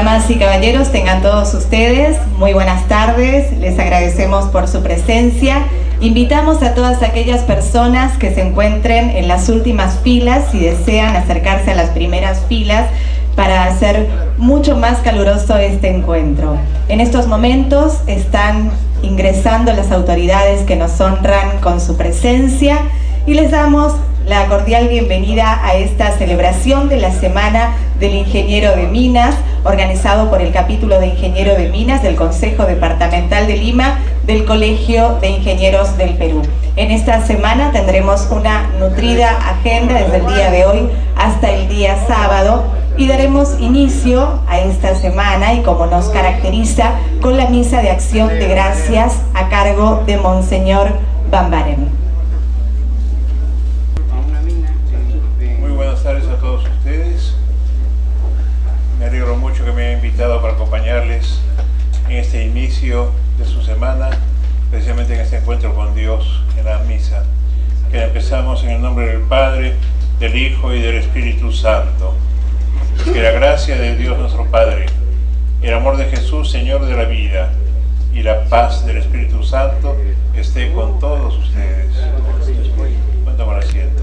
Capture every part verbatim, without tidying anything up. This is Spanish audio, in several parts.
Damas y caballeros, tengan todos ustedes muy buenas tardes, les agradecemos por su presencia. Invitamos a todas aquellas personas que se encuentren en las últimas filas y desean acercarse a las primeras filas para hacer mucho más caluroso este encuentro. En estos momentos están ingresando las autoridades que nos honran con su presencia y les damos la cordial bienvenida a esta celebración de la Semana del Ingeniero de Minas, organizado por el capítulo de Ingeniero de Minas del Consejo Departamental de Lima del Colegio de Ingenieros del Perú. En esta semana tendremos una nutrida agenda desde el día de hoy hasta el día sábado y daremos inicio a esta semana, y como nos caracteriza, con la misa de acción de gracias a cargo de Monseñor Bambaren. Buenas tardes a todos ustedes. Me alegro mucho que me hayan invitado para acompañarles en este inicio de su semana, precisamente en este encuentro con Dios en la misa, que empezamos en el nombre del Padre, del Hijo y del Espíritu Santo. Que la gracia de Dios nuestro Padre, el amor de Jesús, Señor de la vida, y la paz del Espíritu Santo esté con todos ustedes. Pueden tomar asiento.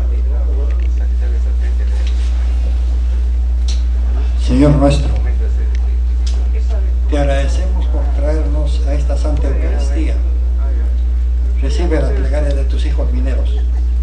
Señor nuestro, te agradecemos por traernos a esta Santa Eucaristía. Recibe la plegaria de tus hijos mineros.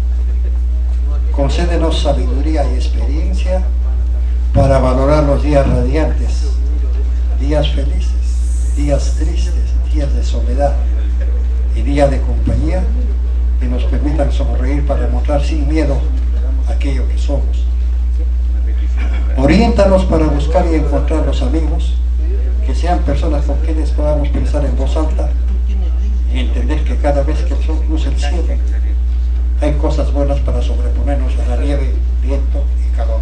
Concédenos sabiduría y experiencia para valorar los días radiantes, días felices, días tristes, días de soledad y días de compañía, que nos permitan sonreír para mostrar sin miedo aquello que somos. Oriéntanos para buscar y encontrar los amigos, que sean personas con quienes podamos pensar en voz alta y entender que cada vez que el sol cruza el cielo hay cosas buenas para sobreponernos a la nieve, viento y calor.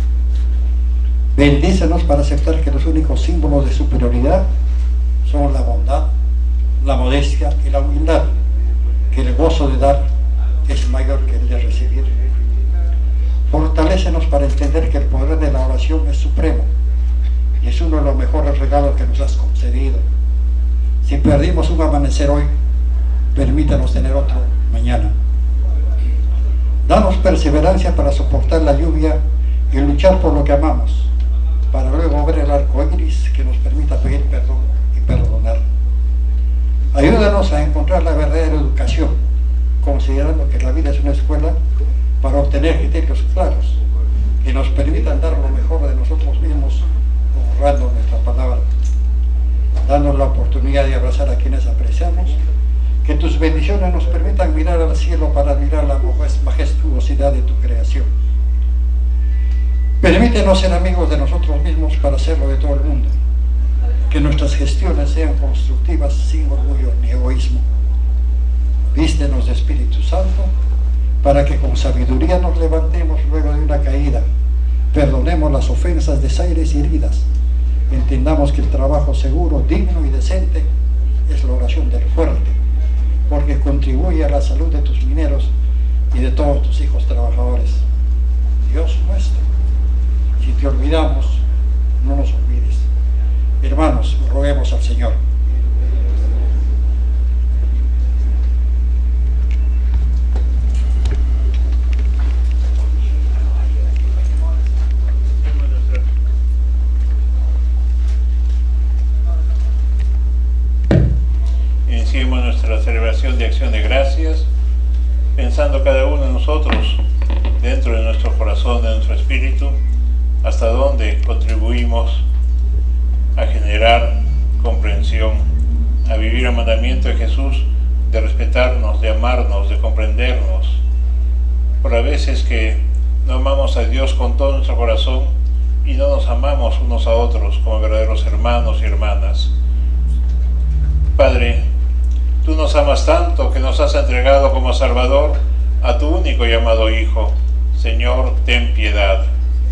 Bendícenos para aceptar que los únicos símbolos de superioridad son la bondad, la modestia y la humildad, que el gozo de dar es mayor que el de recibir. Fortalécenos para entender que el poder de la oración es supremo y es uno de los mejores regalos que nos has concedido. Si perdimos un amanecer hoy, permítanos tener otro mañana. Danos perseverancia para soportar la lluvia y luchar por lo que amamos, para luego ver el arco iris que nos permita pedir perdón y perdonar. Ayúdanos a encontrar la verdadera educación, considerando que la vida es una escuela, para obtener criterios claros que nos permitan dar lo mejor de nosotros mismos, honrando nuestra palabra. Danos la oportunidad de abrazar a quienes apreciamos, que tus bendiciones nos permitan mirar al cielo para admirar la majestuosidad de tu creación. Permítenos ser amigos de nosotros mismos para hacerlo de todo el mundo, que nuestras gestiones sean constructivas sin orgullo ni egoísmo. Vístenos de Espíritu Santo, para que con sabiduría nos levantemos luego de una caída, perdonemos las ofensas, desaires y heridas, entendamos que el trabajo seguro, digno y decente es la oración del fuerte, porque contribuye a la salud de tus mineros y de todos tus hijos trabajadores. Dios nuestro, si te olvidamos, no nos olvides. Hermanos, roguemos al Señor. Iniciemos nuestra celebración de acción de gracias, pensando cada uno de nosotros, dentro de nuestro corazón, de nuestro espíritu, hasta dónde contribuimos a generar comprensión, a vivir el mandamiento de Jesús, de respetarnos, de amarnos, de comprendernos. Por a veces que no amamos a Dios con todo nuestro corazón y no nos amamos unos a otros como verdaderos hermanos y hermanas. Padre, tú nos amas tanto que nos has entregado como Salvador a tu único y amado Hijo. Señor, ten piedad.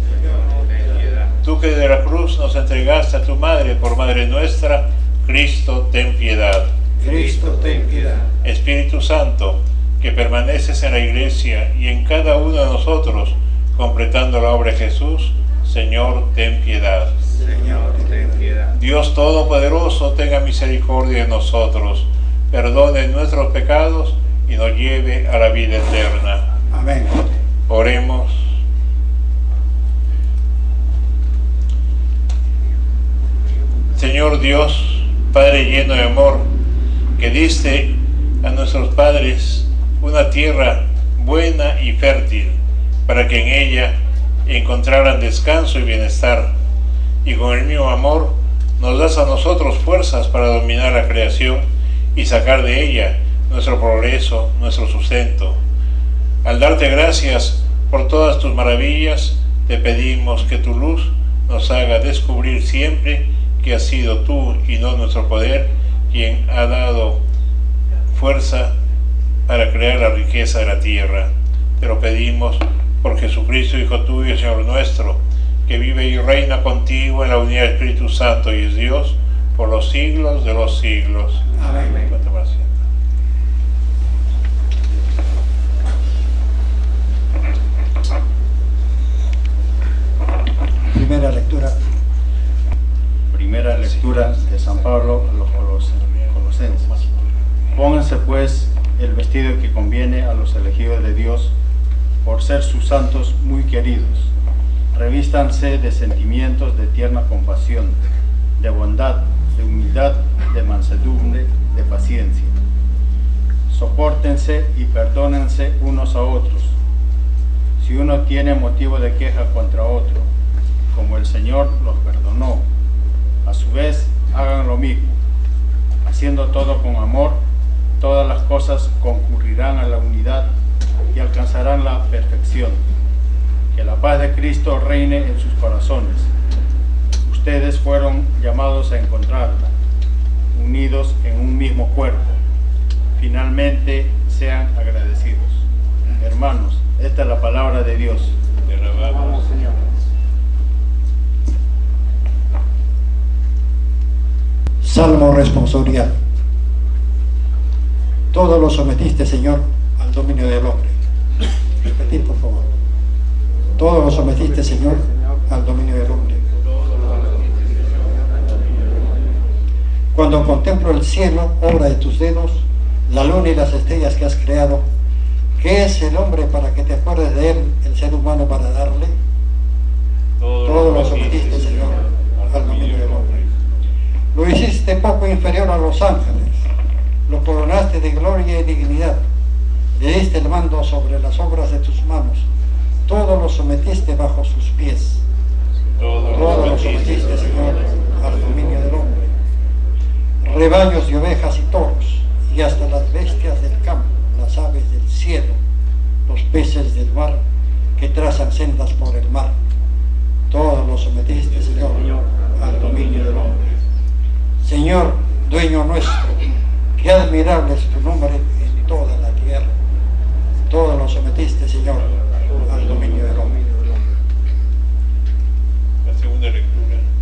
Tú que de la cruz nos entregaste a tu Madre por Madre nuestra, Cristo, ten piedad. Cristo, ten piedad. Espíritu Santo, que permaneces en la Iglesia y en cada uno de nosotros, completando la obra de Jesús, Señor, ten piedad. Señor, ten piedad. Dios Todopoderoso, tenga misericordia de nosotros, perdone nuestros pecados y nos lleve a la vida eterna. Amén. Oremos. Señor Dios, Padre lleno de amor, que diste a nuestros padres una tierra buena y fértil, para que en ella encontraran descanso y bienestar, y con el mismo amor nos das a nosotros fuerzas para dominar la creación y sacar de ella nuestro progreso, nuestro sustento. Al darte gracias por todas tus maravillas, te pedimos que tu luz nos haga descubrir siempre que has sido tú y no nuestro poder quien ha dado fuerza para crear la riqueza de la tierra. Te lo pedimos por Jesucristo, Hijo tuyo, Señor nuestro, que vive y reina contigo en la unidad del Espíritu Santo y es Dios por los siglos de los siglos. Amén. Primera lectura. Primera lectura de San Pablo a los Colosenses. Pónganse pues el vestido que conviene a los elegidos de Dios, por ser sus santos muy queridos. Revístanse de sentimientos de tierna compasión, de bondad, de humildad, de mansedumbre, de paciencia. Sopórtense y perdónense unos a otros. Si uno tiene motivo de queja contra otro, como el Señor los perdonó, a su vez hagan lo mismo. Haciendo todo con amor, todas las cosas concurrirán a la unidad y alcanzarán la perfección. Que la paz de Cristo reine en sus corazones. Ustedes fueron llamados a encontrarla, unidos en un mismo cuerpo. Finalmente, sean agradecidos. Hermanos, esta es la palabra de Dios. Te alabamos, Señor. Salmo responsorial. Todo lo sometiste, Señor, al dominio del hombre. Repetir, por favor. Todo lo sometiste, Señor, al dominio del hombre. Cuando contemplo el cielo, obra de tus dedos, la luna y las estrellas que has creado, ¿qué es el hombre para que te acuerdes de él, el ser humano para darle? Todo lo sometiste, Señor, al dominio del hombre. Lo hiciste poco inferior a los ángeles, lo coronaste de gloria y dignidad, le diste el mando sobre las obras de tus manos, todo lo sometiste bajo sus pies. Todo, todo lo sometiste, Señor, al dominio del hombre. Rebaños de ovejas y toros, y hasta las bestias del campo, las aves del cielo, los peces del mar, que trazan sendas por el mar. Todo lo sometiste, Señor, al dominio del hombre. Señor, dueño nuestro, qué admirable es tu nombre en toda la tierra. Todo lo sometiste, Señor, al dominio del hombre. La segunda lectura.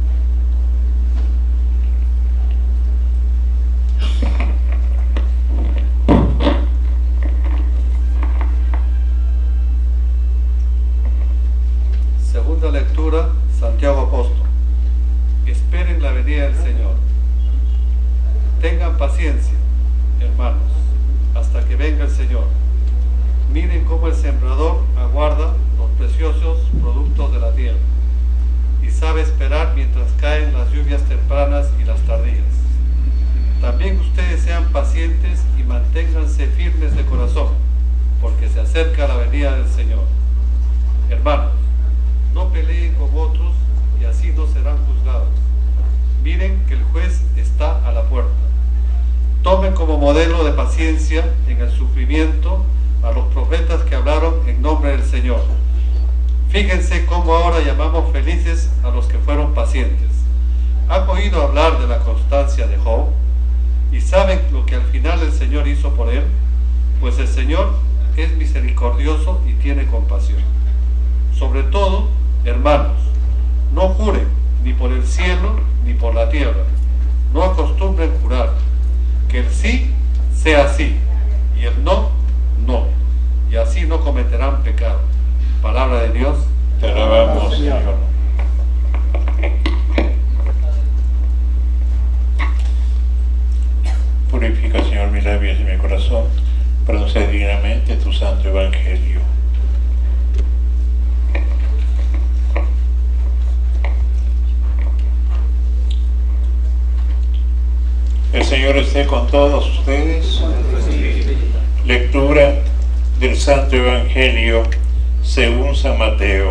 Segunda lectura, Santiago Apóstol. Esperen la venida del Señor. Tengan paciencia, hermanos, hasta que venga el Señor. Miren cómo el sembrador aguarda los preciosos productos de la tierra y sabe esperar mientras caen las lluvias tempranas y las tardías. También ustedes sean pacientes y manténganse firmes de corazón, porque se acerca la venida del Señor. Hermanos, no peleen con otros y así no serán juzgados. Miren que el juez está a la puerta. Tomen como modelo de paciencia en el sufrimiento a los profetas que hablaron en nombre del Señor. Fíjense cómo ahora llamamos felices a los que fueron pacientes. ¿Han oído hablar de la constancia de Job? ¿Y saben lo que al final el Señor hizo por él? Pues el Señor es misericordioso y tiene compasión. Sobre todo, hermanos, no juren ni por el cielo ni por la tierra. No acostumbren jurar. Que el sí sea sí y el no, no. Y así no cometerán pecado. Palabra de Dios. Te alabamos, Señor. labios y mi corazón pronunciar dignamente tu santo evangelio. El Señor esté con todos ustedes. Lectura del Santo Evangelio según San Mateo.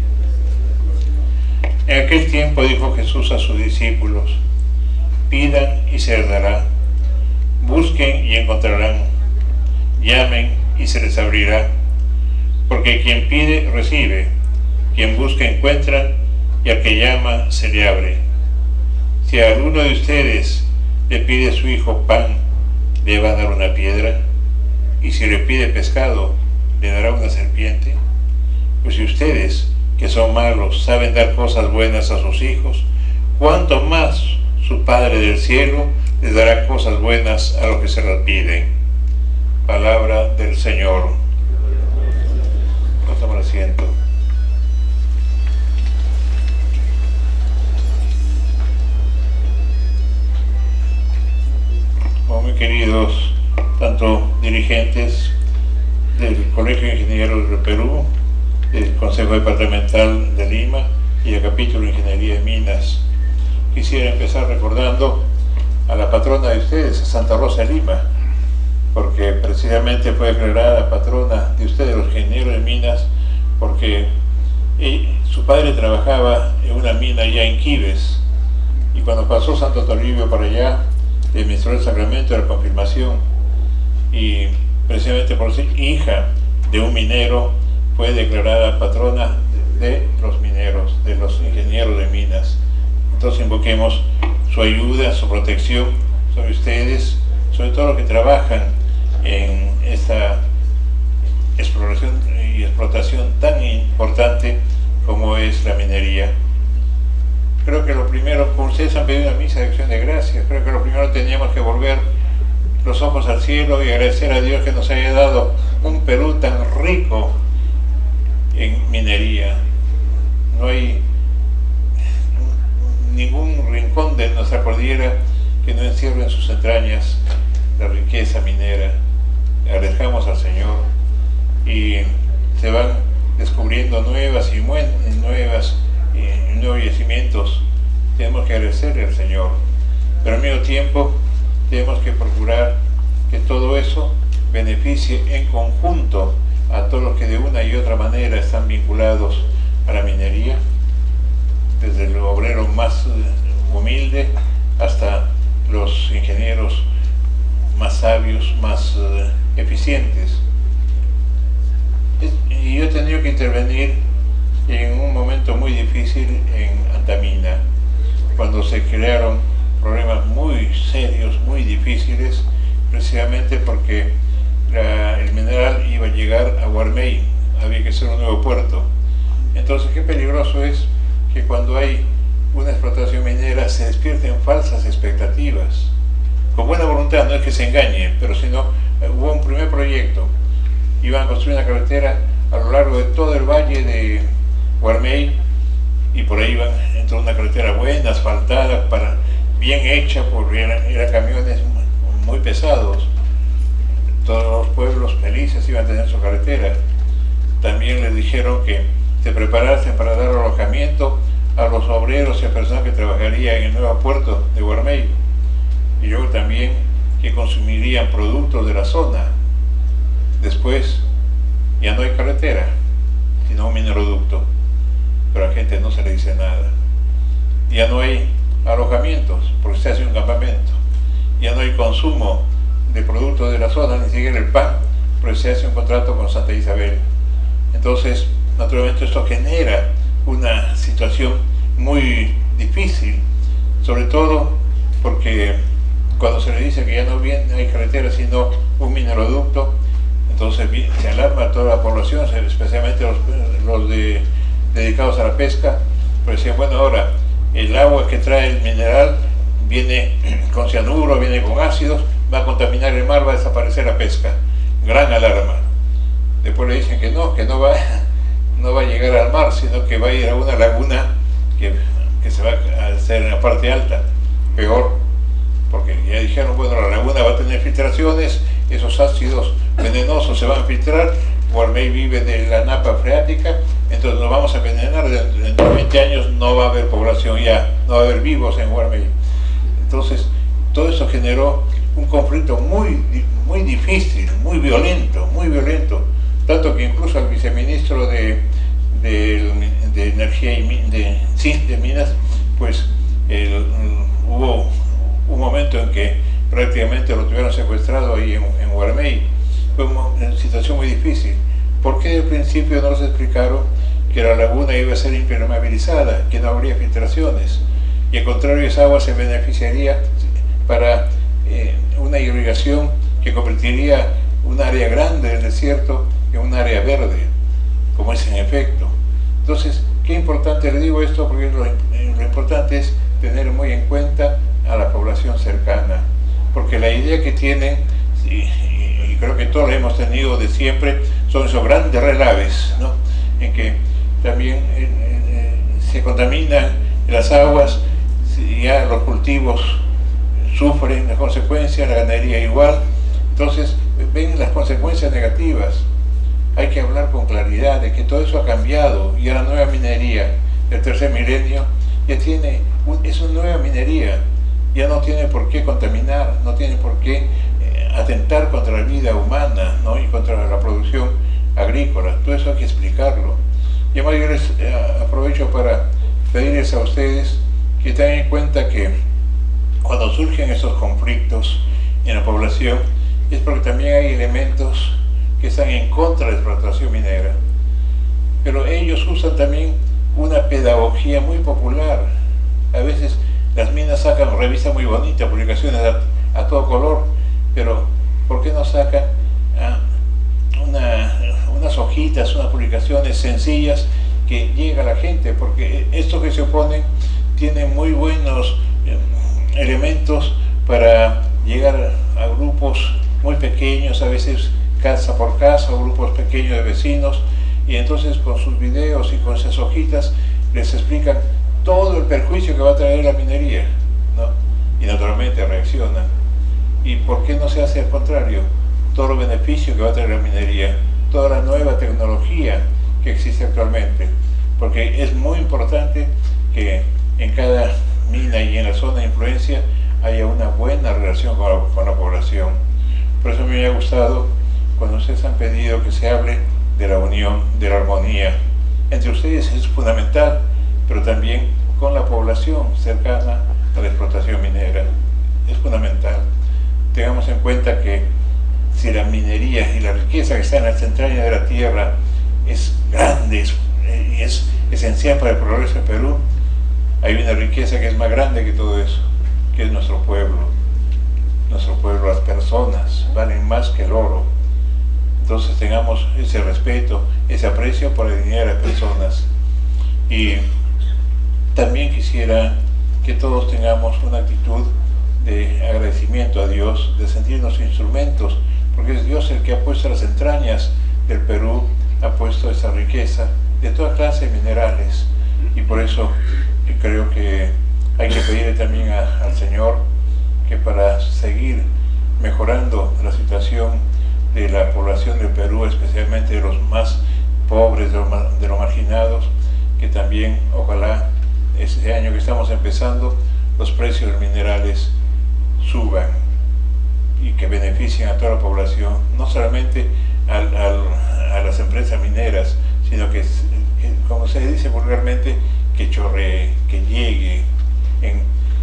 En aquel tiempo dijo Jesús a sus discípulos: pidan y se les dará, busquen y encontrarán, llamen y se les abrirá, porque quien pide recibe, quien busca encuentra, y al que llama se le abre. Si a alguno de ustedes le pide a su hijo pan, le va a dar una piedra, y si le pide pescado, le dará una serpiente. Pues si ustedes, que son malos, saben dar cosas buenas a sus hijos, ¿cuánto más su Padre del cielo les dará cosas buenas a los que se las piden? Palabra del Señor. Tomar asiento. Oh, muy queridos, tanto dirigentes del Colegio de Ingenieros del Perú, del Consejo Departamental de Lima y el Capítulo de Ingeniería de Minas, quisiera empezar recordando a la patrona de ustedes, Santa Rosa de Lima, porque precisamente fue declarada patrona de ustedes, los ingenieros de minas, porque ella, su padre trabajaba en una mina allá en Quibes, y cuando pasó Santo Toribio para allá, le administró el sacramento de la confirmación, y precisamente por ser hija de un minero, fue declarada patrona de, de los mineros, de los ingenieros de minas. Entonces invoquemos su ayuda, su protección sobre ustedes, sobre todo los que trabajan en esta exploración y explotación tan importante como es la minería. Creo que lo primero, como ustedes han pedido una misa de acción de gracias, creo que lo primero teníamos que volver los ojos al cielo y agradecer a Dios que nos haya dado un Perú tan rico en minería. No hay ningún rincón de nuestra cordillera que no encierre en sus entrañas la riqueza minera. Agradezcamos al Señor y se van descubriendo nuevas y nuevas y nuevos yacimientos. Tenemos que agradecerle al Señor, pero al mismo tiempo tenemos que procurar que todo eso beneficie en conjunto a todos los que de una y otra manera están vinculados a la minería, desde el obrero más humilde hasta los ingenieros más sabios, más uh, eficientes. Y yo he tenido que intervenir en un momento muy difícil en Antamina, cuando se crearon problemas muy serios, muy difíciles, precisamente porque la, el mineral iba a llegar a Guarmey, había que hacer un nuevo puerto. Entonces, qué peligroso es que cuando hay una explotación minera se despierten falsas expectativas. Con buena voluntad, no es que se engañe, pero sino hubo un primer proyecto, iban a construir una carretera a lo largo de todo el valle de Guarmey, y por ahí iban, entró una carretera buena, asfaltada, para, bien hecha, porque eran, eran camiones muy pesados. Todos los pueblos felices iban a tener su carretera. También les dijeron que se preparasen para dar alojamiento a los obreros y a personas que trabajarían en el nuevo puerto de Guarmey, y luego también que consumirían productos de la zona. Después ya no hay carretera, sino un mineroducto, pero a la gente no se le dice nada. Ya no hay alojamientos, porque se hace un campamento. Ya no hay consumo de productos de la zona, ni siquiera el pan, porque se hace un contrato con Santa Isabel. Entonces, naturalmente esto genera una situación muy difícil, sobre todo porque cuando se le dice que ya no bien hay carretera sino un mineroducto, entonces se alarma a toda la población, especialmente los, los de, dedicados a la pesca, pero decían, bueno, ahora el agua que trae el mineral viene con cianuro, viene con ácidos, va a contaminar el mar, va a desaparecer la pesca. Gran alarma. Después le dicen que no, que no va, no va a llegar al mar, sino que va a ir a una laguna que, que se va a hacer en la parte alta. Peor, porque ya me dijeron, bueno, la laguna va a tener filtraciones, esos ácidos venenosos se van a filtrar, Guarmey vive de la napa freática, entonces nos vamos a envenenar, dentro de veinte años no va a haber población ya, no va a haber vivos en Guarmey. Entonces, todo eso generó un conflicto muy, muy difícil, muy violento, muy violento, tanto que incluso el viceministro de, de, de Energía y de, sí, de Minas, pues el, hubo un momento en que prácticamente lo tuvieron secuestrado ahí en, en Guarmey. Fue una situación muy difícil. ¿Por qué al principio no nos explicaron que la laguna iba a ser impermeabilizada, que no habría filtraciones? Y al contrario, esa agua se beneficiaría para eh, una irrigación que convertiría un área grande del desierto en un área verde, como es en efecto. Entonces, qué importante, le digo esto porque lo, lo importante es tener muy en cuenta a la población cercana, porque la idea que tienen, y, y creo que todos la hemos tenido de siempre, son esos grandes relaves, ¿no? En que también eh, eh, se contaminan las aguas, ya los cultivos sufren las consecuencias, la ganadería igual, entonces ven las consecuencias negativas. Hay que hablar con claridad de que todo eso ha cambiado, y la nueva minería del tercer milenio ya tiene, un, es una nueva minería, ya no tiene por qué contaminar, no tiene por qué eh, atentar contra la vida humana, ¿no? Y contra la producción agrícola. Todo eso hay que explicarlo. Y además yo les eh, aprovecho para pedirles a ustedes que tengan en cuenta que cuando surgen estos conflictos en la población es porque también hay elementos que están en contra de la explotación minera, pero ellos usan también una pedagogía muy popular. A veces las minas sacan revistas muy bonitas, publicaciones a, a todo color, pero ¿por qué no sacan ah, una, unas hojitas, unas publicaciones sencillas que llega a la gente? Porque estos que se oponen tienen muy buenos eh, elementos para llegar a grupos muy pequeños, a veces casa por casa, o grupos pequeños de vecinos, y entonces con sus videos y con esas hojitas les explican todo el perjuicio que va a traer la minería, ¿no? Y naturalmente reaccionan. ¿Y por qué no se hace al contrario? Todo el beneficio que va a traer la minería, toda la nueva tecnología que existe actualmente, porque es muy importante que en cada mina y en la zona de influencia haya una buena relación con la, con la población. Por eso a mí me ha gustado cuando ustedes han pedido que se hable de la unión, de la armonía entre ustedes, es fundamental, pero también con la población cercana a la explotación minera, es fundamental. Tengamos en cuenta que si la minería y la riqueza que está en las entrañas de la tierra es grande es, y es esencial para el progreso de Perú, hay una riqueza que es más grande que todo eso, que es nuestro pueblo. Nuestro pueblo, las personas, valen más que el oro. Entonces tengamos ese respeto, ese aprecio por la dignidad de las personas. Y también quisiera que todos tengamos una actitud de agradecimiento a Dios, de sentirnos instrumentos, porque es Dios el que ha puesto las entrañas del Perú, ha puesto esa riqueza de toda clase de minerales, y por eso yo creo que hay que pedirle también a, al Señor que para seguir mejorando la situación de la población del Perú, especialmente de los más pobres, de los, de los marginados, que también ojalá este año que estamos empezando los precios de los minerales suban y que beneficien a toda la población, no solamente al, al, a las empresas mineras, sino que, que, como se dice vulgarmente, que chorree, que llegue en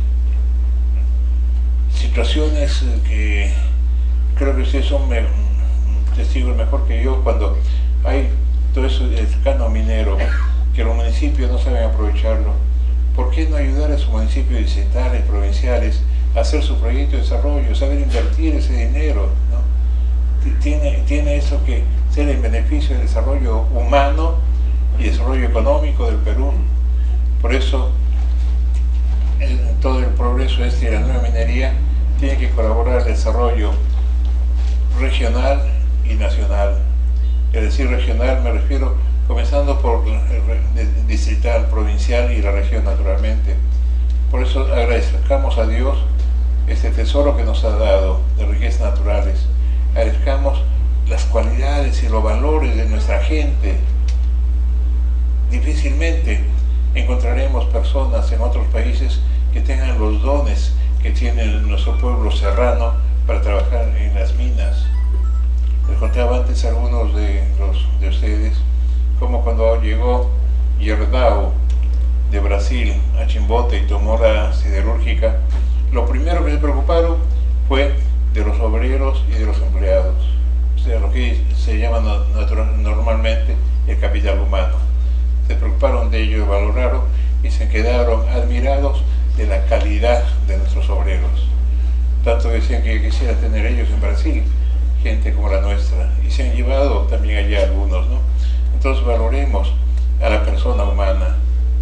situaciones que creo que ustedes son me, testigos mejor que yo, cuando hay todo eso de cercano minero, que los municipios no saben aprovecharlo. ¿Por qué no ayudar a sus municipios distritales, provinciales, a hacer su proyecto de desarrollo, saber invertir ese dinero, ¿no? Tiene, tiene eso que ser en beneficio del desarrollo humano y desarrollo económico del Perú. Por eso el, todo el progreso este de la nueva minería tiene que colaborar al desarrollo regional y nacional. Es decir, regional me refiero comenzando por el distrital, provincial y la región naturalmente. Por eso agradecemos a Dios este tesoro que nos ha dado de riquezas naturales, agradezcamos las cualidades y los valores de nuestra gente. Difícilmente encontraremos personas en otros países que tengan los dones que tiene nuestro pueblo serrano para trabajar en las minas. Les contaba antes a algunos de, los, de ustedes cómo cuando llegó Gerdau de Brasil a Chimbote y tomó la siderúrgica, lo primero que se preocuparon fue de los obreros y de los empleados, o sea, lo que se llama normalmente el capital humano. Se preocuparon de ello, valoraron y se quedaron admirados de la calidad de nuestros obreros. Tanto decían que quisieran tener ellos en Brasil gente como la nuestra, y se han llevado también allá algunos, ¿no? Entonces valoremos a la persona humana.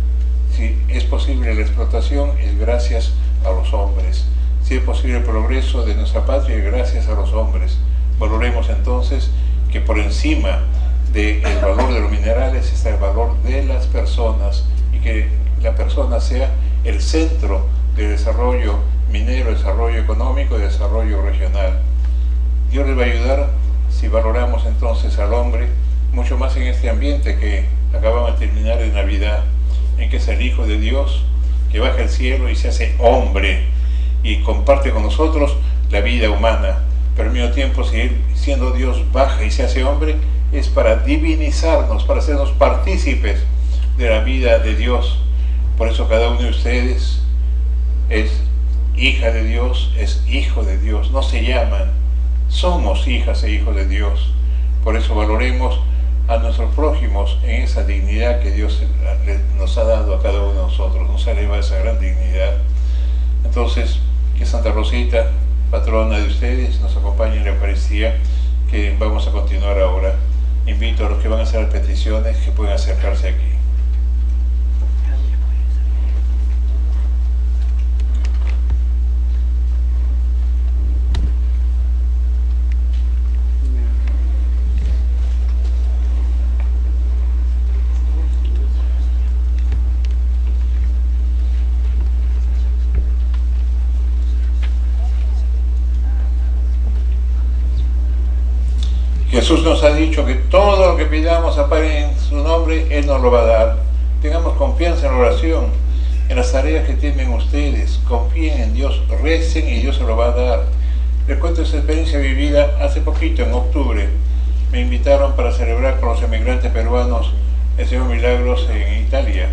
Si es posible la explotación, es gracias a los hombres. Si es posible el progreso de nuestra patria, es gracias a los hombres. Valoremos entonces que por encima del valor de los minerales está el valor de las personas, y que la persona sea el centro del desarrollo minero, desarrollo económico y desarrollo regional. Dios les va a ayudar si valoramos entonces al hombre, mucho más en este ambiente que acabamos de terminar de Navidad, en que es el Hijo de Dios, que baja al cielo y se hace hombre y comparte con nosotros la vida humana. Pero al mismo tiempo, si Él, siendo Dios, baja y se hace hombre, es para divinizarnos, para hacernos partícipes de la vida de Dios. Por eso cada uno de ustedes es hija de Dios, es hijo de Dios. No se llaman, somos hijas e hijos de Dios. Por eso valoremos a nuestros prójimos en esa dignidad que Dios nos ha dado a cada uno de nosotros, nos eleva esa gran dignidad. Entonces, que Santa Rosita, patrona de ustedes, nos acompañe en la Eucaristía, que vamos a continuar ahora. Invito a los que van a hacer peticiones que puedan acercarse aquí. Jesús nos ha dicho que todo lo que pidamos a Padre en su nombre, Él nos lo va a dar. Tengamos confianza en la oración, en las tareas que tienen ustedes. Confíen en Dios, recen y Dios se lo va a dar. Les cuento esa experiencia vivida hace poquito, en octubre. Me invitaron para celebrar con los emigrantes peruanos el Señor Milagros en Italia.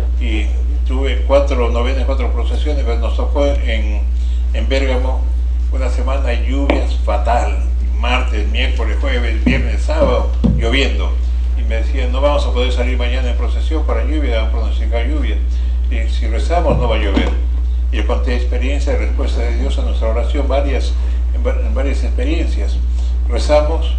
Y tuve cuatro novenas, cuatro procesiones, pero nos tocó en, en Bérgamo una semana de lluvias fatal. Martes, miércoles, jueves, viernes, sábado, lloviendo. Y me decían, no vamos a poder salir mañana en procesión para lluvia, van a pronosticar lluvia. Y si rezamos no va a llover. Y le conté experiencia y respuesta de Dios a nuestra oración, varias, en, en varias experiencias. Rezamos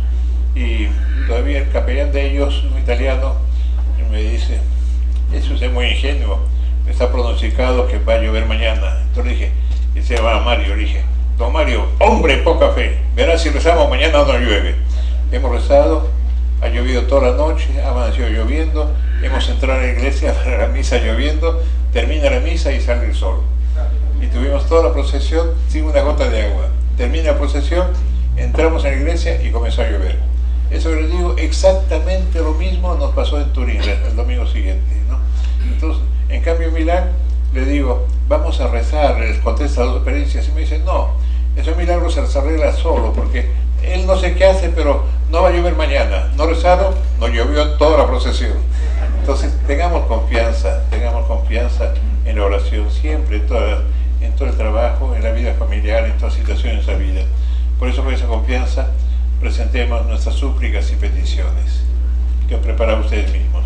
y todavía el capellán de ellos, un italiano, me dice, eso es muy ingenuo, está pronosticado que va a llover mañana. Entonces le dije, y se llama Mario, le dije, don Mario, hombre poca fe, verás si rezamos mañana no llueve. Hemos rezado, ha llovido toda la noche, ha amanecido lloviendo, hemos entrado a la iglesia para la misa lloviendo, termina la misa y sale el sol. Y tuvimos toda la procesión sin una gota de agua. Termina la procesión, entramos en la iglesia y comenzó a llover. Eso les digo, exactamente lo mismo nos pasó en Turín el domingo siguiente, ¿no? Entonces, en cambio en Milán, le digo, vamos a rezar, les contesta dos experiencias y me dicen, no, ese milagro se arregla solo, porque él no sé qué hace, pero no va a llover mañana. No rezaron, no llovió toda la procesión. Entonces, tengamos confianza, tengamos confianza en la oración siempre, en, toda, en todo el trabajo, en la vida familiar, en todas situaciones de la vida. Por eso, con esa confianza, presentemos nuestras súplicas y peticiones que han preparado ustedes mismos.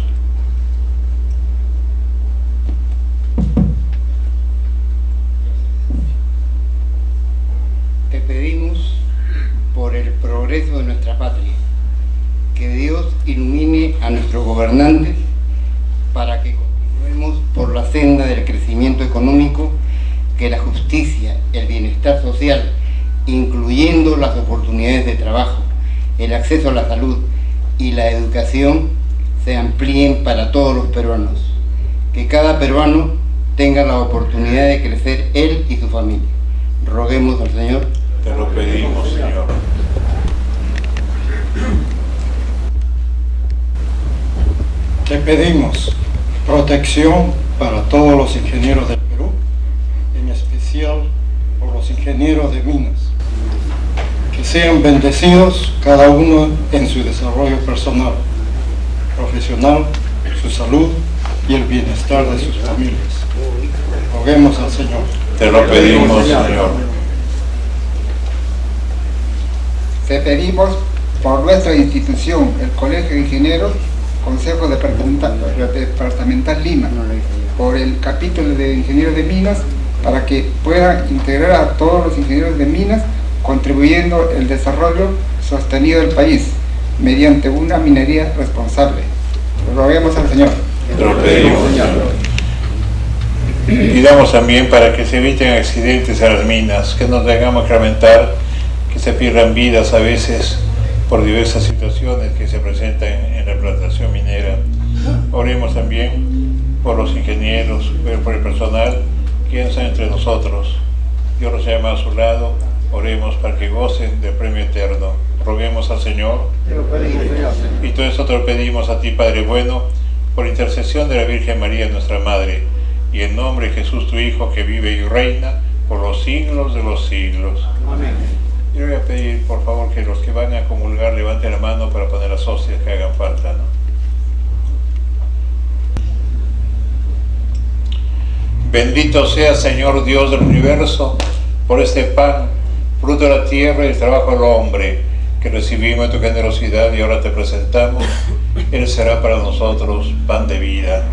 Te pedimos por el progreso de nuestra patria, que Dios ilumine a nuestros gobernantes para que continuemos por la senda del crecimiento económico, que la justicia, el bienestar social, incluyendo las oportunidades de trabajo, el acceso a la salud y la educación, se amplíen para todos los peruanos, que cada peruano tenga la oportunidad de crecer él y su familia. Roguemos al Señor. Te lo pedimos, Señor. Te pedimos protección para todos los ingenieros del Perú, en especial por los ingenieros de minas. Que sean bendecidos cada uno en su desarrollo personal, profesional, su salud y el bienestar de sus familias. Roguemos al Señor. Te lo pedimos, Señor. Te pedimos por nuestra institución, el Colegio de Ingenieros, Consejo Departamental, Departamental Lima, por el capítulo de Ingenieros de Minas, para que puedan integrar a todos los ingenieros de minas, contribuyendo al desarrollo sostenido del país, mediante una minería responsable. Lo roguemos al Señor. Te lo pedimos, Señor. Pidamos también para que se eviten accidentes a las minas, que no tengamos que lamentar que se pierdan vidas a veces por diversas situaciones que se presentan en la explotación minera. Oremos también por los ingenieros, por el personal que está entre nosotros. Dios los llama a su lado. Oremos para que gocen del premio eterno. Roguemos al Señor. Y todo esto te lo pedimos a ti, Padre bueno, por intercesión de la Virgen María, nuestra Madre, y en nombre de Jesús, tu Hijo, que vive y reina por los siglos de los siglos. Amén. Yo voy a pedir, por favor, que los que van a comulgar levanten la mano para poner las hostias que hagan falta, ¿no? Bendito sea, Señor Dios del universo, por este pan, fruto de la tierra y el trabajo del hombre, que recibimos de tu generosidad y ahora te presentamos. Él será para nosotros pan de vida.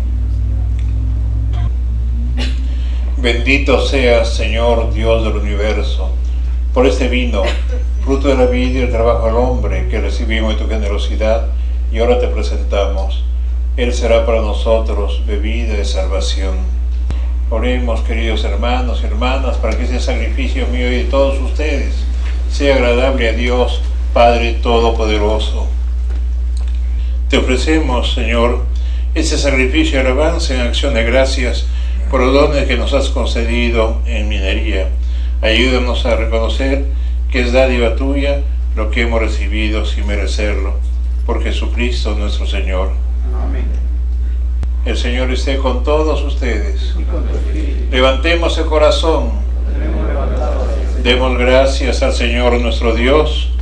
Bendito seas, Señor Dios del universo, por este vino, fruto de la vida y el trabajo del hombre, que recibimos de tu generosidad y ahora te presentamos. Él será para nosotros bebida de salvación. Oremos, queridos hermanos y hermanas, para que ese sacrificio mío y de todos ustedes sea agradable a Dios, Padre Todopoderoso. Te ofrecemos, Señor, ese sacrificio de alabanza en acción de gracias por los dones que nos has concedido en minería. Ayúdanos a reconocer que es dádiva tuya lo que hemos recibido sin merecerlo, por Jesucristo nuestro Señor. Amén. El Señor esté con todos ustedes. Levantemos el corazón. Demos gracias al Señor nuestro Dios.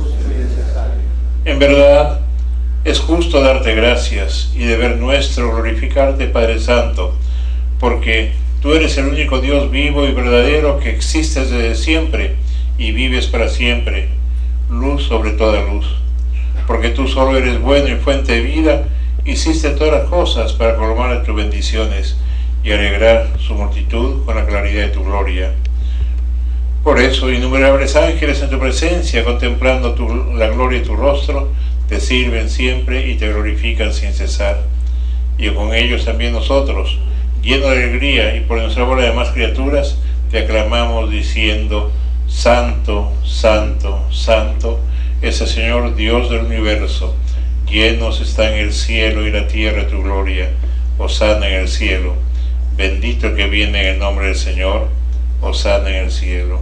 En verdad, es justo darte gracias y deber nuestro glorificarte, Padre Santo, porque tú eres el único Dios vivo y verdadero que existes desde siempre y vives para siempre, luz sobre toda luz. Porque tú solo eres bueno y fuente de vida, hiciste todas las cosas para colmar de tus bendiciones y alegrar su multitud con la claridad de tu gloria. Por eso, innumerables ángeles en tu presencia, contemplando tu, la gloria de tu rostro, te sirven siempre y te glorifican sin cesar. Y con ellos también nosotros, llenos de alegría y por nuestra bola de demás criaturas, te aclamamos diciendo: Santo, Santo, Santo es el Señor Dios del universo. Llenos están el cielo y la tierra de tu gloria. Hosana en el cielo. Bendito el que viene en el nombre del Señor. Hosana en el cielo.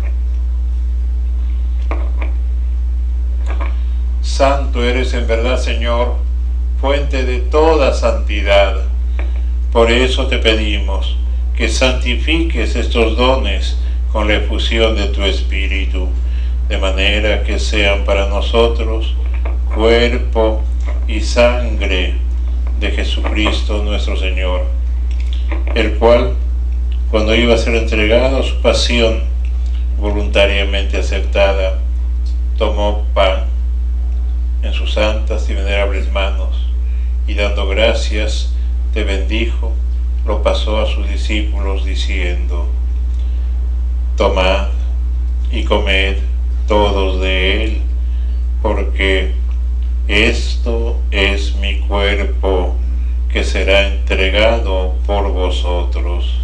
Santo eres en verdad, Señor, fuente de toda santidad. Por eso te pedimos que santifiques estos dones con la efusión de tu Espíritu, de manera que sean para nosotros cuerpo y sangre de Jesucristo nuestro Señor, el cual, cuando iba a ser entregado a su pasión voluntariamente aceptada, tomó pan en sus santas y venerables manos, y dando gracias, te bendijo, lo pasó a sus discípulos diciendo: Tomad y comed todos de él, porque esto es mi cuerpo que será entregado por vosotros.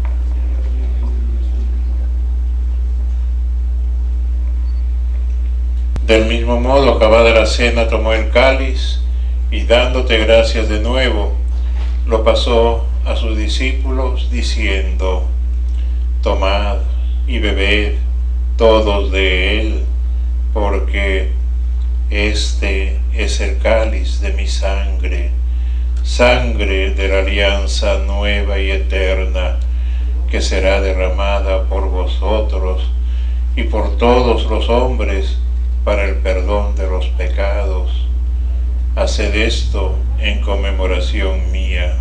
Del mismo modo, acabada la cena, tomó el cáliz y dándote gracias de nuevo, lo pasó a sus discípulos diciendo: Tomad y bebed todos de él, porque este es el cáliz de mi sangre, sangre de la alianza nueva y eterna, que será derramada por vosotros y por todos los hombres para el perdón de los pecados. Haced esto en conmemoración mía.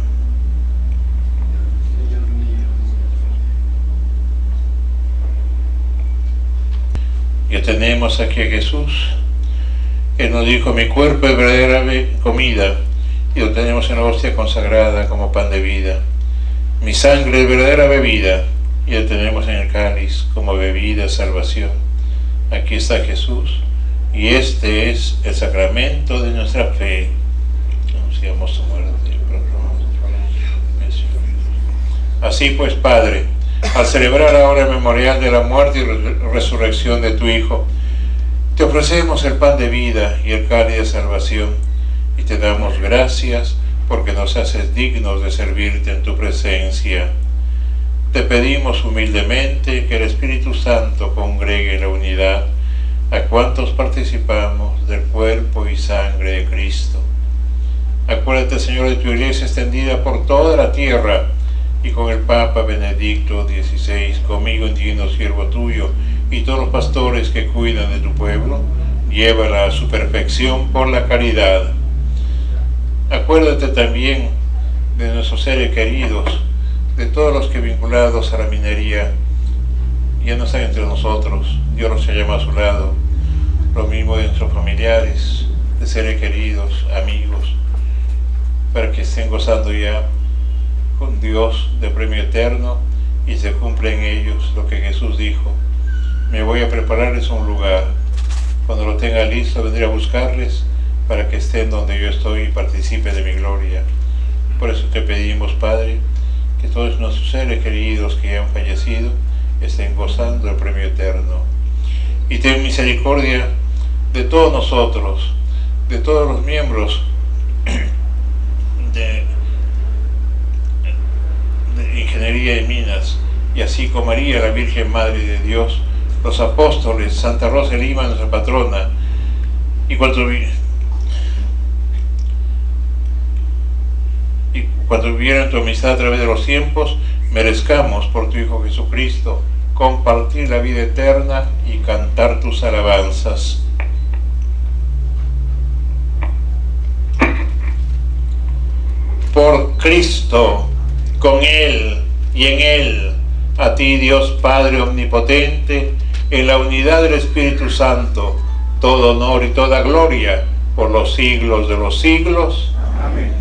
Ya tenemos aquí a Jesús, que nos dijo: mi cuerpo es verdadera comida, y lo tenemos en la hostia consagrada como pan de vida. Mi sangre es verdadera bebida, y lo tenemos en el cáliz como bebida de salvación. Aquí está Jesús, y este es el sacramento de nuestra fe. Anunciamos su muerte. Así pues, Padre, al celebrar ahora el memorial de la muerte y resurrección de tu Hijo, te ofrecemos el pan de vida y el cáliz de salvación, y te damos gracias porque nos haces dignos de servirte en tu presencia. Te pedimos humildemente que el Espíritu Santo congregue en la unidad a cuantos participamos del cuerpo y sangre de Cristo. Acuérdate, Señor, de tu iglesia extendida por toda la tierra, y con el Papa Benedicto dieciséis, conmigo, indigno siervo tuyo, y todos los pastores que cuidan de tu pueblo, llévala a su perfección por la caridad. Acuérdate también de nuestros seres queridos, de todos los que vinculados a la minería ya no están entre nosotros, Dios los ha llamado a su lado, lo mismo de nuestros familiares, de seres queridos, amigos, para que estén gozando ya con Dios de premio eterno y se cumple en ellos lo que Jesús dijo: me voy a prepararles un lugar, cuando lo tenga listo vendré a buscarles para que estén donde yo estoy y participen de mi gloria. Por eso te pedimos, Padre, que todos nuestros seres queridos que ya han fallecido estén gozando el premio eterno, y ten misericordia de todos nosotros, de todos los miembros de Ingeniería de Minas, y así como María, la Virgen Madre de Dios, los apóstoles, Santa Rosa de Lima, nuestra patrona, y cuando, y cuando vivieran tu amistad a través de los tiempos, merezcamos por tu Hijo Jesucristo compartir la vida eterna y cantar tus alabanzas. Por Cristo, con Él y en Él, a ti, Dios Padre omnipotente, en la unidad del Espíritu Santo, todo honor y toda gloria por los siglos de los siglos. Amén.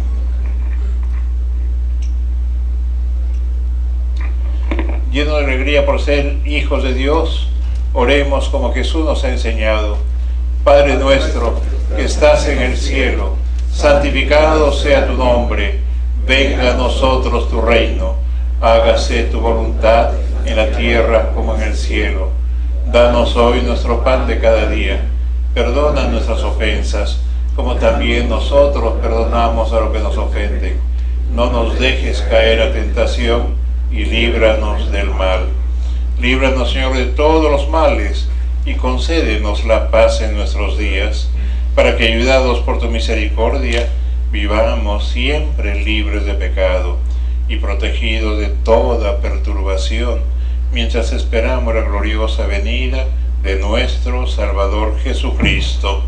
Lleno de alegría por ser hijos de Dios, oremos como Jesús nos ha enseñado. Padre nuestro, que estás en el cielo, santificado sea tu nombre. Venga a nosotros tu reino, hágase tu voluntad en la tierra como en el cielo. Danos hoy nuestro pan de cada día, perdona nuestras ofensas, como también nosotros perdonamos a los que nos ofenden. No nos dejes caer a tentación, y líbranos del mal. Líbranos, Señor, de todos los males, y concédenos la paz en nuestros días, para que, ayudados por tu misericordia, vivamos siempre libres de pecado y protegidos de toda perturbación, mientras esperamos la gloriosa venida de nuestro Salvador Jesucristo.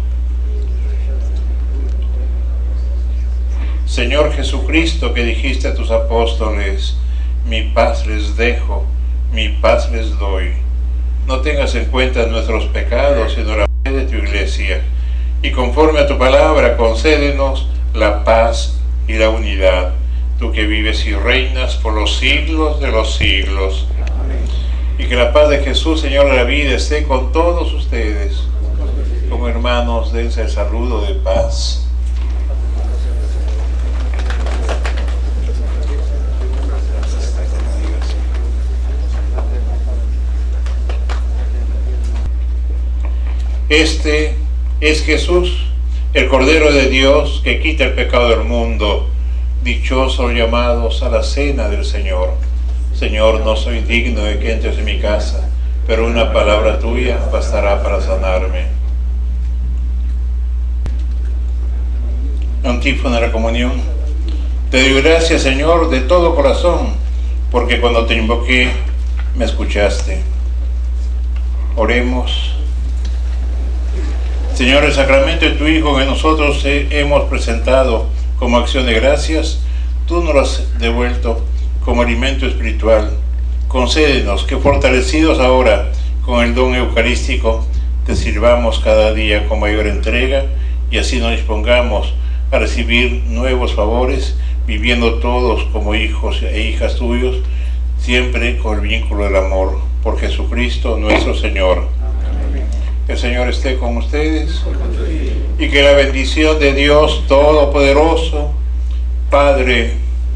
Señor Jesucristo, que dijiste a tus apóstoles: mi paz les dejo, mi paz les doy. No tengas en cuenta nuestros pecados, sino la fe de tu iglesia, y conforme a tu palabra concédenos la paz y la unidad, tú que vives y reinas por los siglos de los siglos. Amén. Y que la paz de Jesús, Señor de la vida, esté con todos ustedes. Como hermanos, dense el saludo de paz. Este es Jesús, el Cordero de Dios, que quita el pecado del mundo. Dichosos llamados a la cena del Señor. Señor, no soy digno de que entres en mi casa, pero una palabra tuya bastará para sanarme. Antífona de la comunión. Te doy gracias, Señor, de todo corazón, porque cuando te invoqué, me escuchaste. Oremos. Señor, el sacramento de tu Hijo que nosotros hemos presentado como acción de gracias, tú nos lo has devuelto como alimento espiritual. Concédenos que, fortalecidos ahora con el don eucarístico, te sirvamos cada día con mayor entrega y así nos dispongamos a recibir nuevos favores, viviendo todos como hijos e hijas tuyos, siempre con el vínculo del amor, por Jesucristo nuestro Señor. Que el Señor esté con ustedes y que la bendición de Dios Todopoderoso, Padre,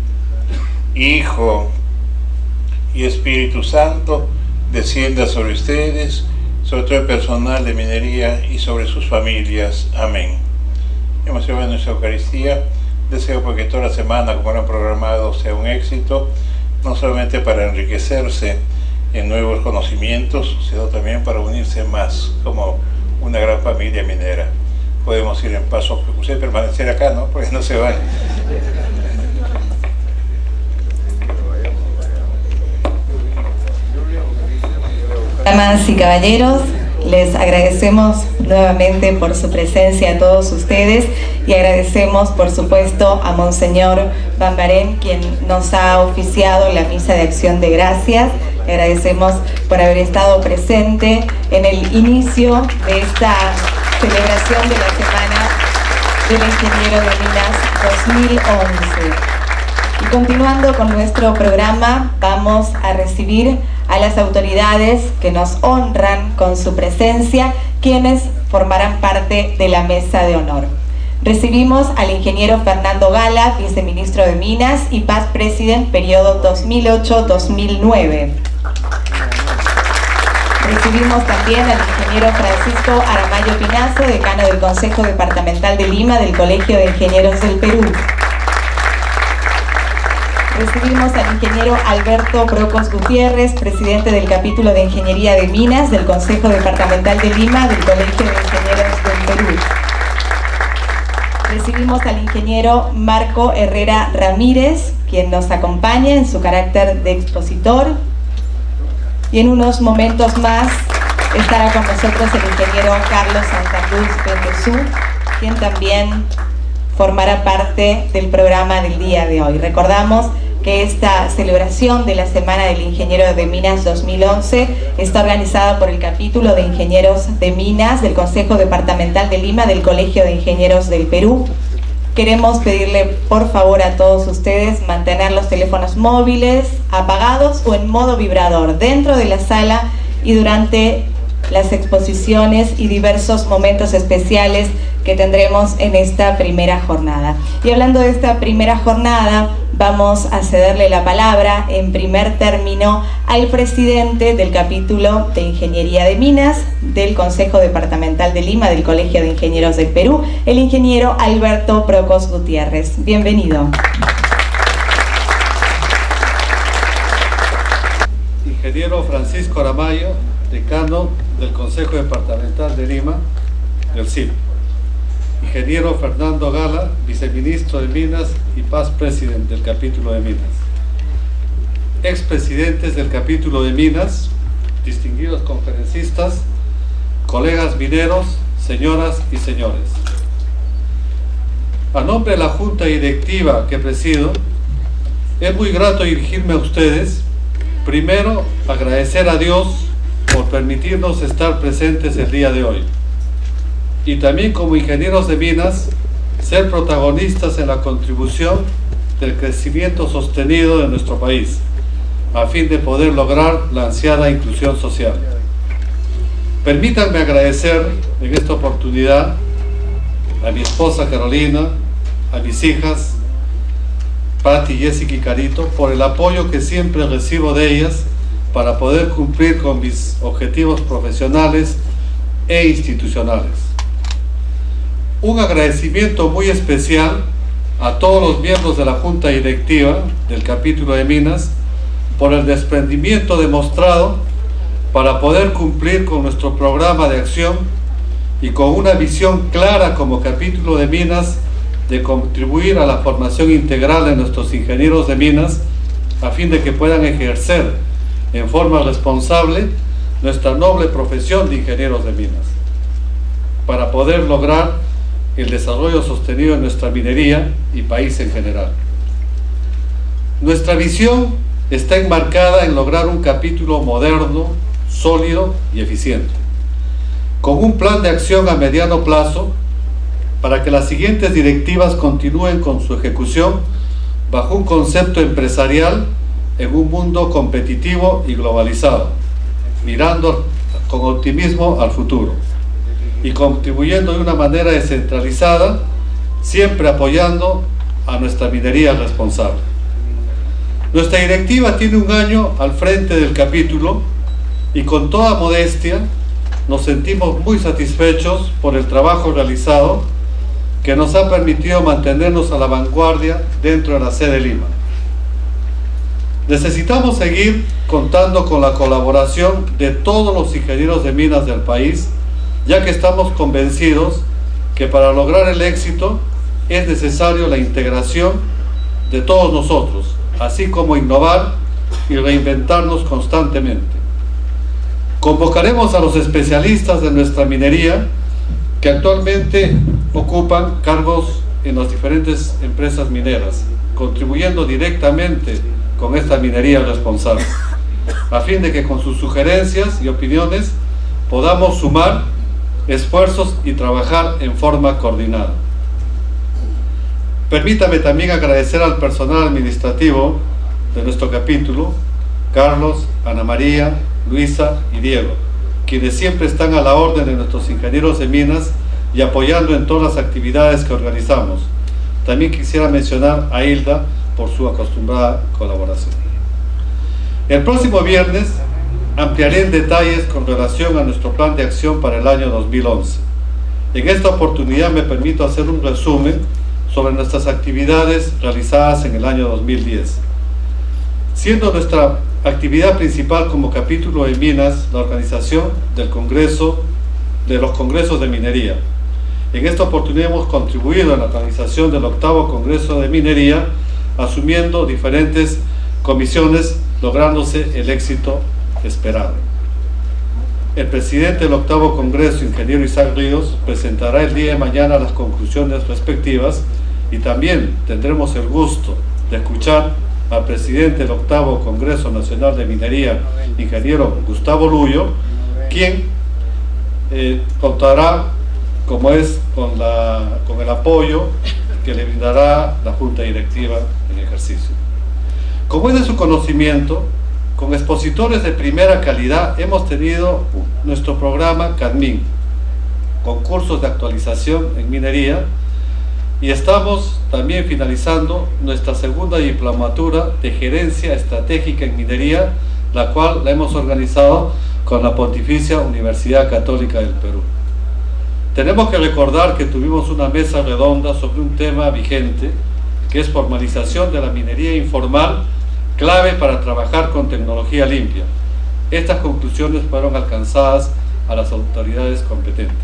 Hijo y Espíritu Santo, descienda sobre ustedes, sobre todo el personal de minería y sobre sus familias. Amén. Hemos llevado nuestra Eucaristía. Deseo porque toda la semana, como lo han programado, sea un éxito, no solamente para enriquecerse en nuevos conocimientos, sino también para unirse más como una gran familia minera. Podemos ir en paz. Usted permanecer acá, ¿no? Porque no se van. Damas y caballeros, les agradecemos nuevamente por su presencia a todos ustedes y agradecemos por supuesto a Monseñor Bambarén, quien nos ha oficiado la misa de acción de gracias. Le agradecemos por haber estado presente en el inicio de esta celebración de la Semana del Ingeniero de Minas dos mil once. Y continuando con nuestro programa, vamos a recibir a las autoridades que nos honran con su presencia, quienes formarán parte de la mesa de honor. Recibimos al ingeniero Fernando Gala, viceministro de Minas y Past President, periodo dos mil ocho a dos mil nueve. Recibimos también al ingeniero Francisco Aramayo Pinazo, decano del Consejo Departamental de Lima del Colegio de Ingenieros del Perú. Recibimos al ingeniero Alberto Brocos Gutiérrez, presidente del capítulo de Ingeniería de Minas del Consejo Departamental de Lima del Colegio de Ingenieros del Perú. Recibimos al ingeniero Marco Herrera Ramírez, quien nos acompaña en su carácter de expositor. Y en unos momentos más estará con nosotros el ingeniero Carlos Santa Cruz Bendezú, quien también formará parte del programa del día de hoy. Recordamos que esta celebración de la Semana del Ingeniero de Minas dos mil once está organizada por el capítulo de Ingenieros de Minas del Consejo Departamental de Lima del Colegio de Ingenieros del Perú. Queremos pedirle por favor a todos ustedes mantener los teléfonos móviles apagados o en modo vibrador dentro de la sala y durante las exposiciones y diversos momentos especiales que tendremos en esta primera jornada. Y hablando de esta primera jornada, vamos a cederle la palabra en primer término al presidente del capítulo de Ingeniería de Minas del Consejo Departamental de Lima del Colegio de Ingenieros del Perú, el ingeniero Alberto Brocos Gutiérrez. Bienvenido. Ingeniero Francisco Aramayo, decano del Consejo Departamental de Lima, del C I P. Ingeniero Fernando Gala, viceministro de Minas y Past President del capítulo de Minas. Expresidentes del capítulo de Minas, distinguidos conferencistas, colegas mineros, señoras y señores. A nombre de la Junta Directiva que presido, es muy grato dirigirme a ustedes. Primero, agradecer a Dios por permitirnos estar presentes el día de hoy. Y también como ingenieros de minas, ser protagonistas en la contribución del crecimiento sostenido de nuestro país, a fin de poder lograr la ansiada inclusión social. Permítanme agradecer en esta oportunidad a mi esposa Carolina, a mis hijas, Patti, Jessica y Carito, por el apoyo que siempre recibo de ellas para poder cumplir con mis objetivos profesionales e institucionales. Un agradecimiento muy especial a todos los miembros de la Junta Directiva del capítulo de Minas por el desprendimiento demostrado para poder cumplir con nuestro programa de acción y con una visión clara como capítulo de Minas de contribuir a la formación integral de nuestros ingenieros de minas a fin de que puedan ejercer en forma responsable nuestra noble profesión de ingenieros de minas, para poder lograr el desarrollo sostenido de nuestra minería y país en general. Nuestra visión está enmarcada en lograr un capítulo moderno, sólido y eficiente, con un plan de acción a mediano plazo para que las siguientes directivas continúen con su ejecución bajo un concepto empresarial en un mundo competitivo y globalizado, mirando con optimismo al futuro y contribuyendo de una manera descentralizada, siempre apoyando a nuestra minería responsable. Nuestra directiva tiene un año al frente del capítulo y con toda modestia nos sentimos muy satisfechos por el trabajo realizado que nos ha permitido mantenernos a la vanguardia dentro de la sede de Lima. Necesitamos seguir contando con la colaboración de todos los ingenieros de minas del país, ya que estamos convencidos que para lograr el éxito es necesario la integración de todos nosotros, así como innovar y reinventarnos constantemente. Convocaremos a los especialistas de nuestra minería que actualmente ocupan cargos en las diferentes empresas mineras, contribuyendo directamente con esta minería responsable, a fin de que con sus sugerencias y opiniones podamos sumar esfuerzos y trabajar en forma coordinada. Permítame también agradecer al personal administrativo de nuestro capítulo, Carlos, Ana María, Luisa y Diego, quienes siempre están a la orden de nuestros ingenieros de minas y apoyando en todas las actividades que organizamos. También quisiera mencionar a Hilda por su acostumbrada colaboración. El próximo viernes ampliaré en detalles con relación a nuestro plan de acción para el año dos mil once. En esta oportunidad me permito hacer un resumen sobre nuestras actividades realizadas en el año dos mil diez. Siendo nuestra actividad principal como capítulo de minas la organización del Congreso, de los Congresos de Minería. En esta oportunidad hemos contribuido en la organización del octavo Congreso de Minería, asumiendo diferentes comisiones, lográndose el éxito esperado. El presidente del octavo Congreso, ingeniero Isaac Ríos, presentará el día de mañana las conclusiones respectivas y también tendremos el gusto de escuchar al presidente del octavo Congreso Nacional de Minería, ingeniero Gustavo Luyo, quien eh, contará, como es, con, la, con el apoyo que le brindará la Junta Directiva en ejercicio. Como es de su conocimiento, con expositores de primera calidad hemos tenido nuestro programa CADMIN, concursos de actualización en minería, y estamos también finalizando nuestra segunda diplomatura de gerencia estratégica en minería, la cual la hemos organizado con la Pontificia Universidad Católica del Perú. Tenemos que recordar que tuvimos una mesa redonda sobre un tema vigente, que es formalización de la minería informal, clave para trabajar con tecnología limpia. Estas conclusiones fueron alcanzadas a las autoridades competentes.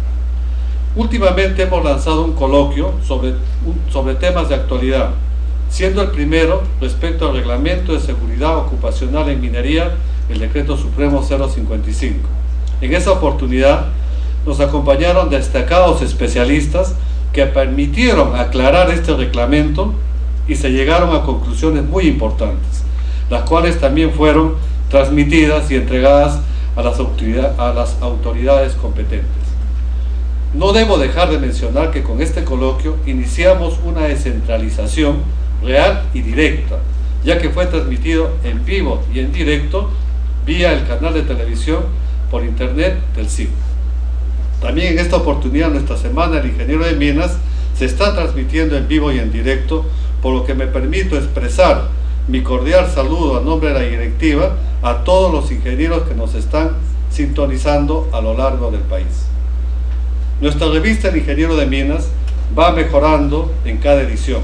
Últimamente hemos lanzado un coloquio sobre, sobre temas de actualidad, siendo el primero respecto al Reglamento de Seguridad Ocupacional en Minería, el Decreto Supremo cero cincuenta y cinco. En esa oportunidad nos acompañaron destacados especialistas que permitieron aclarar este reglamento y se llegaron a conclusiones muy importantes, las cuales también fueron transmitidas y entregadas a las, autoridad, a las autoridades competentes. No debo dejar de mencionar que con este coloquio iniciamos una descentralización real y directa, ya que fue transmitido en vivo y en directo vía el canal de televisión por internet del C I C. También en esta oportunidad nuestra Semana del Ingeniero de Minas se está transmitiendo en vivo y en directo, por lo que me permito expresar mi cordial saludo a nombre de la directiva a todos los ingenieros que nos están sintonizando a lo largo del país. Nuestra revista El Ingeniero de Minas va mejorando en cada edición.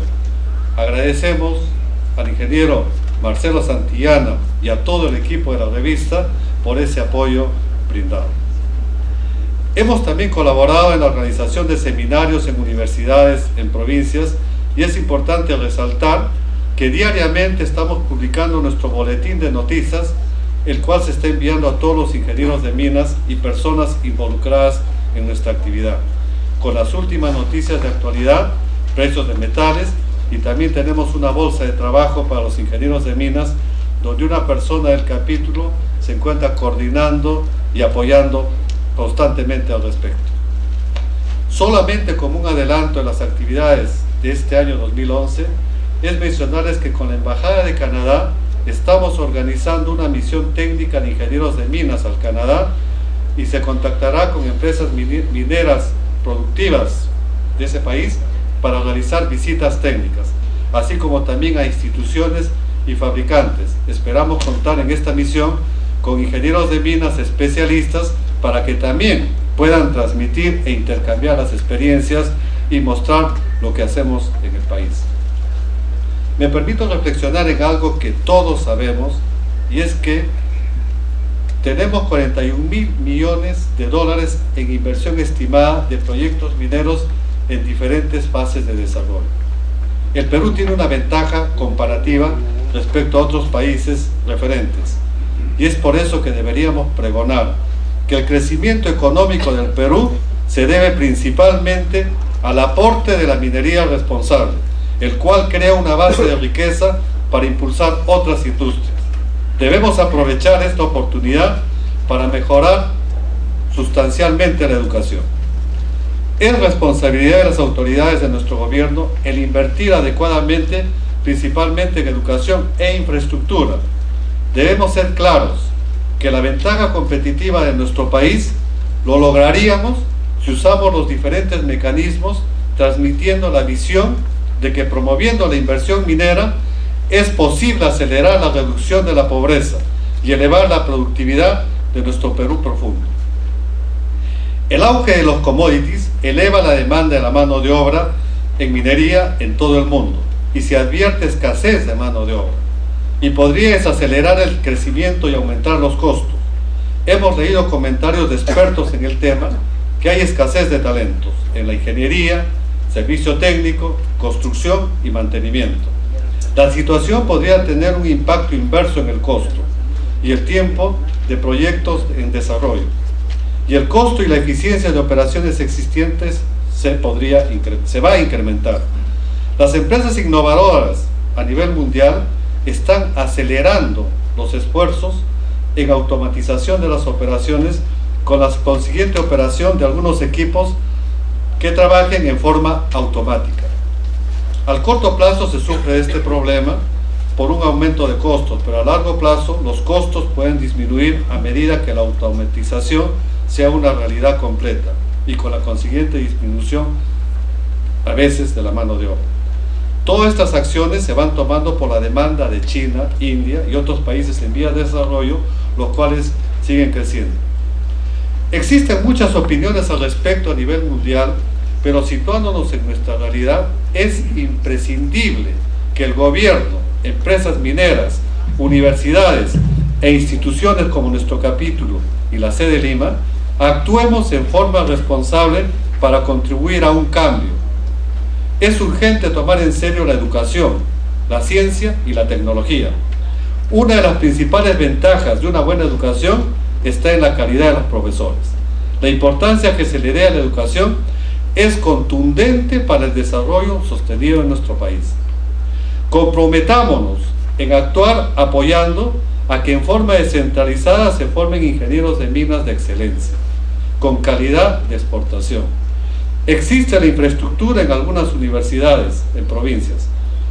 Agradecemos al ingeniero Marcelo Santillana y a todo el equipo de la revista por ese apoyo brindado. Hemos también colaborado en la organización de seminarios en universidades, en provincias, y es importante resaltar que diariamente estamos publicando nuestro boletín de noticias, el cual se está enviando a todos los ingenieros de minas y personas involucradas en nuestra actividad, con las últimas noticias de actualidad, precios de metales, y también tenemos una bolsa de trabajo para los ingenieros de minas, donde una persona del capítulo se encuentra coordinando y apoyando constantemente al respecto. Solamente como un adelanto en las actividades de este año dos mil once, es mencionarles que con la Embajada de Canadá estamos organizando una misión técnica de ingenieros de minas al Canadá, y se contactará con empresas mineras productivas de ese país para realizar visitas técnicas, así como también a instituciones y fabricantes. Esperamos contar en esta misión con ingenieros de minas especialistas para que también puedan transmitir e intercambiar las experiencias y mostrar lo que hacemos en el país. Me permito reflexionar en algo que todos sabemos, y es que tenemos cuarenta y un mil millones de dólares en inversión estimada de proyectos mineros en diferentes fases de desarrollo. El Perú tiene una ventaja comparativa respecto a otros países referentes, y es por eso que deberíamos pregonar que el crecimiento económico del Perú se debe principalmente al aporte de la minería responsable, el cual crea una base de riqueza para impulsar otras industrias. Debemos aprovechar esta oportunidad para mejorar sustancialmente la educación. Es responsabilidad de las autoridades de nuestro gobierno el invertir adecuadamente, principalmente en educación e infraestructura. Debemos ser claros que la ventaja competitiva de nuestro país lo lograríamos si usamos los diferentes mecanismos, transmitiendo la visión de que promoviendo la inversión minera es posible acelerar la reducción de la pobreza y elevar la productividad de nuestro Perú profundo. El auge de los commodities eleva la demanda de la mano de obra en minería en todo el mundo, y se advierte escasez de mano de obra, y podría desacelerar el crecimiento y aumentar los costos. Hemos leído comentarios de expertos en el tema que hay escasez de talentos en la ingeniería, servicio técnico, construcción y mantenimiento. La situación podría tener un impacto inverso en el costo y el tiempo de proyectos en desarrollo, y el costo y la eficiencia de operaciones existentes se, podría, se va a incrementar. Las empresas innovadoras a nivel mundial están acelerando los esfuerzos en automatización de las operaciones, con la consiguiente operación de algunos equipos que trabajen en forma automática. Al corto plazo se sufre de este problema por un aumento de costos, pero a largo plazo los costos pueden disminuir a medida que la automatización sea una realidad completa, y con la consiguiente disminución a veces de la mano de obra. Todas estas acciones se van tomando por la demanda de China, India y otros países en vías de desarrollo, los cuales siguen creciendo. Existen muchas opiniones al respecto a nivel mundial, pero situándonos en nuestra realidad, es imprescindible que el gobierno, empresas mineras, universidades e instituciones como nuestro capítulo y la sede de Lima, actuemos en forma responsable para contribuir a un cambio. Es urgente tomar en serio la educación, la ciencia y la tecnología. Una de las principales ventajas de una buena educación está en la calidad de los profesores. La importancia que se le dé a la educación es contundente para el desarrollo sostenido en nuestro país. Comprometámonos en actuar apoyando a que en forma descentralizada se formen ingenieros de minas de excelencia, con calidad de exportación. Existe la infraestructura en algunas universidades, en provincias,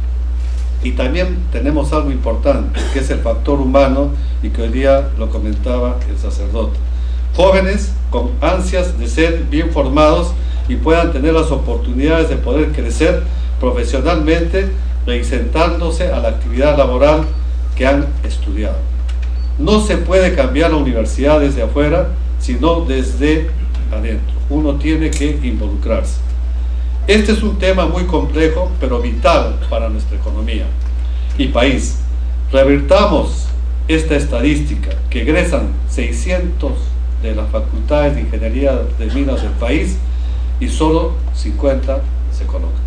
y también tenemos algo importante, que es el factor humano, y que hoy día lo comentaba el sacerdote. Jóvenes con ansias de ser bien formados y puedan tener las oportunidades de poder crecer profesionalmente, reinsertándose a la actividad laboral que han estudiado. No se puede cambiar la universidad desde afuera, sino desde adentro. Uno tiene que involucrarse. Este es un tema muy complejo, pero vital para nuestra economía y país. Revertamos esta estadística, que egresan seiscientos de las facultades de ingeniería de minas del país y solo cincuenta se colocan.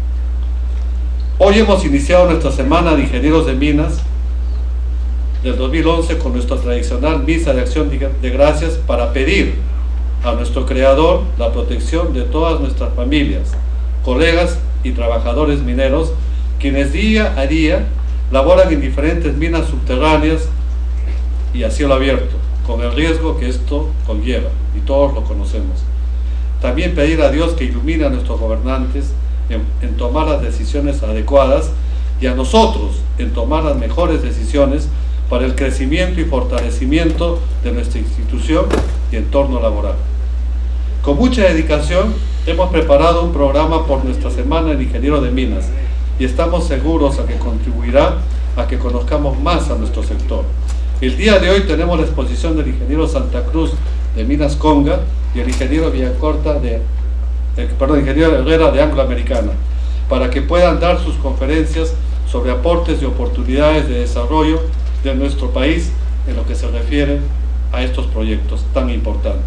Hoy hemos iniciado nuestra semana de ingenieros de minas del dos mil once con nuestra tradicional misa de acción de gracias para pedir a nuestro Creador la protección de todas nuestras familias, colegas y trabajadores mineros, quienes día a día laboran en diferentes minas subterráneas y a cielo abierto, con el riesgo que esto conlleva, y todos lo conocemos. También pedir a Dios que ilumine a nuestros gobernantes en, en tomar las decisiones adecuadas y a nosotros en tomar las mejores decisiones para el crecimiento y fortalecimiento de nuestra institución y entorno laboral. Con mucha dedicación hemos preparado un programa por nuestra Semana del Ingeniero de Minas y estamos seguros a que contribuirá a que conozcamos más a nuestro sector. El día de hoy tenemos la exposición del ingeniero Santa Cruz de Minas Conga y el ingeniero Villacorta de, eh, perdón, ingeniero Herrera de Anglo Americana, para que puedan dar sus conferencias sobre aportes y oportunidades de desarrollo de nuestro país en lo que se refiere a estos proyectos tan importantes.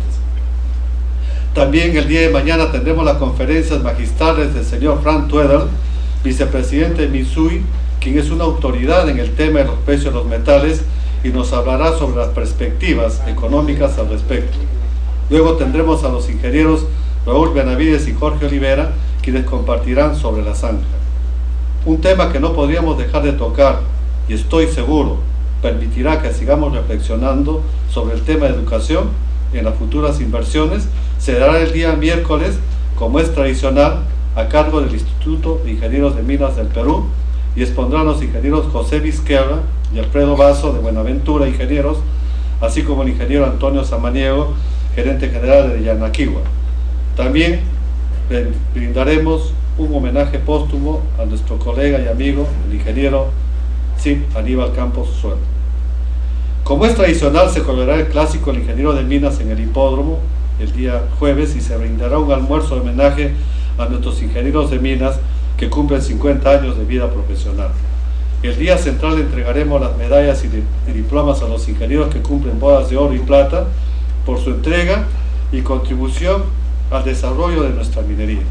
También el día de mañana tendremos las conferencias magistrales del señor Frank Tweddle, vicepresidente de Mitsui, quien es una autoridad en el tema de los precios de los metales y nos hablará sobre las perspectivas económicas al respecto. Luego tendremos a los ingenieros Raúl Benavides y Jorge Olivera, quienes compartirán sobre la zanja. Un tema que no podríamos dejar de tocar, y estoy seguro permitirá que sigamos reflexionando sobre el tema de educación en las futuras inversiones, se dará el día miércoles, como es tradicional, a cargo del Instituto de Ingenieros de Minas del Perú, y expondrán los ingenieros José Vizquerra y Alfredo Vaso de Buenaventura Ingenieros, así como el ingeniero Antonio Samaniego, gerente general de Yanaquiwa. También brindaremos un homenaje póstumo a nuestro colega y amigo, el ingeniero Cip Aníbal Campos Sueldo. Como es tradicional, se celebrará el clásico El Ingeniero de Minas en el hipódromo el día jueves y se brindará un almuerzo de homenaje a nuestros ingenieros de minas que cumplen cincuenta años de vida profesional. El día central entregaremos las medallas y, y diplomas a los ingenieros que cumplen bodas de oro y plata por su entrega y contribución al desarrollo de nuestra minería.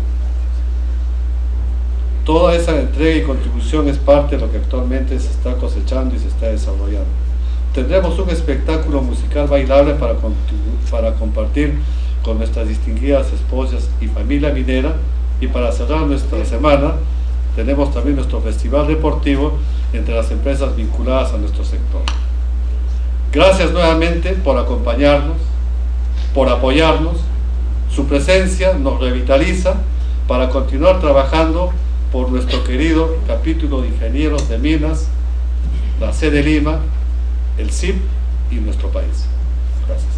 Toda esa entrega y contribución es parte de lo que actualmente se está cosechando y se está desarrollando. Tendremos un espectáculo musical bailable para, para compartir con nuestras distinguidas esposas y familia minera, y para cerrar nuestra semana tenemos también nuestro festival deportivo entre las empresas vinculadas a nuestro sector. Gracias nuevamente por acompañarnos, por apoyarnos. Su presencia nos revitaliza para continuar trabajando por nuestro querido capítulo de ingenieros de minas, la C de Lima, el C I P y nuestro país. Gracias.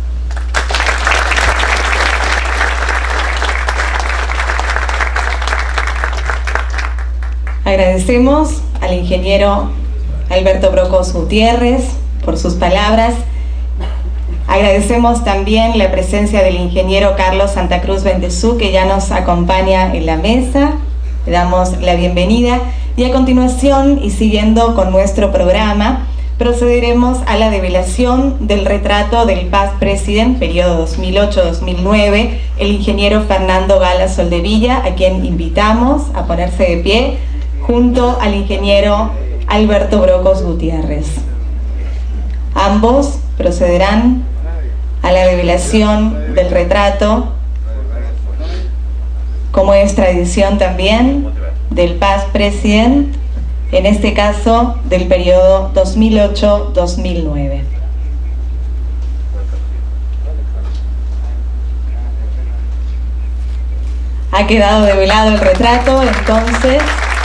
Agradecemos al ingeniero Alberto Brocos Gutiérrez por sus palabras. Agradecemos también la presencia del ingeniero Carlos Santa Cruz Bendezú, que ya nos acompaña en la mesa. Le damos la bienvenida y a continuación, y siguiendo con nuestro programa, procederemos a la develación del retrato del Past President, periodo dos mil ocho a dos mil nueve, el ingeniero Fernando Gala Soldevilla, a quien invitamos a ponerse de pie, junto al ingeniero Alberto Brocos Gutiérrez. Ambos procederán a la develación del retrato, como es tradición también, del Past President, en este caso del periodo dos mil ocho a dos mil nueve. Ha quedado develado el retrato, entonces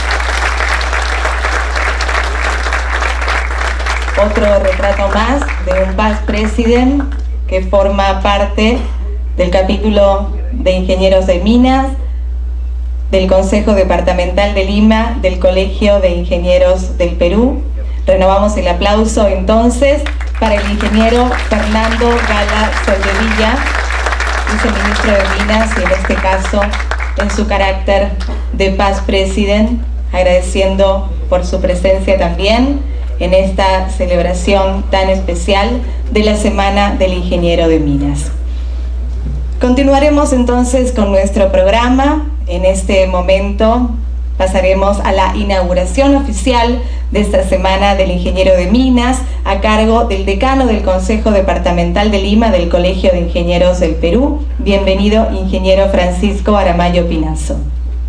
otro retrato más de un Past President que forma parte del capítulo de Ingenieros de Minas, del Consejo Departamental de Lima, del Colegio de Ingenieros del Perú. Renovamos el aplauso entonces para el ingeniero Fernando Gala Soldevilla, viceministro de Minas, y en este caso en su carácter de Past President, agradeciendo por su presencia también en esta celebración tan especial de la Semana del Ingeniero de Minas. Continuaremos entonces con nuestro programa. En este momento pasaremos a la inauguración oficial de esta Semana del Ingeniero de Minas, a cargo del decano del Consejo Departamental de Lima del Colegio de Ingenieros del Perú. Bienvenido, ingeniero Francisco Aramayo Pinazo.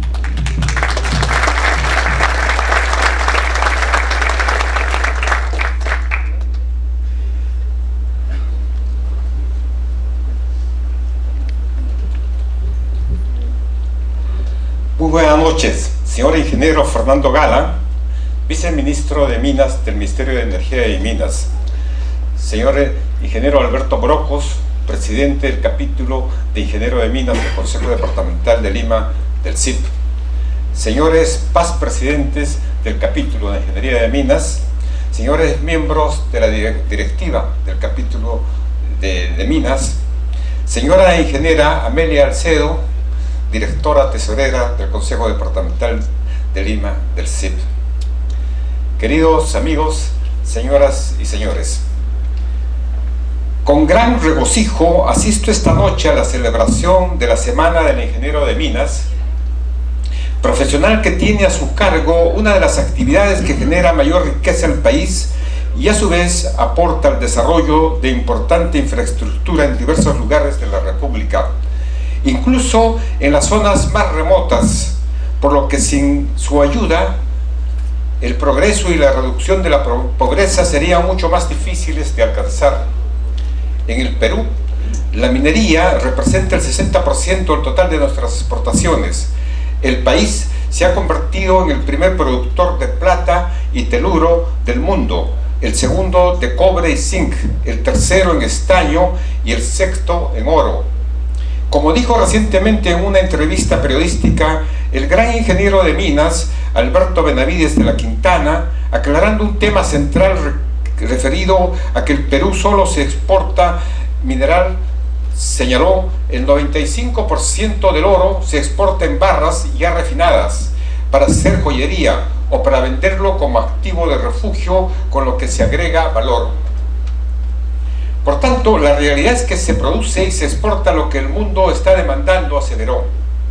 Muy buenas noches, señor ingeniero Fernando Gala, viceministro de Minas del Ministerio de Energía y Minas, señor ingeniero Alberto Brocos, presidente del capítulo de Ingeniero de Minas del Consejo Departamental de Lima del C I P, señores paz presidentes del capítulo de Ingeniería de Minas, señores miembros de la directiva del capítulo de, de Minas, señora ingeniera Amelia Alcedo, directora tesorera del Consejo Departamental de Lima del C I P. Queridos amigos, señoras y señores, con gran regocijo asisto esta noche a la celebración de la Semana del Ingeniero de Minas, profesional que tiene a su cargo una de las actividades que genera mayor riqueza al país y a su vez aporta al desarrollo de importante infraestructura en diversos lugares de la República, incluso en las zonas más remotas, por lo que sin su ayuda el progreso y la reducción de la pobreza serían mucho más difíciles de alcanzar. En el Perú, la minería representa el sesenta por ciento del total de nuestras exportaciones. El país se ha convertido en el primer productor de plata y teluro del mundo, el segundo de cobre y zinc, el tercero en estaño y el sexto en oro. Como dijo recientemente en una entrevista periodística el gran ingeniero de Minas, Alberto Benavides de la Quintana, aclarando un tema central re referido a que el Perú solo se exporta mineral, señaló: el noventa y cinco por ciento del oro se exporta en barras ya refinadas para hacer joyería o para venderlo como activo de refugio, con lo que se agrega valor. Por tanto, la realidad es que se produce y se exporta lo que el mundo está demandando, aceleró.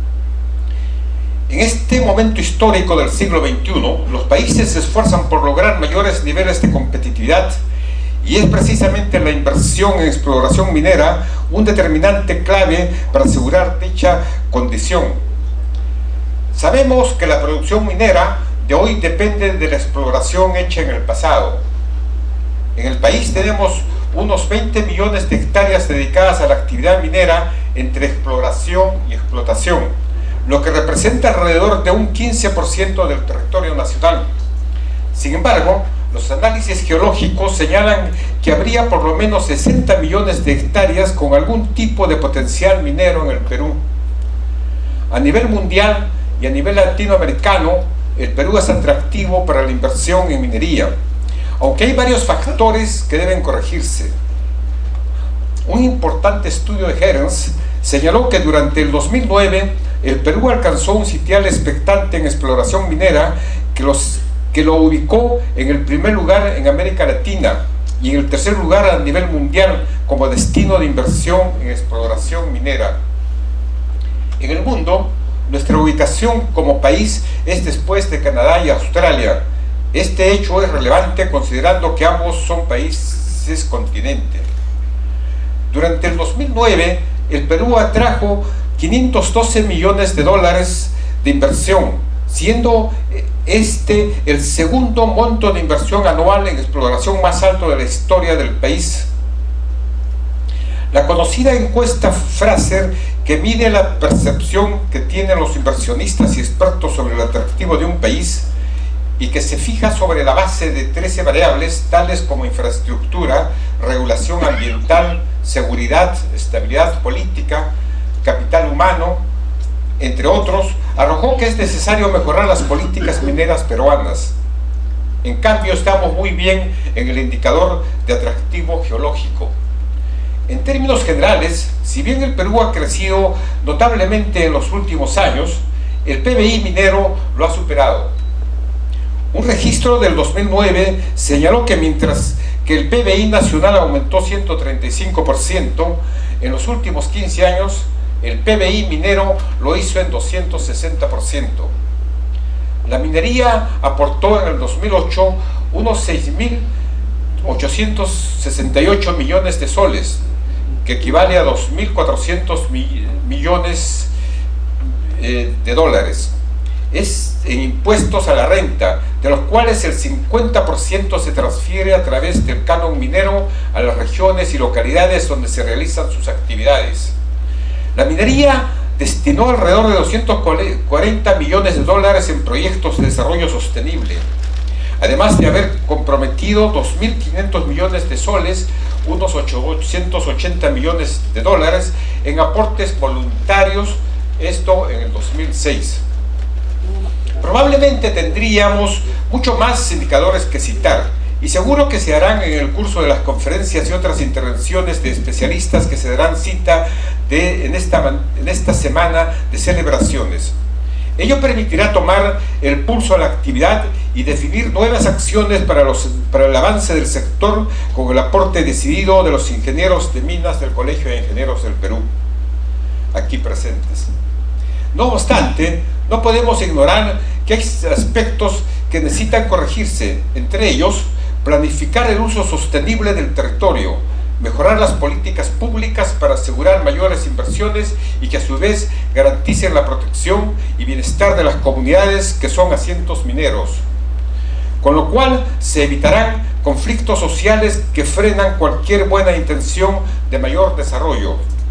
En este momento histórico del siglo veintiuno, los países se esfuerzan por lograr mayores niveles de competitividad y es precisamente la inversión en exploración minera un determinante clave para asegurar dicha condición. Sabemos que la producción minera de hoy depende de la exploración hecha en el pasado. En el país tenemos unos veinte millones de hectáreas dedicadas a la actividad minera entre exploración y explotación, lo que representa alrededor de un quince por ciento del territorio nacional. Sin embargo, los análisis geológicos señalan que habría por lo menos sesenta millones de hectáreas con algún tipo de potencial minero en el Perú. A nivel mundial y a nivel latinoamericano, el Perú es atractivo para la inversión en minería, aunque hay varios factores que deben corregirse. Un importante estudio de Herens señaló que durante el dos mil nueve el Perú alcanzó un sitial expectante en exploración minera que, los, que lo ubicó en el primer lugar en América Latina y en el tercer lugar a nivel mundial como destino de inversión en exploración minera. En el mundo, nuestra ubicación como país es después de Canadá y Australia. Este hecho es relevante considerando que ambos son países continentes. Durante el dos mil nueve, el Perú atrajo quinientos doce millones de dólares de inversión, siendo este el segundo monto de inversión anual en exploración más alto de la historia del país. La conocida encuesta Fraser, que mide la percepción que tienen los inversionistas y expertos sobre el atractivo de un país, y que se fija sobre la base de trece variables tales como infraestructura, regulación ambiental, seguridad, estabilidad política, capital humano, entre otros, arrojó que es necesario mejorar las políticas mineras peruanas. En cambio, estamos muy bien en el indicador de atractivo geológico. En términos generales, si bien el Perú ha crecido notablemente en los últimos años, el P B I minero lo ha superado. Un registro del dos mil nueve señaló que mientras que el P B I nacional aumentó ciento treinta y cinco por ciento, en los últimos quince años el P B I minero lo hizo en doscientos sesenta por ciento. La minería aportó en el dos mil ocho unos seis mil ochocientos sesenta y ocho millones de soles, que equivale a dos mil cuatrocientos millones eh, de dólares. Es en impuestos a la renta, de los cuales el cincuenta por ciento se transfiere a través del canon minero a las regiones y localidades donde se realizan sus actividades. La minería destinó alrededor de doscientos cuarenta millones de dólares en proyectos de desarrollo sostenible, además de haber comprometido dos mil quinientos millones de soles, unos ochocientos ochenta millones de dólares, en aportes voluntarios, esto en el dos mil seis. Probablemente tendríamos mucho más indicadores que citar, y seguro que se harán en el curso de las conferencias y otras intervenciones de especialistas que se darán cita de, en, esta, en esta semana de celebraciones. Ello permitirá tomar el pulso a la actividad y definir nuevas acciones para, los, para el avance del sector, con el aporte decidido de los ingenieros de minas del Colegio de Ingenieros del Perú, aquí presentes. No obstante, no podemos ignorar que hay aspectos que necesitan corregirse, entre ellos, planificar el uso sostenible del territorio, mejorar las políticas públicas para asegurar mayores inversiones y que a su vez garanticen la protección y bienestar de las comunidades que son asientos mineros, con lo cual se evitarán conflictos sociales que frenan cualquier buena intención de mayor desarrollo.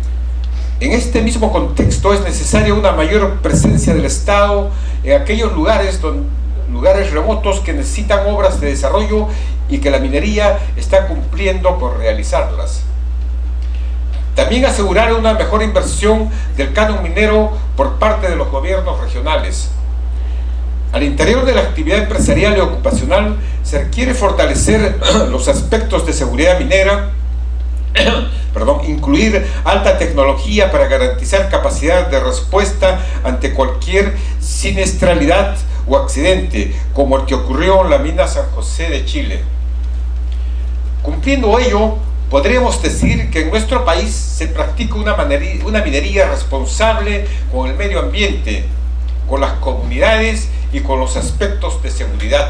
En este mismo contexto es necesaria una mayor presencia del Estado en aquellos lugares, donde, lugares remotos que necesitan obras de desarrollo y que la minería está cumpliendo con realizarlas. También asegurar una mejor inversión del canon minero por parte de los gobiernos regionales. Al interior de la actividad empresarial y ocupacional se requiere fortalecer los aspectos de seguridad minera, perdón, incluir alta tecnología para garantizar capacidad de respuesta ante cualquier siniestralidad o accidente, como el que ocurrió en la mina San José de Chile. Cumpliendo ello, podríamos decir que en nuestro país se practica una, una minería responsable con el medio ambiente, con las comunidades y con los aspectos de seguridad.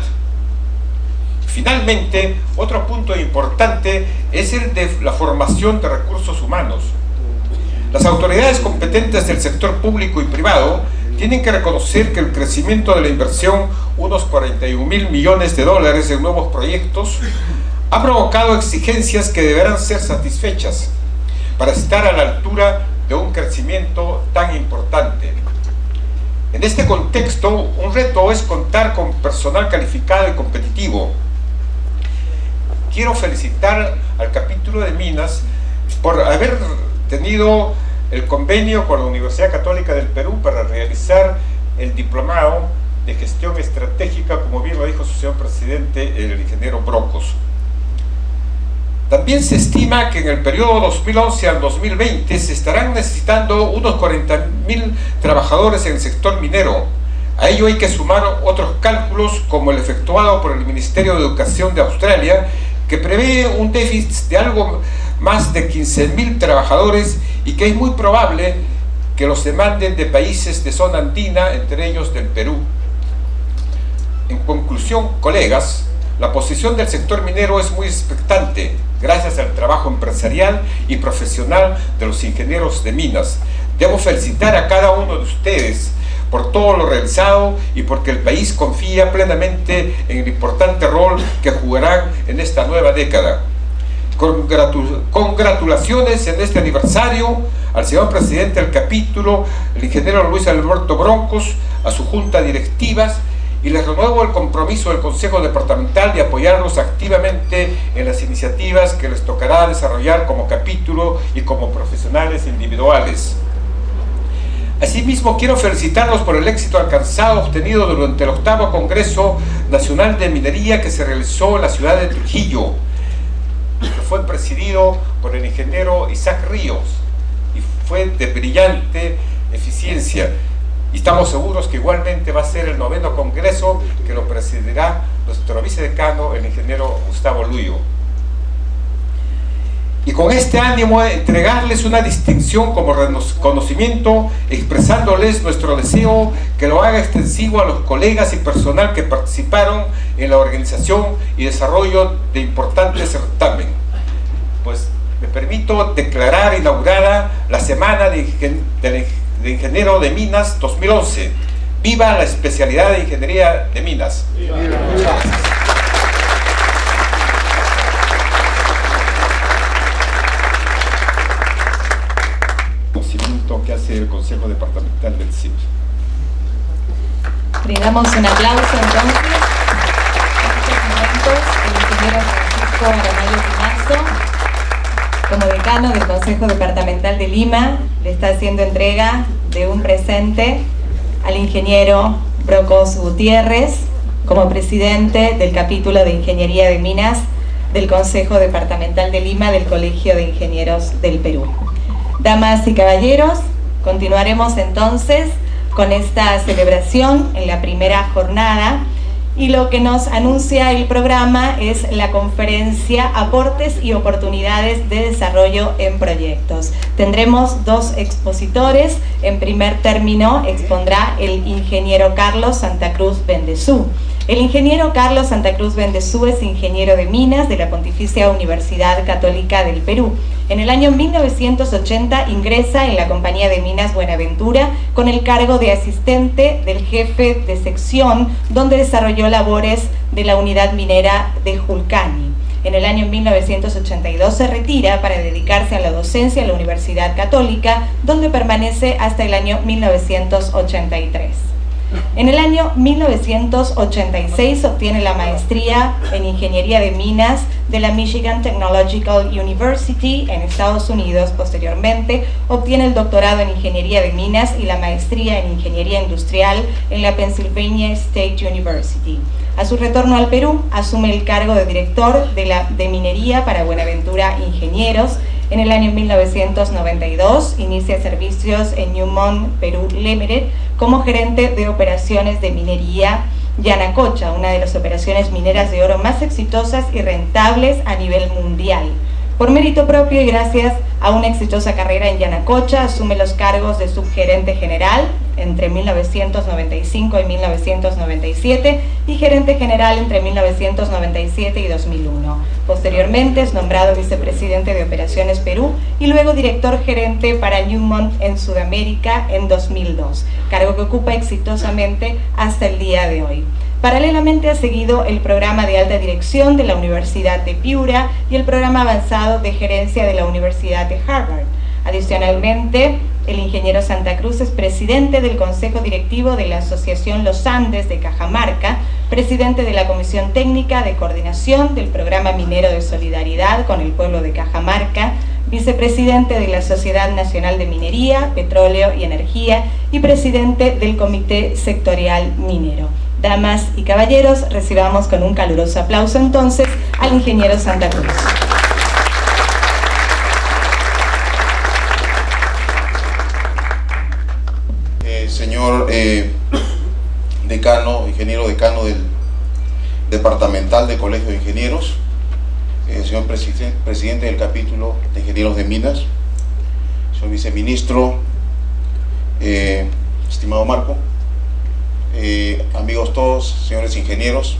Finalmente, otro punto importante es el de la formación de recursos humanos. Las autoridades competentes del sector público y privado tienen que reconocer que el crecimiento de la inversión, unos cuarenta y un mil millones de dólares en nuevos proyectos, ha provocado exigencias que deberán ser satisfechas para estar a la altura de un crecimiento tan importante. En este contexto, un reto es contar con personal calificado y competitivo. Quiero felicitar al capítulo de Minas por haber tenido el convenio con la Universidad Católica del Perú para realizar el diplomado de gestión estratégica, como bien lo dijo su señor presidente, el ingeniero Brocos. También se estima que en el periodo dos mil once al dos mil veinte se estarán necesitando unos cuarenta mil trabajadores en el sector minero. A ello hay que sumar otros cálculos, como el efectuado por el Ministerio de Educación de Australia, que prevé un déficit de algo más de quince mil trabajadores y que es muy probable que los demanden de países de zona andina, entre ellos del Perú. En conclusión, colegas, la posición del sector minero es muy expectante, gracias al trabajo empresarial y profesional de los ingenieros de minas. Debo felicitar a cada uno de ustedes por todo lo realizado y porque el país confía plenamente en el importante rol que jugarán en esta nueva década. Congratu- congratulaciones en este aniversario al señor presidente del capítulo, el ingeniero Luis Alberto Brocos, a su junta directiva, y les renuevo el compromiso del Consejo Departamental de apoyarlos activamente en las iniciativas que les tocará desarrollar como capítulo y como profesionales individuales. Asimismo, quiero felicitarlos por el éxito alcanzado obtenido durante el octavo Congreso Nacional de Minería que se realizó en la ciudad de Trujillo, que fue presidido por el ingeniero Isaac Ríos y fue de brillante eficiencia. Y estamos seguros que igualmente va a ser el noveno Congreso que lo presidirá nuestro vicedecano, el ingeniero Gustavo Luyo. y con este ánimo de entregarles una distinción como reconocimiento, expresándoles nuestro deseo que lo haga extensivo a los colegas y personal que participaron en la organización y desarrollo de importantes certamen. Pues me permito declarar inaugurada la Semana de, Ingen de, de Ingeniero de Minas dos mil once. ¡Viva la especialidad de Ingeniería de Minas! ¡Viva! Muchas gracias. Que hace el Consejo Departamental del C I P. Brindamos un aplauso entonces. En estos momentos, el ingeniero Francisco Aramayo Pinazo, como decano del Consejo Departamental de Lima, le está haciendo entrega de un presente al ingeniero Brocos Gutiérrez, como presidente del capítulo de Ingeniería de Minas del Consejo Departamental de Lima del Colegio de Ingenieros del Perú. Damas y caballeros, continuaremos entonces con esta celebración en la primera jornada, y lo que nos anuncia el programa es la conferencia Aportes y Oportunidades de Desarrollo en Proyectos. Tendremos dos expositores. En primer término expondrá el ingeniero Carlos Santa Cruz Bendezú. El ingeniero Carlos Santa Cruz Bendezú es ingeniero de minas de la Pontificia Universidad Católica del Perú. En el año mil novecientos ochenta ingresa en la Compañía de Minas Buenaventura con el cargo de asistente del jefe de sección, donde desarrolló labores de la unidad minera de Julcani. En el año mil novecientos ochenta y dos se retira para dedicarse a la docencia en la Universidad Católica, donde permanece hasta el año mil novecientos ochenta y tres. En el año mil novecientos ochenta y seis obtiene la maestría en Ingeniería de Minas de la Michigan Technological University en Estados Unidos. Posteriormente obtiene el doctorado en Ingeniería de Minas y la maestría en Ingeniería Industrial en la Pennsylvania State University. A su retorno al Perú, asume el cargo de director de, la, de minería para Buenaventura Ingenieros. En el año mil novecientos noventa y dos inicia servicios en Newmont Perú Limited como gerente de operaciones de minería Yanacocha, una de las operaciones mineras de oro más exitosas y rentables a nivel mundial. Por mérito propio y gracias a una exitosa carrera en Yanacocha, asume los cargos de subgerente general entre mil novecientos noventa y cinco y mil novecientos noventa y siete y gerente general entre mil novecientos noventa y siete y dos mil uno. Posteriormente es nombrado vicepresidente de Operaciones Perú y luego director gerente para Newmont en Sudamérica en dos mil dos, cargo que ocupa exitosamente hasta el día de hoy. Paralelamente ha seguido el programa de alta dirección de la Universidad de Piura y el programa avanzado de gerencia de la Universidad de Harvard. Adicionalmente, el ingeniero Santa Cruz es presidente del Consejo Directivo de la Asociación Los Andes de Cajamarca, presidente de la Comisión Técnica de Coordinación del Programa Minero de Solidaridad con el Pueblo de Cajamarca, vicepresidente de la Sociedad Nacional de Minería, Petróleo y Energía y presidente del Comité Sectorial Minero. Damas y caballeros, recibamos con un caluroso aplauso entonces al ingeniero Santa Cruz. Eh, señor eh, decano, ingeniero decano del Departamental de Colegio de Ingenieros, eh, señor presidente, presidente del capítulo de Ingenieros de Minas, señor viceministro, eh, estimado Marco, Eh, amigos todos, señores ingenieros,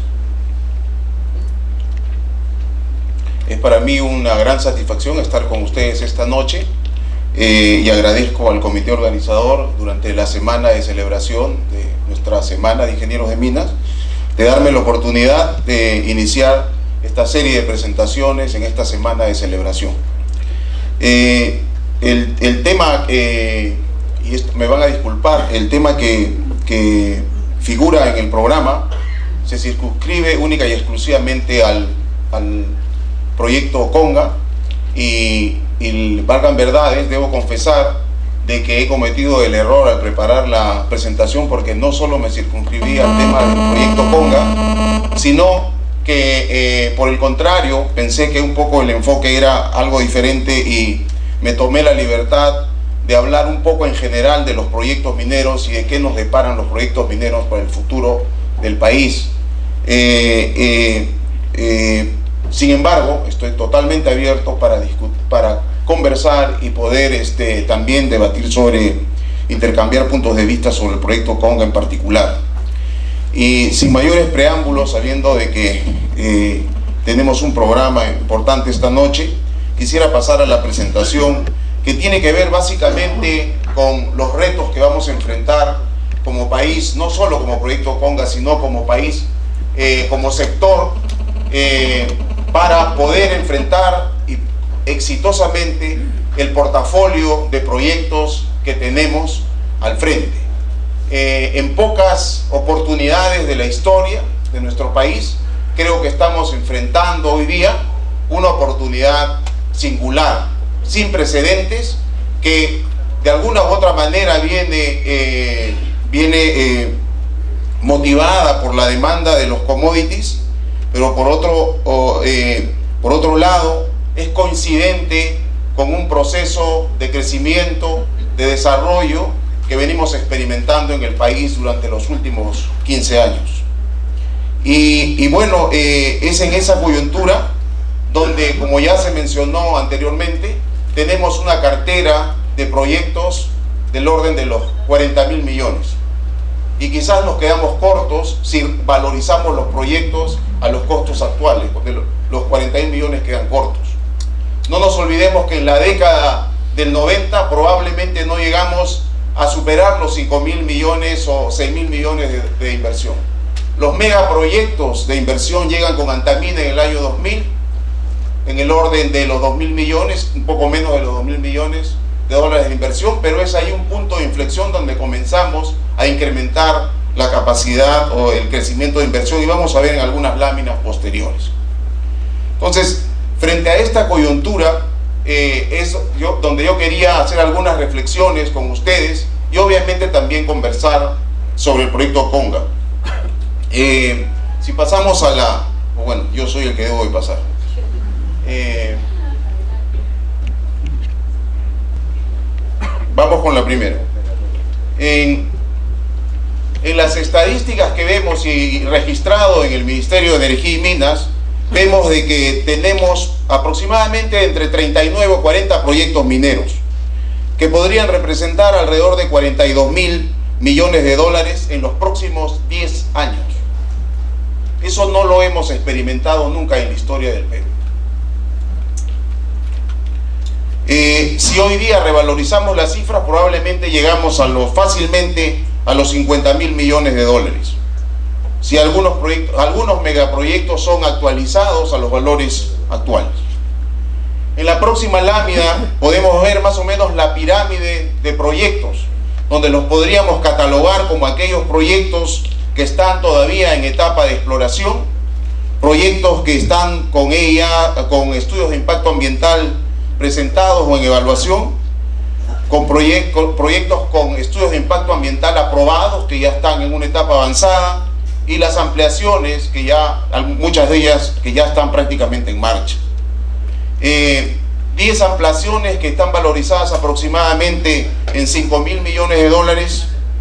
es para mí una gran satisfacción estar con ustedes esta noche eh, y agradezco al comité organizador durante la semana de celebración de nuestra Semana de Ingenieros de Minas de darme la oportunidad de iniciar esta serie de presentaciones en esta semana de celebración. Eh, el, el tema, eh, y esto, me van a disculpar, el tema que, que figura en el programa se circunscribe única y exclusivamente al, al proyecto Conga y, y valgan verdades, debo confesar de que he cometido el error al preparar la presentación, porque no solo me circunscribí al tema del proyecto Conga, sino que eh, por el contrario pensé que un poco el enfoque era algo diferente y me tomé la libertad de hablar un poco en general de los proyectos mineros y de qué nos deparan los proyectos mineros para el futuro del país. Eh, eh, eh, Sin embargo, estoy totalmente abierto para, para conversar y poder este, también debatir sobre, intercambiar puntos de vista sobre el proyecto Conga en particular. Y sin mayores preámbulos, sabiendo de que eh, tenemos un programa importante esta noche, quisiera pasar a la presentación que tiene que ver básicamente con los retos que vamos a enfrentar como país, no solo como proyecto Conga, sino como país, eh, como sector, eh, para poder enfrentar y, exitosamente el portafolio de proyectos que tenemos al frente. Eh, en pocas oportunidades de la historia de nuestro país, creo que estamos enfrentando hoy día una oportunidad singular, sin precedentes, que de alguna u otra manera viene, eh, viene eh, motivada por la demanda de los commodities, pero por otro, oh, eh, por otro lado es coincidente con un proceso de crecimiento, de desarrollo que venimos experimentando en el país durante los últimos quince años. Y, y bueno, eh, es en esa coyuntura donde, como ya se mencionó anteriormente, tenemos una cartera de proyectos del orden de los cuarenta mil millones. Y quizás nos quedamos cortos si valorizamos los proyectos a los costos actuales, porque los cuarenta mil millones quedan cortos. No nos olvidemos que en la década del noventa probablemente no llegamos a superar los cinco mil millones o seis mil millones de, de inversión. Los megaproyectos de inversión llegan con Antamina en el año dos mil, en el orden de los dos mil millones, un poco menos de los dos mil millones de dólares de inversión, pero es ahí un punto de inflexión donde comenzamos a incrementar la capacidad o el crecimiento de inversión, y vamos a ver en algunas láminas posteriores. Entonces, frente a esta coyuntura, Eh, es yo, donde yo quería hacer algunas reflexiones con ustedes y obviamente también conversar sobre el proyecto Conga. Eh, si pasamos a la... Bueno, yo soy el que debo de pasar. Eh, vamos con la primera. En, en las estadísticas que vemos y registrado en el Ministerio de Energía y Minas, vemos de que tenemos aproximadamente entre treinta y nueve o cuarenta proyectos mineros que podrían representar alrededor de cuarenta y dos mil millones de dólares en los próximos diez años. Eso no lo hemos experimentado nunca en la historia del Perú. Eh, si hoy día revalorizamos las cifras, probablemente llegamos a lo, fácilmente a los cincuenta mil millones de dólares. Si algunos, proyectos, algunos megaproyectos son actualizados a los valores actuales. En la próxima lámina podemos ver más o menos la pirámide de proyectos, donde los podríamos catalogar como aquellos proyectos que están todavía en etapa de exploración, proyectos que están con ella, con estudios de impacto ambiental presentados o en evaluación, con proyect, con proyectos con estudios de impacto ambiental aprobados que ya están en una etapa avanzada, y las ampliaciones que ya, muchas de ellas que ya están prácticamente en marcha. Eh, diez ampliaciones que están valorizadas aproximadamente en cinco mil millones de dólares,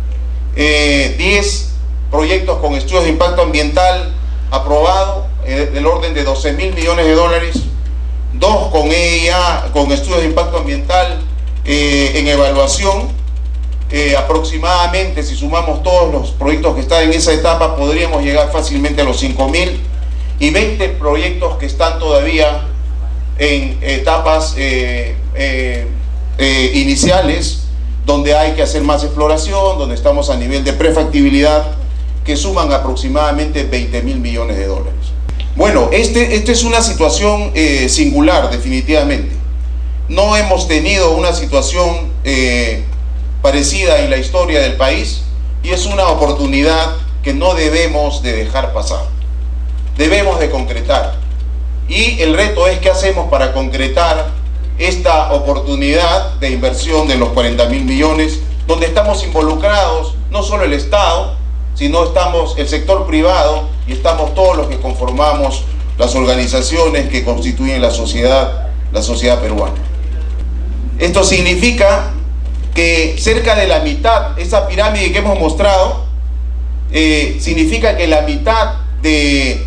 eh, diez proyectos con estudios de impacto ambiental aprobado eh, del orden de doce mil millones de dólares, dos con E I A, con estudios de impacto ambiental eh, en evaluación. Eh, aproximadamente, si sumamos todos los proyectos que están en esa etapa, podríamos llegar fácilmente a los cinco mil, y veinte proyectos que están todavía en etapas eh, eh, eh, iniciales, donde hay que hacer más exploración, donde estamos a nivel de prefactibilidad, que suman aproximadamente veinte mil millones de dólares. Bueno, este, esta es una situación eh, singular, definitivamente. No hemos tenido una situación eh, parecida en la historia del país, y es una oportunidad que no debemos de dejar pasar. Debemos de concretar, y el reto es qué hacemos para concretar esta oportunidad de inversión de los cuarenta mil millones, donde estamos involucrados no solo el Estado, sino estamos el sector privado y estamos todos los que conformamos las organizaciones que constituyen la sociedad, la sociedad peruana. Esto significa que cerca de la mitad, esa pirámide que hemos mostrado, eh, significa que la mitad de,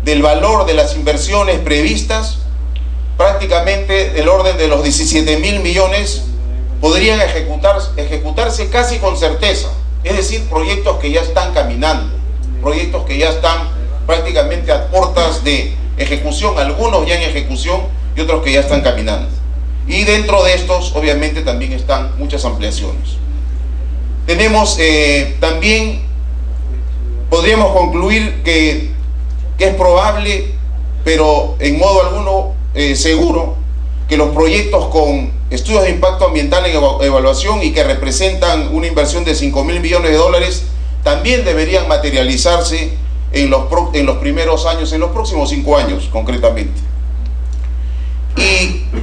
del valor de las inversiones previstas, prácticamente del orden de los diecisiete mil millones, podrían ejecutar, ejecutarse casi con certeza. Es decir, proyectos que ya están caminando, proyectos que ya están prácticamente a puertas de ejecución, algunos ya en ejecución y otros que ya están caminando. Y dentro de estos, obviamente, también están muchas ampliaciones. Tenemos eh, también, podríamos concluir que, que es probable, pero en modo alguno eh, seguro, que los proyectos con estudios de impacto ambiental en evaluación y que representan una inversión de cinco mil millones de dólares también deberían materializarse en los, pro, en los primeros años, en los próximos cinco años concretamente. Y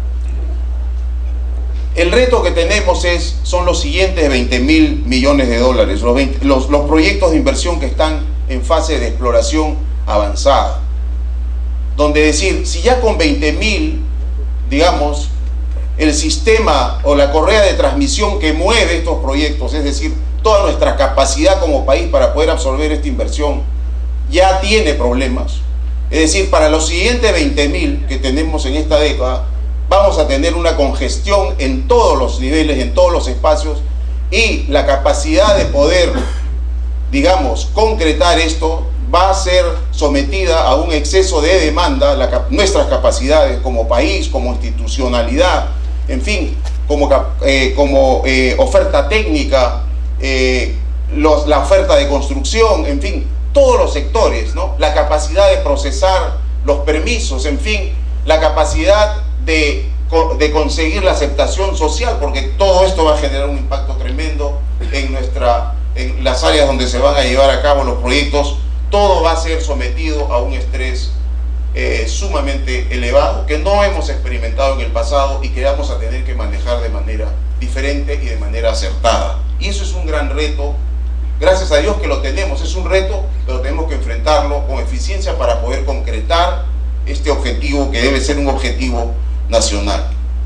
el reto que tenemos es, son los siguientes veinte mil millones de dólares, los, veinte, los, los proyectos de inversión que están en fase de exploración avanzada, donde decir, si ya con veinte mil, digamos, el sistema o la correa de transmisión que mueve estos proyectos, es decir, toda nuestra capacidad como país para poder absorber esta inversión, ya tiene problemas. Es decir, para los siguientes veinte mil que tenemos en esta década, vamos a tener una congestión en todos los niveles, en todos los espacios, y la capacidad de poder, digamos, concretar esto va a ser sometida a un exceso de demanda. La, nuestras capacidades como país, como institucionalidad, en fin, como, eh, como eh, oferta técnica, eh, los, la oferta de construcción, en fin, todos los sectores, ¿no? La capacidad de procesar los permisos, en fin, la capacidad de, de conseguir la aceptación social, porque todo esto va a generar un impacto tremendo en, nuestra, en las áreas donde se van a llevar a cabo los proyectos. Todo va a ser sometido a un estrés eh, sumamente elevado que no hemos experimentado en el pasado y que vamos a tener que manejar de manera diferente y de manera acertada. Y eso es un gran reto. Gracias a Dios que lo tenemos, es un reto, pero tenemos que enfrentarlo con eficiencia para poder concretar este objetivo que debe ser un objetivo nacional.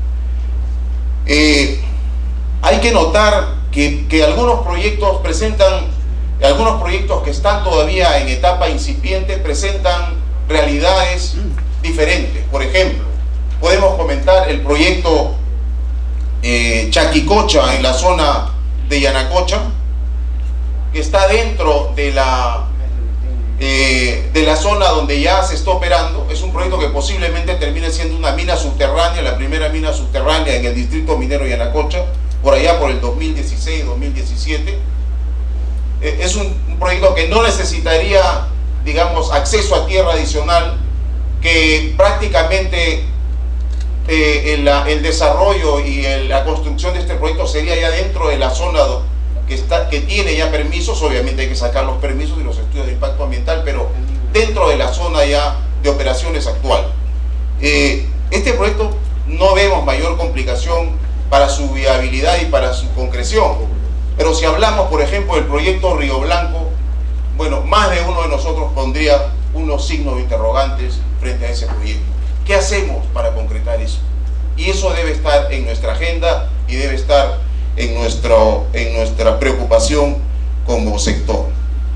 Eh, hay que notar que, que algunos proyectos presentan, algunos proyectos que están todavía en etapa incipiente presentan realidades diferentes. Por ejemplo, podemos comentar el proyecto eh, Chaquicocha en la zona de Yanacocha, que está dentro de la, eh, de la zona donde ya se está operando. Es un proyecto que posiblemente termine siendo una mina subterránea, la primera mina subterránea en el distrito minero Yanacocha, por allá por el dos mil dieciséis dos mil diecisiete. Eh, es un, un proyecto que no necesitaría, digamos, acceso a tierra adicional, que prácticamente eh, el, el desarrollo y el, la construcción de este proyecto sería ya dentro de la zona que, está, que tiene ya permisos. Obviamente hay que sacar los permisos y los estudios de impacto ambiental, pero dentro de la zona ya de operaciones actual. Eh, este proyecto no vemos mayor complicación para su viabilidad y para su concreción, pero si hablamos, por ejemplo, del proyecto Río Blanco, bueno, más de uno de nosotros pondría unos signos de interrogantes frente a ese proyecto. ¿Qué hacemos para concretar eso? Y eso debe estar en nuestra agenda y debe estar en, nuestro, en nuestra preocupación como sector.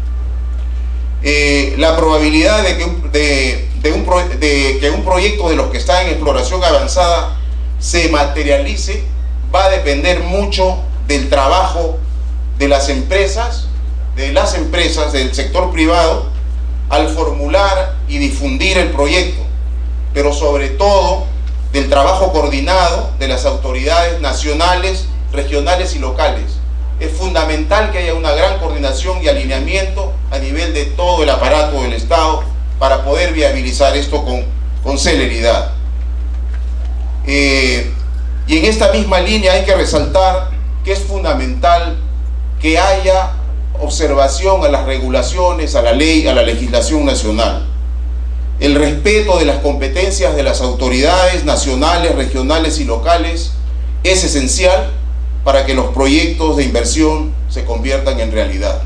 Eh, la probabilidad de que, de, de, un pro, de que un proyecto de los que está en exploración avanzada se materialice va a depender mucho del trabajo de las empresas, de las empresas del sector privado al formular y difundir el proyecto, pero sobre todo del trabajo coordinado de las autoridades nacionales, regionales y locales. Es fundamental que haya una gran coordinación y alineamiento a nivel de todo el aparato del Estado para poder viabilizar esto con, con celeridad. Eh, y en esta misma línea hay que resaltar que es fundamental que haya observación a las regulaciones, a la ley, a la legislación nacional. El respeto de las competencias de las autoridades nacionales, regionales y locales es esencial para que los proyectos de inversión se conviertan en realidad.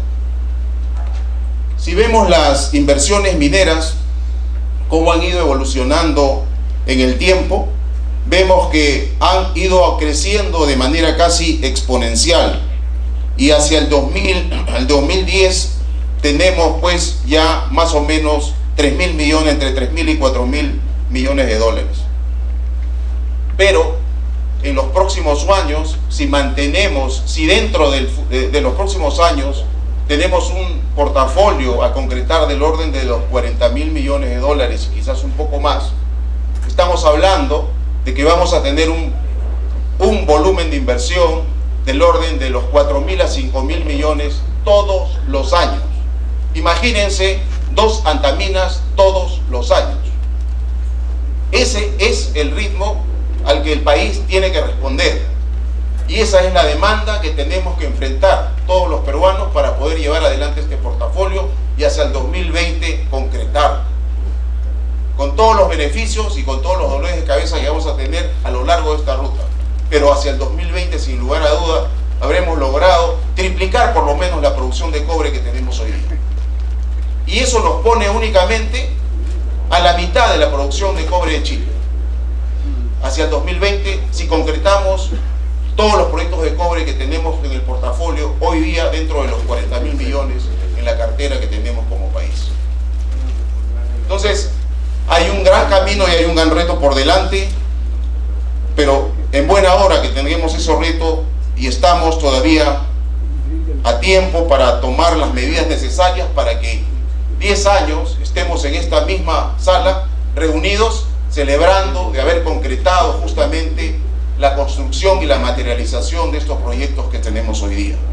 Si vemos las inversiones mineras, cómo han ido evolucionando en el tiempo, vemos que han ido creciendo de manera casi exponencial. Y hacia el dos mil, el dos mil diez tenemos pues ya más o menos tres mil millones, entre tres mil y cuatro mil millones de dólares. Pero en los próximos años, si mantenemos, si dentro del, de, de los próximos años tenemos un portafolio a concretar del orden de los cuarenta mil millones de dólares, quizás un poco más, estamos hablando de que vamos a tener un, un volumen de inversión del orden de los cuatro mil a cinco mil millones todos los años. Imagínense dos Antaminas todos los años. Ese es el ritmo al que el país tiene que responder, y esa es la demanda que tenemos que enfrentar todos los peruanos para poder llevar adelante este portafolio y hacia el dos mil veinte concretarlo, con todos los beneficios y con todos los dolores de cabeza que vamos a tener a lo largo de esta ruta. Pero hacia el dos mil veinte, sin lugar a duda, habremos logrado triplicar por lo menos la producción de cobre que tenemos hoy día. Y eso nos pone únicamente a la mitad de la producción de cobre de Chile. Hacia el dos mil veinte, si concretamos todos los proyectos de cobre que tenemos en el portafolio hoy día dentro de los cuarenta mil millones en la cartera que tenemos como país. Entonces, hay un gran camino y hay un gran reto por delante, pero en buena hora que tengamos ese reto y estamos todavía a tiempo para tomar las medidas necesarias para que diez años estemos en esta misma sala reunidos celebrando de haber concretado justamente la construcción y la materialización de estos proyectos que tenemos hoy día.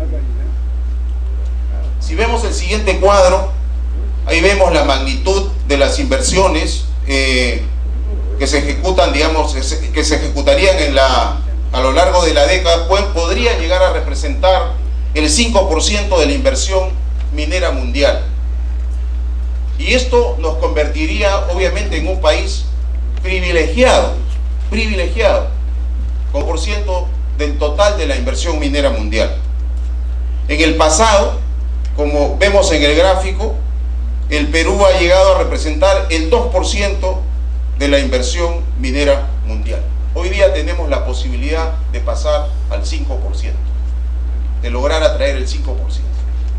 Si vemos el siguiente cuadro, ahí vemos la magnitud de las inversiones eh, que se ejecutan, digamos, que se, que se ejecutarían en la, a lo largo de la década, pues, podría llegar a representar el cinco por ciento de la inversión minera mundial. Y esto nos convertiría obviamente en un país privilegiado, privilegiado, con por ciento del total de la inversión minera mundial. En el pasado, como vemos en el gráfico, el Perú ha llegado a representar el dos por ciento de la inversión minera mundial. Hoy día tenemos la posibilidad de pasar al cinco por ciento, de lograr atraer el cinco por ciento.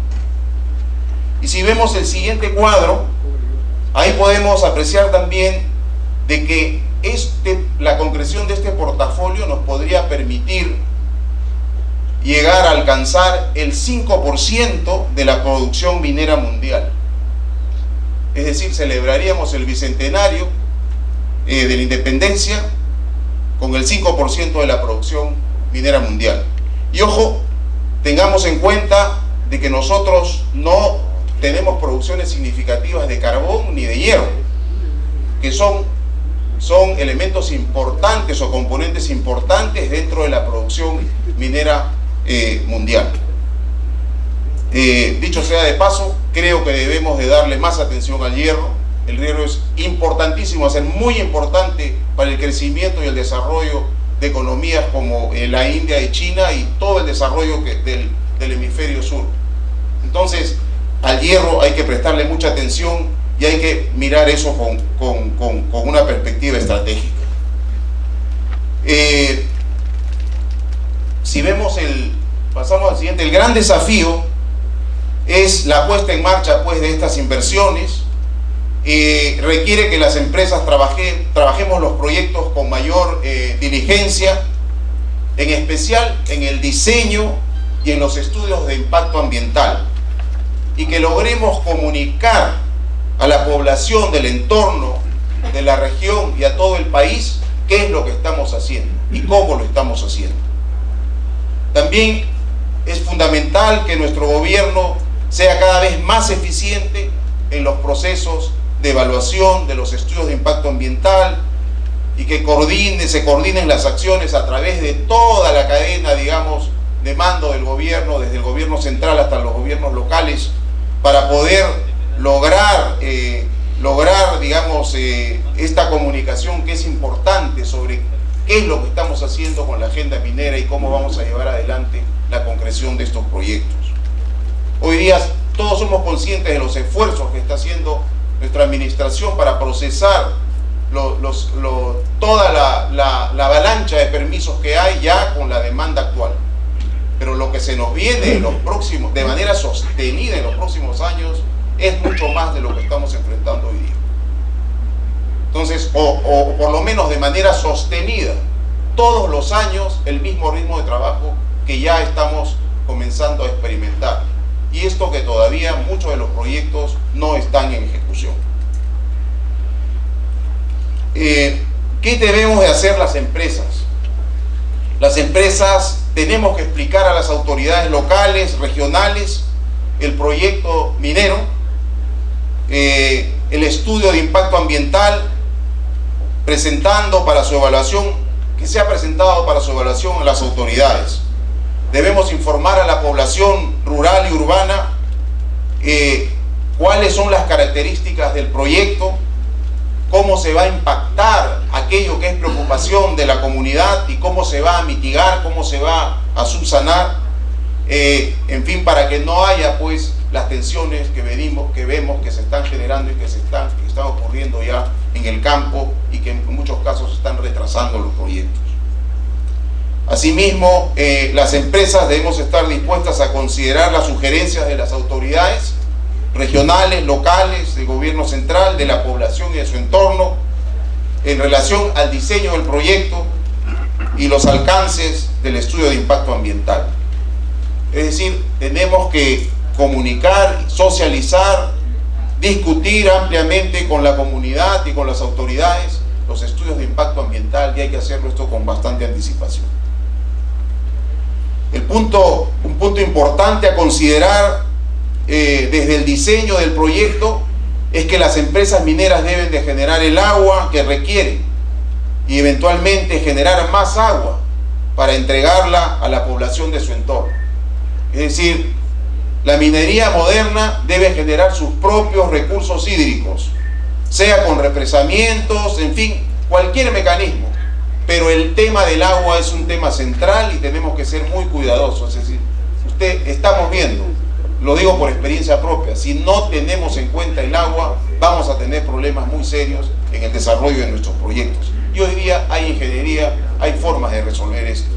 Y si vemos el siguiente cuadro, ahí podemos apreciar también de que este, la concreción de este portafolio nos podría permitir llegar a alcanzar el cinco por ciento de la producción minera mundial. Es decir, celebraríamos el bicentenario eh, de la independencia con el cinco por ciento de la producción minera mundial. Y ojo, tengamos en cuenta de que nosotros no tenemos producciones significativas de carbón ni de hierro, que son son elementos importantes o componentes importantes dentro de la producción minera eh, mundial. Eh, dicho sea de paso, creo que debemos de darle más atención al hierro. El hierro es importantísimo, es muy importante para el crecimiento y el desarrollo de economías como eh, la India y China y todo el desarrollo que, del, del hemisferio sur. Entonces, al hierro hay que prestarle mucha atención y hay que mirar eso con, con, con, con una perspectiva estratégica. Eh, si vemos el, pasamos al siguiente, el gran desafío es la puesta en marcha pues de estas inversiones. Eh, requiere que las empresas trabaje, trabajemos los proyectos con mayor eh, diligencia, en especial en el diseño y en los estudios de impacto ambiental, y que logremos comunicar a la población del entorno, de la región y a todo el país qué es lo que estamos haciendo y cómo lo estamos haciendo. También es fundamental que nuestro gobierno sea cada vez más eficiente en los procesos de evaluación de los estudios de impacto ambiental y que coordine, se coordinen las acciones a través de toda la cadena, digamos, de mando del gobierno, desde el gobierno central hasta los gobiernos locales, para poder lograr, eh, lograr digamos, eh, esta comunicación que es importante sobre qué es lo que estamos haciendo con la agenda minera y cómo vamos a llevar adelante la concreción de estos proyectos. Hoy día todos somos conscientes de los esfuerzos que está haciendo nuestra administración para procesar lo, los, lo, toda la, la, la avalancha de permisos que hay ya con la demanda actual. Pero lo que se nos viene en los próximos, de manera sostenida en los próximos años es mucho más de lo que estamos enfrentando hoy día. Entonces, o, o por lo menos de manera sostenida, todos los años el mismo ritmo de trabajo que ya estamos comenzando a experimentar. Y esto que todavía muchos de los proyectos no están en ejecución. Eh, ¿Qué debemos de hacer las empresas? Las empresas tenemos que explicar a las autoridades locales, regionales, el proyecto minero, eh, el estudio de impacto ambiental, presentando para su evaluación, que sea presentado para su evaluación a las autoridades. Debemos informar a la población rural y urbana eh, cuáles son las características del proyecto, cómo se va a impactar aquello que es preocupación de la comunidad y cómo se va a mitigar, cómo se va a subsanar, eh, en fin, para que no haya pues las tensiones que, venimos, que vemos que se están generando y que, se están, que están ocurriendo ya en el campo y que en muchos casos están retrasando los proyectos. Asimismo, eh, las empresas debemos estar dispuestas a considerar las sugerencias de las autoridades regionales, locales, del gobierno central, de la población y de su entorno, en relación al diseño del proyecto y los alcances del estudio de impacto ambiental. Es decir, tenemos que comunicar, socializar, discutir ampliamente con la comunidad y con las autoridades los estudios de impacto ambiental, y hay que hacerlo esto con bastante anticipación. El punto, un punto importante a considerar eh, desde el diseño del proyecto es que las empresas mineras deben de generar el agua que requieren y eventualmente generar más agua para entregarla a la población de su entorno. Es decir, la minería moderna debe generar sus propios recursos hídricos, sea con represamientos, en fin, cualquier mecanismo. Pero el tema del agua es un tema central y tenemos que ser muy cuidadosos. Es decir, usted, estamos viendo, lo digo por experiencia propia, si no tenemos en cuenta el agua, vamos a tener problemas muy serios en el desarrollo de nuestros proyectos. Y hoy día hay ingeniería, hay formas de resolver esto.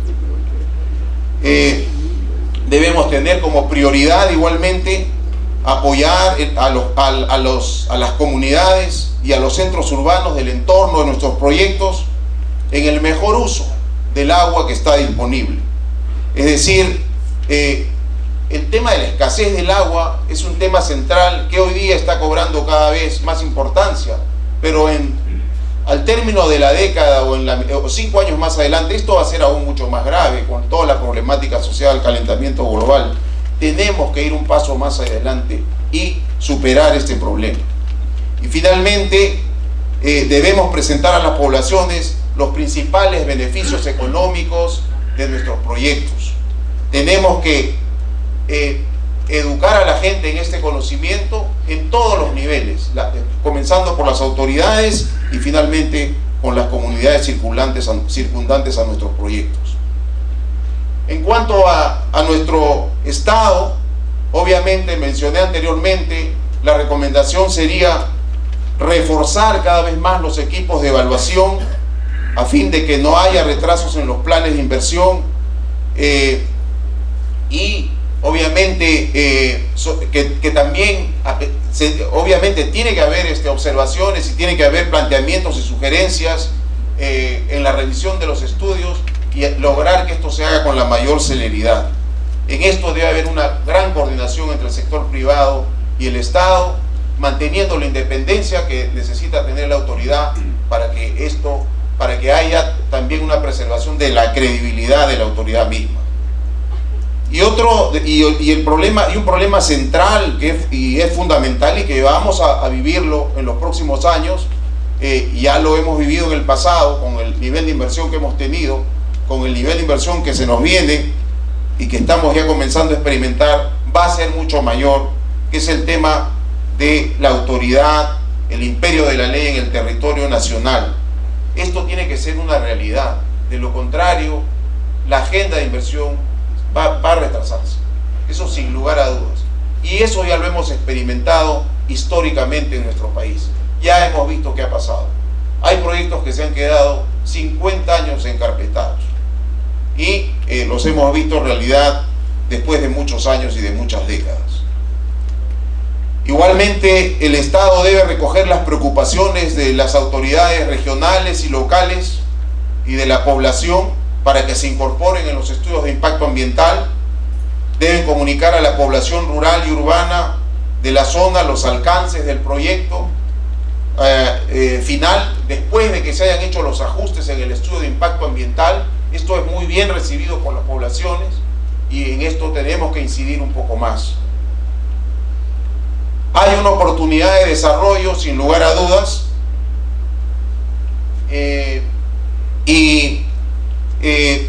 Eh, debemos tener como prioridad igualmente apoyar a, los, a, a, los, a las comunidades y a los centros urbanos del entorno de nuestros proyectos en el mejor uso del agua que está disponible. Es decir, eh, el tema de la escasez del agua es un tema central que hoy día está cobrando cada vez más importancia, pero en, al término de la década o en la, o cinco años más adelante, esto va a ser aún mucho más grave con toda la problemática social del calentamiento global. Tenemos que ir un paso más adelante y superar este problema. Y finalmente, eh, debemos presentar a las poblaciones los principales beneficios económicos de nuestros proyectos. Tenemos que eh, educar a la gente en este conocimiento en todos los niveles, la, comenzando por las autoridades y finalmente con las comunidades circundantes a, circundantes a nuestros proyectos. En cuanto a, a nuestro Estado, obviamente mencioné anteriormente, la recomendación sería reforzar cada vez más los equipos de evaluación a fin de que no haya retrasos en los planes de inversión, eh, y obviamente eh, so, que, que también se, obviamente tiene que haber este, observaciones y tiene que haber planteamientos y sugerencias eh, en la revisión de los estudios y lograr que esto se haga con la mayor celeridad. En esto debe haber una gran coordinación entre el sector privado y el Estado, manteniendo la independencia que necesita tener la autoridad para que esto para que haya también una preservación de la credibilidad de la autoridad misma. Y otro y, y el problema y un problema central que es, y es fundamental y que vamos a, a vivirlo en los próximos años, eh, ya lo hemos vivido en el pasado con el nivel de inversión que hemos tenido, con el nivel de inversión que se nos viene y que estamos ya comenzando a experimentar, va a ser mucho mayor, que es el tema de la autoridad, el imperio de la ley en el territorio nacional. Esto tiene que ser una realidad, de lo contrario la agenda de inversión va, va a retrasarse, eso sin lugar a dudas, y eso ya lo hemos experimentado históricamente en nuestro país. Ya hemos visto qué ha pasado, hay proyectos que se han quedado cincuenta años encarpetados y eh, los hemos visto en realidad después de muchos años y de muchas décadas. Igualmente, el Estado debe recoger las preocupaciones de las autoridades regionales y locales y de la población para que se incorporen en los estudios de impacto ambiental. Deben comunicar a la población rural y urbana de la zona los alcances del proyecto eh, eh, final, después de que se hayan hecho los ajustes en el estudio de impacto ambiental. Esto es muy bien recibido por las poblaciones y en esto tenemos que incidir un poco más. Hay una oportunidad de desarrollo, sin lugar a dudas, eh, y eh,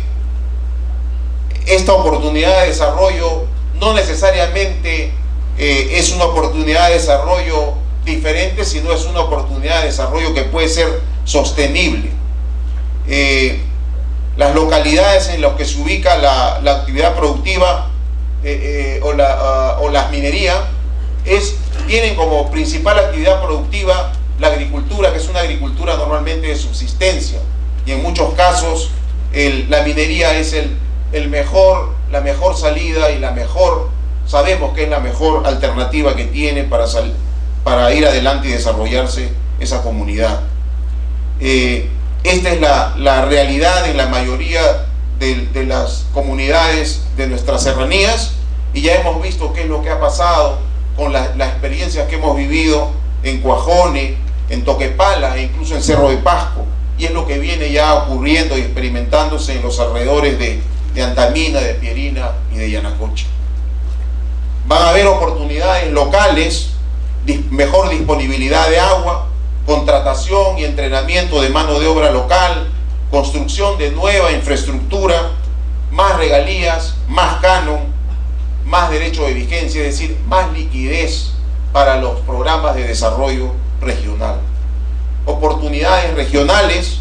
esta oportunidad de desarrollo no necesariamente eh, es una oportunidad de desarrollo diferente, sino es una oportunidad de desarrollo que puede ser sostenible. Eh, las localidades en las que se ubica la, la actividad productiva eh, eh, o, la, uh, o las minerías es, tienen como principal actividad productiva la agricultura, que es una agricultura normalmente de subsistencia, y en muchos casos el, la minería es el, el mejor, la mejor salida y la mejor, sabemos que es la mejor alternativa que tiene para, sal, para ir adelante y desarrollarse esa comunidad. Eh, esta es la, la realidad en la mayoría de, de las comunidades de nuestras serranías, y ya hemos visto qué es lo que ha pasado con la, las experiencias que hemos vivido en Cuajone, en Toquepala e incluso en Cerro de Pasco, y es lo que viene ya ocurriendo y experimentándose en los alrededores de, de Antamina, de Pierina y de Yanacocha. Van a haber oportunidades locales, mejor disponibilidad de agua, contratación y entrenamiento de mano de obra local, construcción de nueva infraestructura, más regalías, más canon, más derecho de vigencia, es decir, más liquidez para los programas de desarrollo regional. Oportunidades regionales,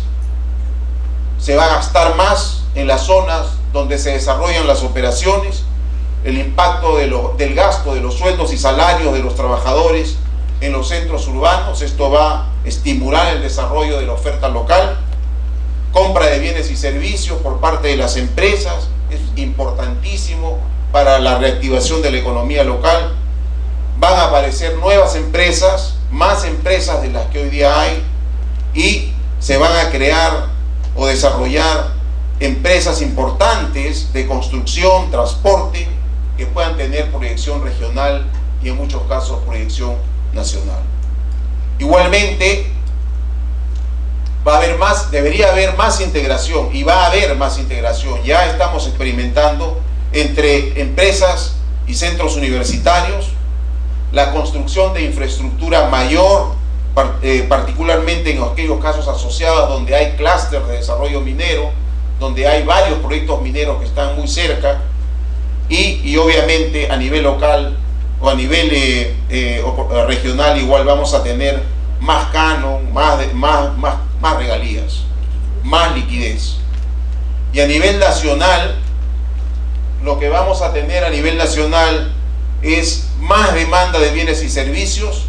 se va a gastar más en las zonas donde se desarrollan las operaciones, el impacto de lo, del gasto de los sueldos y salarios de los trabajadores en los centros urbanos. Esto va a estimular el desarrollo de la oferta local, compra de bienes y servicios por parte de las empresas, es importantísimo para la reactivación de la economía local. Van a aparecer nuevas empresas, más empresas de las que hoy día hay, y se van a crear o desarrollar empresas importantes de construcción, transporte, que puedan tener proyección regional y en muchos casos proyección nacional. Igualmente, va a haber más, debería haber más integración, y va a haber más integración. Ya estamos experimentando entre empresas y centros universitarios la construcción de infraestructura mayor, eh, particularmente en aquellos casos asociados donde hay clústeres de desarrollo minero, donde hay varios proyectos mineros que están muy cerca, y, y obviamente a nivel local o a nivel eh, eh, regional igual vamos a tener más canon, más, de, más, más, más regalías, más liquidez. Y a nivel nacional, lo que vamos a tener a nivel nacional es más demanda de bienes y servicios,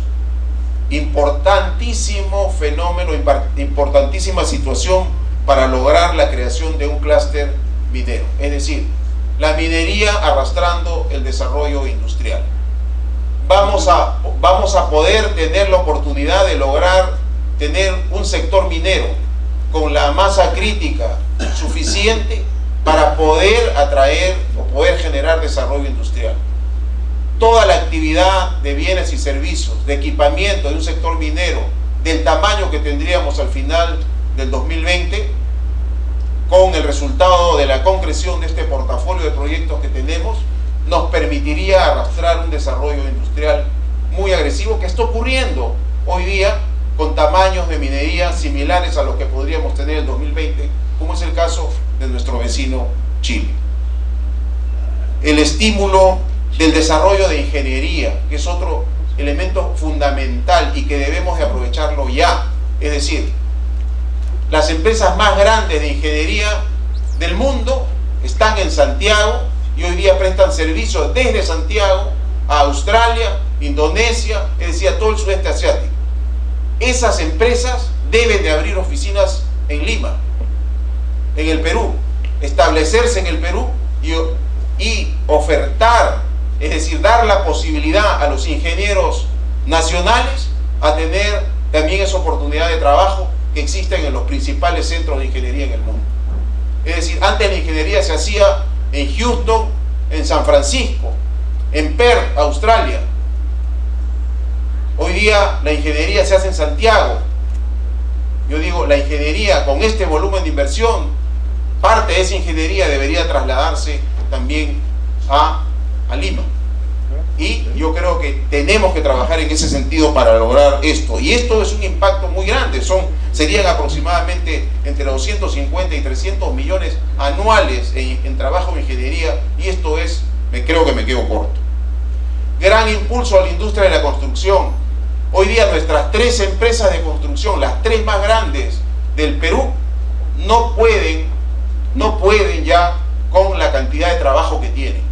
importantísimo fenómeno, importantísima situación para lograr la creación de un clúster minero, es decir, la minería arrastrando el desarrollo industrial. Vamos a, vamos a poder tener la oportunidad de lograr tener un sector minero con la masa crítica suficiente para poder atraer o poder generar desarrollo industrial. Toda la actividad de bienes y servicios, de equipamiento de un sector minero, del tamaño que tendríamos al final del dos mil veinte, con el resultado de la concreción de este portafolio de proyectos que tenemos, nos permitiría arrastrar un desarrollo industrial muy agresivo que está ocurriendo hoy día con tamaños de minería similares a los que podríamos tener en dos mil veinte, como es el caso de nuestro vecino Chile. El estímulo del desarrollo de ingeniería, que es otro elemento fundamental y que debemos de aprovecharlo ya, es decir, las empresas más grandes de ingeniería del mundo están en Santiago y hoy día prestan servicios desde Santiago a Australia, Indonesia, es decir, a todo el sudeste asiático. Esas empresas deben de abrir oficinas en Lima, en el Perú, establecerse en el Perú y, y ofertar, es decir, dar la posibilidad a los ingenieros nacionales a tener también esa oportunidad de trabajo que existen en los principales centros de ingeniería en el mundo. Es decir, antes la ingeniería se hacía en Houston, en San Francisco, en Perth, Australia. Hoy día la ingeniería se hace en Santiago. Yo digo, la ingeniería con este volumen de inversión, parte de esa ingeniería debería trasladarse también a, a Lima. Y yo creo que tenemos que trabajar en ese sentido para lograr esto. Y esto es un impacto muy grande. Son, serían aproximadamente entre doscientos cincuenta y trescientos millones anuales en, en trabajo de ingeniería. Y esto es, me creo que me quedo corto. Gran impulso a la industria de la construcción. Hoy día nuestras tres empresas de construcción, las tres más grandes del Perú, no pueden, no pueden ya con la cantidad de trabajo que tienen.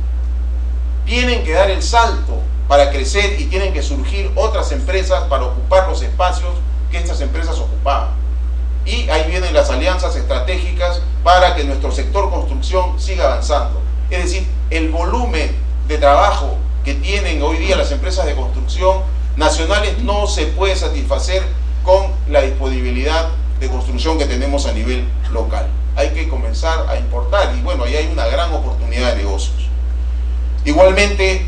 Tienen que dar el salto para crecer y tienen que surgir otras empresas para ocupar los espacios que estas empresas ocupaban. Y ahí vienen las alianzas estratégicas para que nuestro sector construcción siga avanzando. Es decir, el volumen de trabajo que tienen hoy día las empresas de construcción nacionales no se puede satisfacer con la disponibilidad de construcción que tenemos a nivel local. Hay que comenzar a importar y bueno, ahí hay una gran oportunidad de negocios. Igualmente,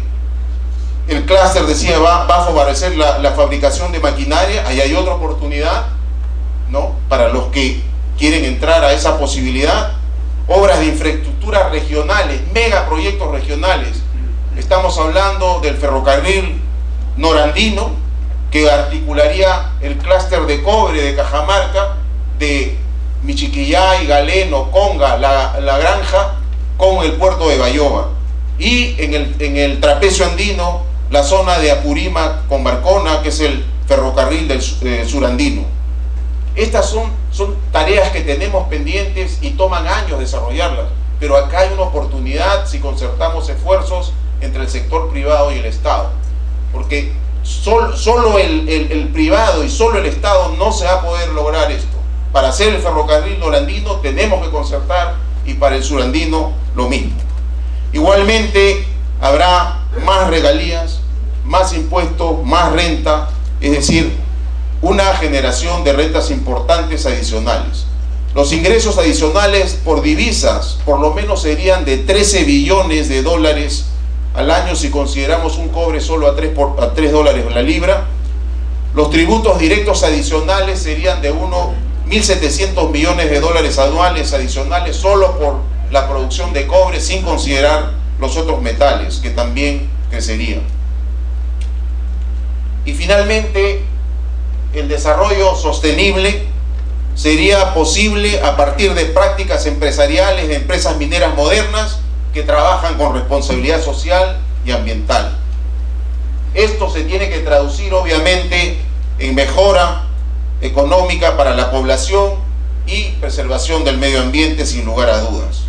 el clúster decía va, va a favorecer la, la fabricación de maquinaria. Ahí hay otra oportunidad, ¿no?, para los que quieren entrar a esa posibilidad. Obras de infraestructura regionales, megaproyectos regionales. Estamos hablando del ferrocarril norandino, que articularía el clúster de cobre de Cajamarca, de Michiquillay, Galeno, Conga, la, la Granja, con el puerto de Bayoba. Y en el, en el trapecio andino, la zona de Apurímac con Marcona, que es el ferrocarril del eh, surandino. Estas son, son tareas que tenemos pendientes y toman años desarrollarlas, pero acá hay una oportunidad si concertamos esfuerzos entre el sector privado y el Estado, porque sol, solo el, el, el privado y solo el Estado no se va a poder lograr esto. Para hacer el ferrocarril norandino tenemos que concertar, y para el surandino lo mismo. Igualmente habrá más regalías, más impuestos, más renta, es decir, una generación de rentas importantes adicionales. Los ingresos adicionales por divisas por lo menos serían de trece billones de dólares al año si consideramos un cobre solo a tres, por, a tres dólares la libra. Los tributos directos adicionales serían de mil setecientos millones de dólares anuales adicionales solo por la producción de cobre, sin considerar los otros metales que también crecerían. Y finalmente, el desarrollo sostenible sería posible a partir de prácticas empresariales de empresas mineras modernas que trabajan con responsabilidad social y ambiental. Esto se tiene que traducir obviamente en mejora económica para la población y preservación del medio ambiente, sin lugar a dudas.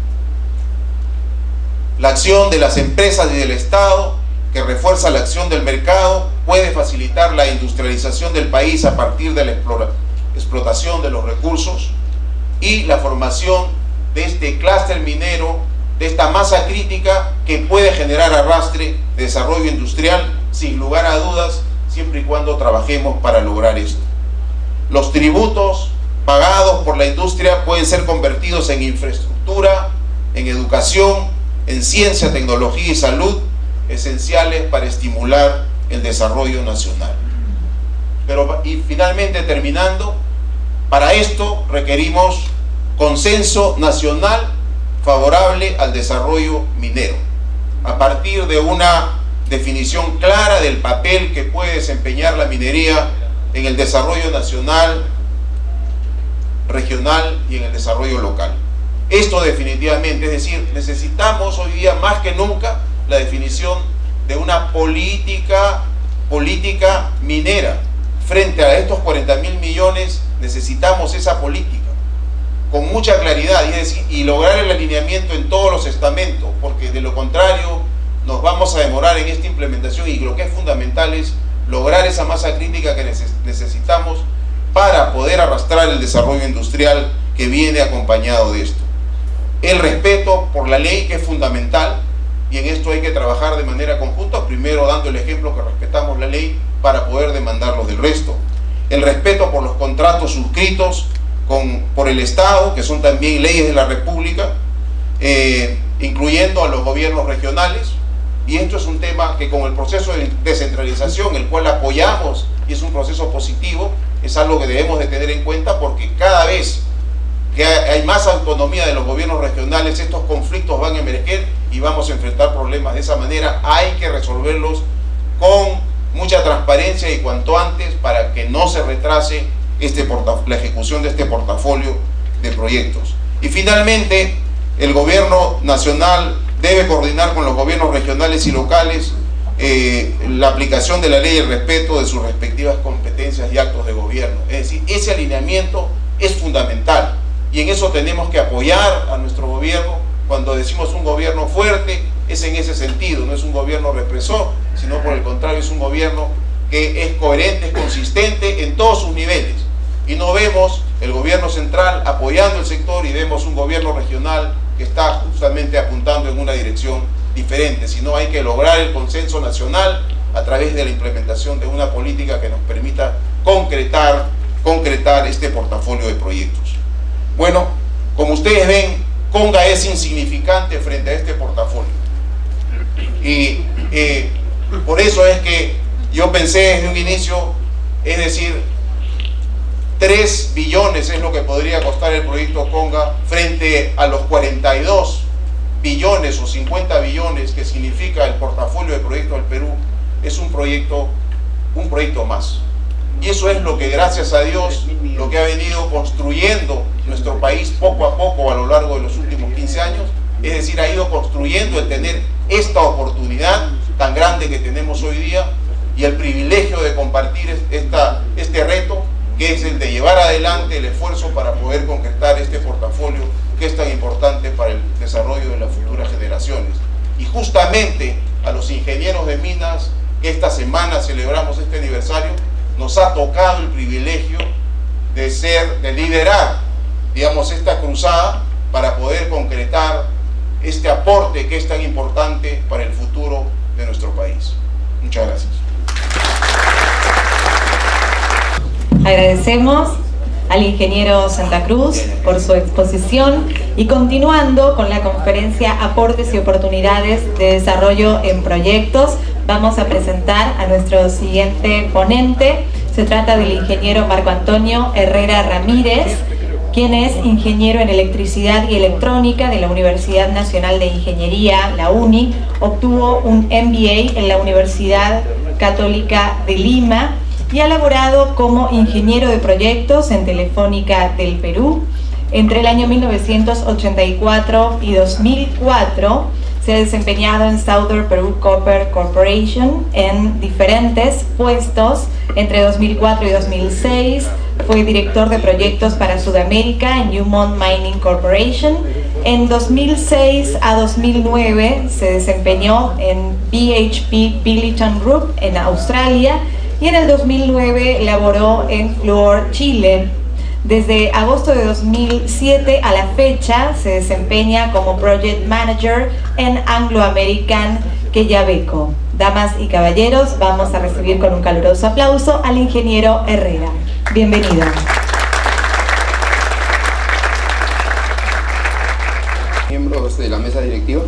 La acción de las empresas y del Estado, que refuerza la acción del mercado, puede facilitar la industrialización del país a partir de la explotación de los recursos y la formación de este clúster minero, de esta masa crítica que puede generar arrastre de desarrollo industrial, sin lugar a dudas, siempre y cuando trabajemos para lograr esto. Los tributos pagados por la industria pueden ser convertidos en infraestructura, en educación, en ciencia, tecnología y salud, esenciales para estimular el desarrollo nacional. Pero, y finalmente, terminando, para esto requerimos consenso nacional favorable al desarrollo minero, a partir de una definición clara del papel que puede desempeñar la minería en el desarrollo nacional, regional y en el desarrollo local. Esto definitivamente, es decir, necesitamos hoy día más que nunca la definición de una política, política minera. Frente a estos cuarenta mil millones necesitamos esa política con mucha claridad, y, es decir, y lograr el alineamiento en todos los estamentos, porque de lo contrario nos vamos a demorar en esta implementación, y lo que es fundamental es lograr esa masa crítica que necesitamos para poder arrastrar el desarrollo industrial que viene acompañado de esto. El respeto por la ley, que es fundamental, y en esto hay que trabajar de manera conjunta, primero dando el ejemplo que respetamos la ley para poder demandarlos del resto. El respeto por los contratos suscritos con, por el Estado, que son también leyes de la República, eh, incluyendo a los gobiernos regionales, y esto es un tema que con el proceso de descentralización, el cual apoyamos y es un proceso positivo, es algo que debemos de tener en cuenta, porque cada vez que hay más autonomía de los gobiernos regionales, estos conflictos van a emerger y vamos a enfrentar problemas de esa manera. Hay que resolverlos con mucha transparencia y cuanto antes para que no se retrase este la ejecución de este portafolio de proyectos. Y finalmente, el gobierno nacional debe coordinar con los gobiernos regionales y locales eh, la aplicación de la ley y el respeto de sus respectivas competencias y actos de gobierno. Es decir, ese alineamiento es fundamental. Y en eso tenemos que apoyar a nuestro gobierno. Cuando decimos un gobierno fuerte, es en ese sentido, no es un gobierno represor, sino por el contrario es un gobierno que es coherente, es consistente en todos sus niveles. Y no vemos el gobierno central apoyando el sector y vemos un gobierno regional que está justamente apuntando en una dirección diferente, sino hay que lograr el consenso nacional a través de la implementación de una política que nos permita concretar, concretar este portafolio de proyectos. Bueno, como ustedes ven, Conga es insignificante frente a este portafolio. Y eh, por eso es que yo pensé desde un inicio, es decir, tres billones es lo que podría costar el proyecto Conga frente a los cuarenta y dos billones o cincuenta billones que significa el portafolio de proyectos del Perú. Es un proyecto, un proyecto más. Y eso es lo que, gracias a Dios, lo que ha venido construyendo nuestro país poco a poco a lo largo de los últimos quince años, es decir, ha ido construyendo el tener esta oportunidad tan grande que tenemos hoy día y el privilegio de compartir esta, este reto, que es el de llevar adelante el esfuerzo para poder concretar este portafolio que es tan importante para el desarrollo de las futuras generaciones. Y justamente a los ingenieros de minas, que esta semana celebramos este aniversario, nos ha tocado el privilegio de ser, de liderar, digamos, esta cruzada para poder concretar este aporte que es tan importante para el futuro de nuestro país. Muchas gracias. Agradecemos al ingeniero Santa Cruz por su exposición y continuando con la conferencia Aportes y Oportunidades de Desarrollo en Proyectos, vamos a presentar a nuestro siguiente ponente. Se trata del ingeniero Marco Antonio Herrera Ramírez, quien es ingeniero en electricidad y electrónica de la Universidad Nacional de Ingeniería, la UNI, obtuvo un M B A en la Universidad Católica de Lima y ha laborado como ingeniero de proyectos en Telefónica del Perú. Entre el año mil novecientos ochenta y cuatro y dos mil cuatro se ha desempeñado en Southern Peru Copper Corporation en diferentes puestos. Entre dos mil cuatro y dos mil seis fue director de proyectos para Sudamérica en Newmont Mining Corporation. En dos mil seis a dos mil nueve se desempeñó en B H P Billiton Group en Australia y en el dos mil nueve laboró en Fluor, Chile. Desde agosto de dos mil siete a la fecha se desempeña como Project Manager en Anglo American Quellaveco. Damas y caballeros, vamos a recibir con un caluroso aplauso al ingeniero Herrera. Bienvenido. Miembros de la mesa directiva,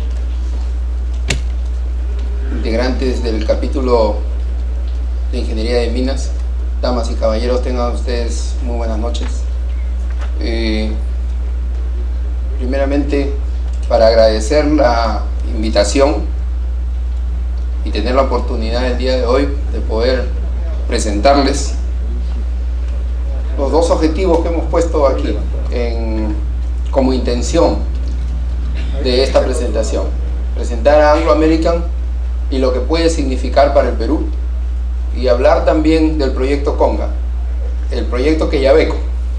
integrantes del capítulo de Ingeniería de Minas, damas y caballeros, tengan ustedes muy buenas noches. Eh, primeramente, para agradecer la invitación y tener la oportunidad el día de hoy de poder presentarles los dos objetivos que hemos puesto aquí en, como intención de esta presentación: presentar a Anglo American y lo que puede significar para el Perú, y hablar también del proyecto Conga, el proyecto Quellaveco.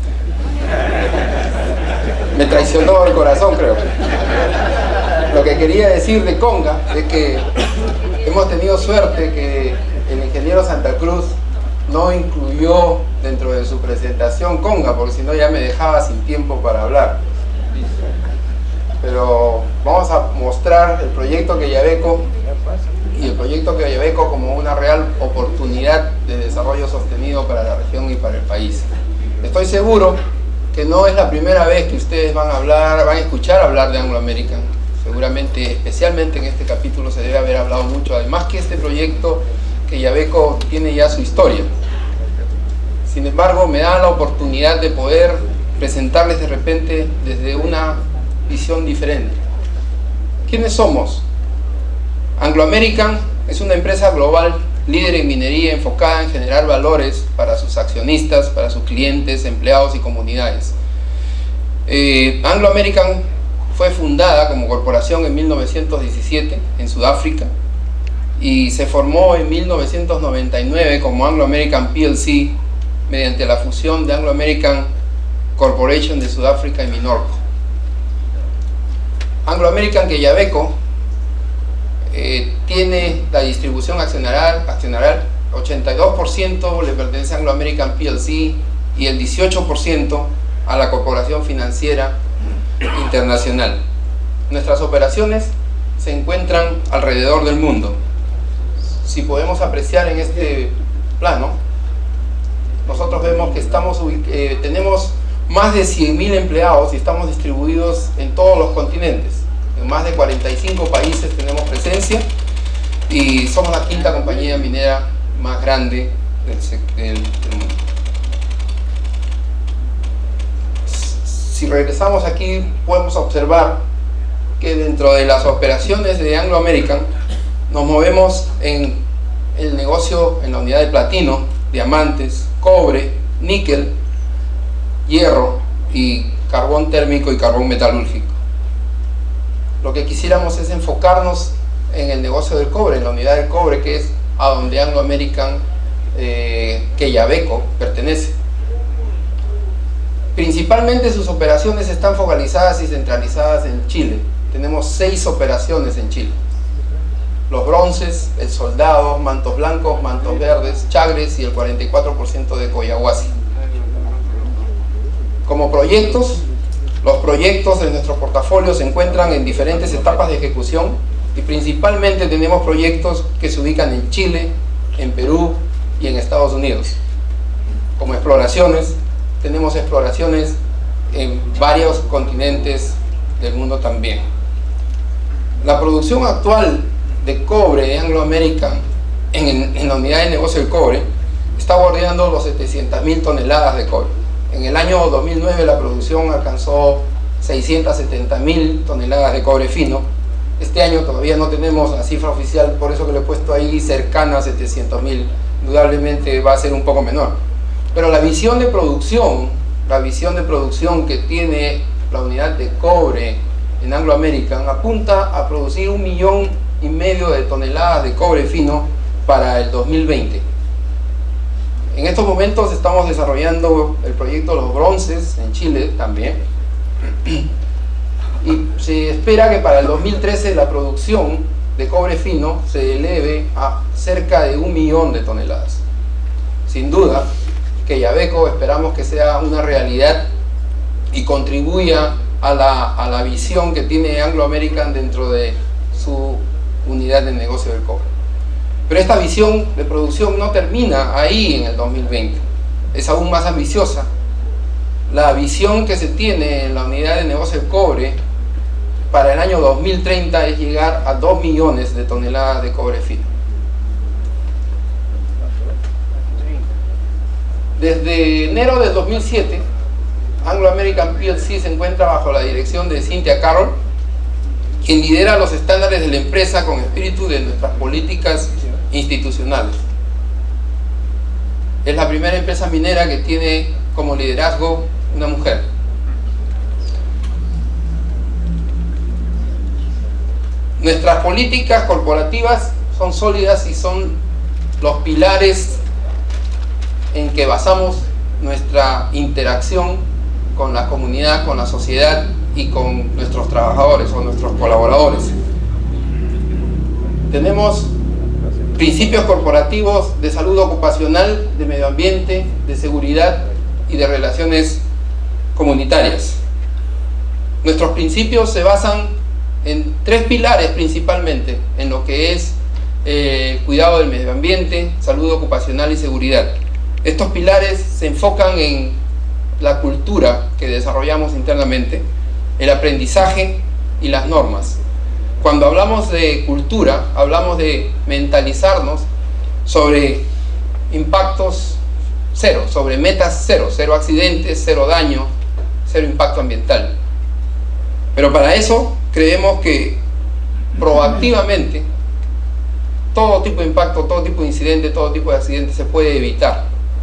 Me traicionó el corazón, creo. Lo que quería decir de Conga es que hemos tenido suerte que el ingeniero Santa Cruz no incluyó dentro de su presentación Conga, porque si no ya me dejaba sin tiempo para hablar. Pero vamos a mostrar el proyecto Quellaveco y el proyecto Quellaveco como una real oportunidad de desarrollo sostenido para la región y para el país. Estoy seguro que no es la primera vez que ustedes van a hablar, van a escuchar hablar de Anglo American. Seguramente, especialmente en este capítulo, se debe haber hablado mucho. Además que este proyecto Quellaveco tiene ya su historia. Sin embargo, me da la oportunidad de poder presentarles de repente desde una visión diferente. ¿Quiénes somos? Anglo American es una empresa global líder en minería enfocada en generar valores para sus accionistas, para sus clientes, empleados y comunidades. Eh, Anglo American fue fundada como corporación en mil novecientos diecisiete en Sudáfrica y se formó en mil novecientos noventa y nueve como Anglo American P L C mediante la fusión de Anglo American Corporation de Sudáfrica y Minorco. Anglo American Quellaveco eh, tiene la distribución accionarial, accionarial ochenta y dos por ciento le pertenece a Anglo American P L C y el dieciocho por ciento a la Corporación Financiera Internacional. Nuestras operaciones se encuentran alrededor del mundo. Si podemos apreciar en este plano, nosotros vemos que estamos, eh, tenemos más de cien mil empleados y estamos distribuidos en todos los continentes. En más de cuarenta y cinco países tenemos presencia y somos la quinta compañía minera más grande del, del, del mundo. Si regresamos aquí, podemos observar que dentro de las operaciones de Anglo American nos movemos en el negocio en la unidad de platino, diamantes, cobre, níquel, hierro y carbón térmico y carbón metalúrgico. Lo que quisiéramos es enfocarnos en el negocio del cobre, en la unidad del cobre, que es a donde Anglo American eh, Quellaveco pertenece. Principalmente sus operaciones están focalizadas y centralizadas en Chile. Tenemos seis operaciones en Chile: los bronces, el soldado, mantos blancos, mantos verdes, chagres y el cuarenta y cuatro por ciento de Coyahuasi. Como proyectos, los proyectos de nuestro portafolio se encuentran en diferentes etapas de ejecución y principalmente tenemos proyectos que se ubican en Chile, en Perú y en Estados Unidos. Como exploraciones, tenemos exploraciones en varios continentes del mundo también. La producción actual de cobre de Anglo American en, en la unidad de negocio del cobre está bordeando los setecientas mil toneladas de cobre. En el año dos mil nueve la producción alcanzó seiscientas setenta mil toneladas de cobre fino. Este año todavía no tenemos la cifra oficial, por eso que lo he puesto ahí cercana a setecientos mil. Indudablemente va a ser un poco menor. Pero la visión de producción, la visión de producción que tiene la unidad de cobre en Anglo American apunta a producir un millón y medio de toneladas de cobre fino para el dos mil veinte. En estos momentos estamos desarrollando el proyecto Los Bronces en Chile también, y se espera que para el dos mil trece la producción de cobre fino se eleve a cerca de un millón de toneladas. Sin duda, Quellaveco esperamos que sea una realidad y contribuya a la, a la visión que tiene Anglo American dentro de su unidad de negocio del cobre. Pero esta visión de producción no termina ahí en el dos mil veinte, es aún más ambiciosa. La visión que se tiene en la unidad de negocio del cobre para el año dos mil treinta es llegar a dos millones de toneladas de cobre fino. Desde enero del dos mil siete, Anglo American P L C se encuentra bajo la dirección de Cynthia Carroll, quien lidera los estándares de la empresa con espíritu de nuestras políticas institucionales. Es la primera empresa minera que tiene como liderazgo una mujer. Nuestras políticas corporativas son sólidas y son los pilares en que basamos nuestra interacción con la comunidad, con la sociedad y con nuestros trabajadores o nuestros colaboradores. Tenemos principios corporativos de salud ocupacional, de medio ambiente, de seguridad y de relaciones comunitarias. Nuestros principios se basan en tres pilares principalmente, en lo que es eh, cuidado del medio ambiente, salud ocupacional y seguridad. Estos pilares se enfocan en la cultura que desarrollamos internamente, el aprendizaje y las normas. Cuando hablamos de cultura, hablamos de mentalizarnos sobre impactos cero, sobre metas cero, cero accidentes, cero daño, cero impacto ambiental. Pero para eso creemos que proactivamente todo tipo de impacto, todo tipo de incidente, todo tipo de accidente se puede evitar.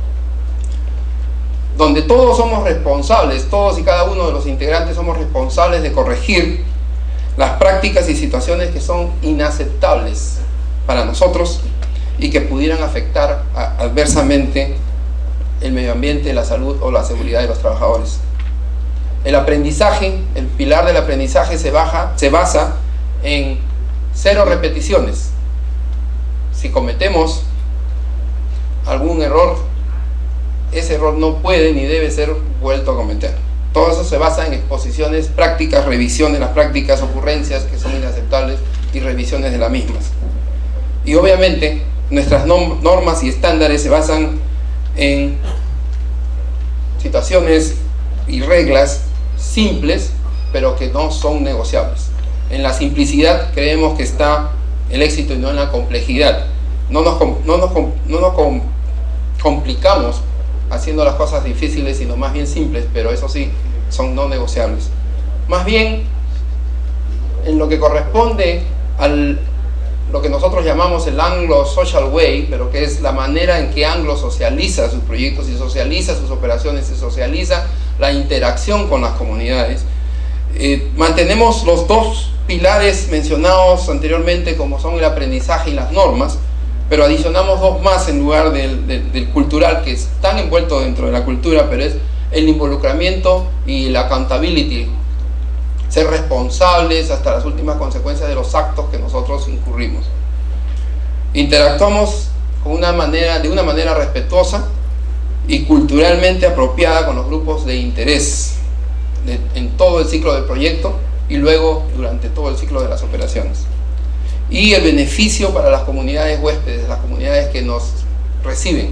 Donde todos somos responsables, todos y cada uno de los integrantes somos responsables de corregir las prácticas y situaciones que son inaceptables para nosotros y que pudieran afectar a, adversamente el medio ambiente, la salud o la seguridad de los trabajadores. El aprendizaje, el pilar del aprendizaje se, baja, se basa en cero repeticiones. Si cometemos algún error, ese error no puede ni debe ser vuelto a cometer. Todo eso se basa en exposiciones prácticas, revisión de las prácticas, ocurrencias que son inaceptables y revisiones de las mismas. Y obviamente nuestras normas y estándares se basan en situaciones y reglas simples, pero que no son negociables. En la simplicidad creemos que está el éxito y no en la complejidad. No nos, no nos, no nos complicamos haciendo las cosas difíciles, sino más bien simples, pero eso sí, son no negociables. Más bien, en lo que corresponde al lo que nosotros llamamos el Anglo Social Way, pero que es la manera en que Anglo socializa sus proyectos y socializa sus operaciones y socializa la interacción con las comunidades, eh, mantenemos los dos pilares mencionados anteriormente, como son el aprendizaje y las normas, pero adicionamos dos más en lugar del, del, del cultural, que están envueltos dentro de la cultura, pero es el involucramiento y la accountability, ser responsables hasta las últimas consecuencias de los actos que nosotros incurrimos. Interactuamos con una manera, de una manera respetuosa y culturalmente apropiada con los grupos de interés de, en todo el ciclo del proyecto y luego durante todo el ciclo de las operaciones. Y el beneficio para las comunidades huéspedes, las comunidades que nos reciben.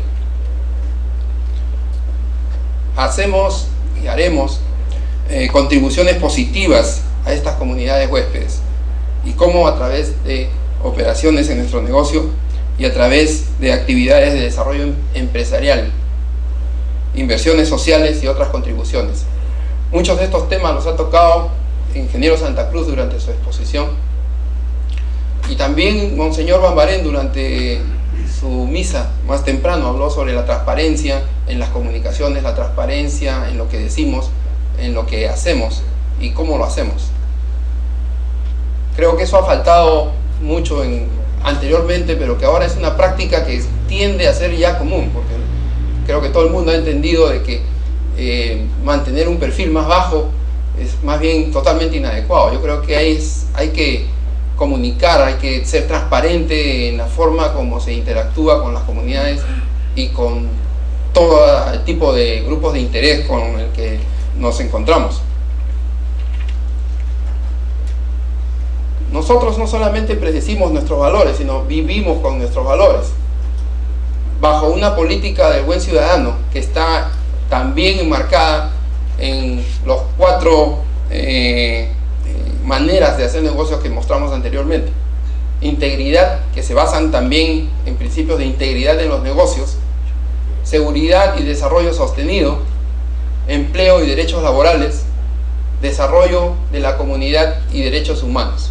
Hacemos y haremos eh, contribuciones positivas a estas comunidades huéspedes, y cómo a través de operaciones en nuestro negocio y a través de actividades de desarrollo empresarial, inversiones sociales y otras contribuciones. Muchos de estos temas los ha tocado el ingeniero Santa Cruz durante su exposición, y también Monseñor Bambarén durante su misa más temprano habló sobre la transparencia en las comunicaciones, la transparencia en lo que decimos, en lo que hacemos y cómo lo hacemos. Creo que eso ha faltado mucho en, anteriormente, pero que ahora es una práctica que tiende a ser ya común, porque creo que todo el mundo ha entendido de que eh, mantener un perfil más bajo es más bien totalmente inadecuado. Yo creo que hay, hay que comunicar, hay que ser transparente en la forma como se interactúa con las comunidades y con todo el tipo de grupos de interés con el que nos encontramos. Nosotros no solamente predecimos nuestros valores, sino vivimos con nuestros valores, bajo una política del buen ciudadano que está también enmarcada en los cuatro eh, maneras de hacer negocios que mostramos anteriormente. Integridad, que se basan también en principios de integridad en los negocios, seguridad y desarrollo sostenido, empleo y derechos laborales, desarrollo de la comunidad y derechos humanos.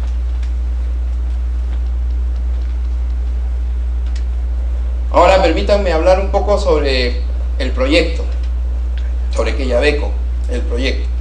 Ahora permítanme hablar un poco sobre el proyecto, sobre Quellaveco, el proyecto.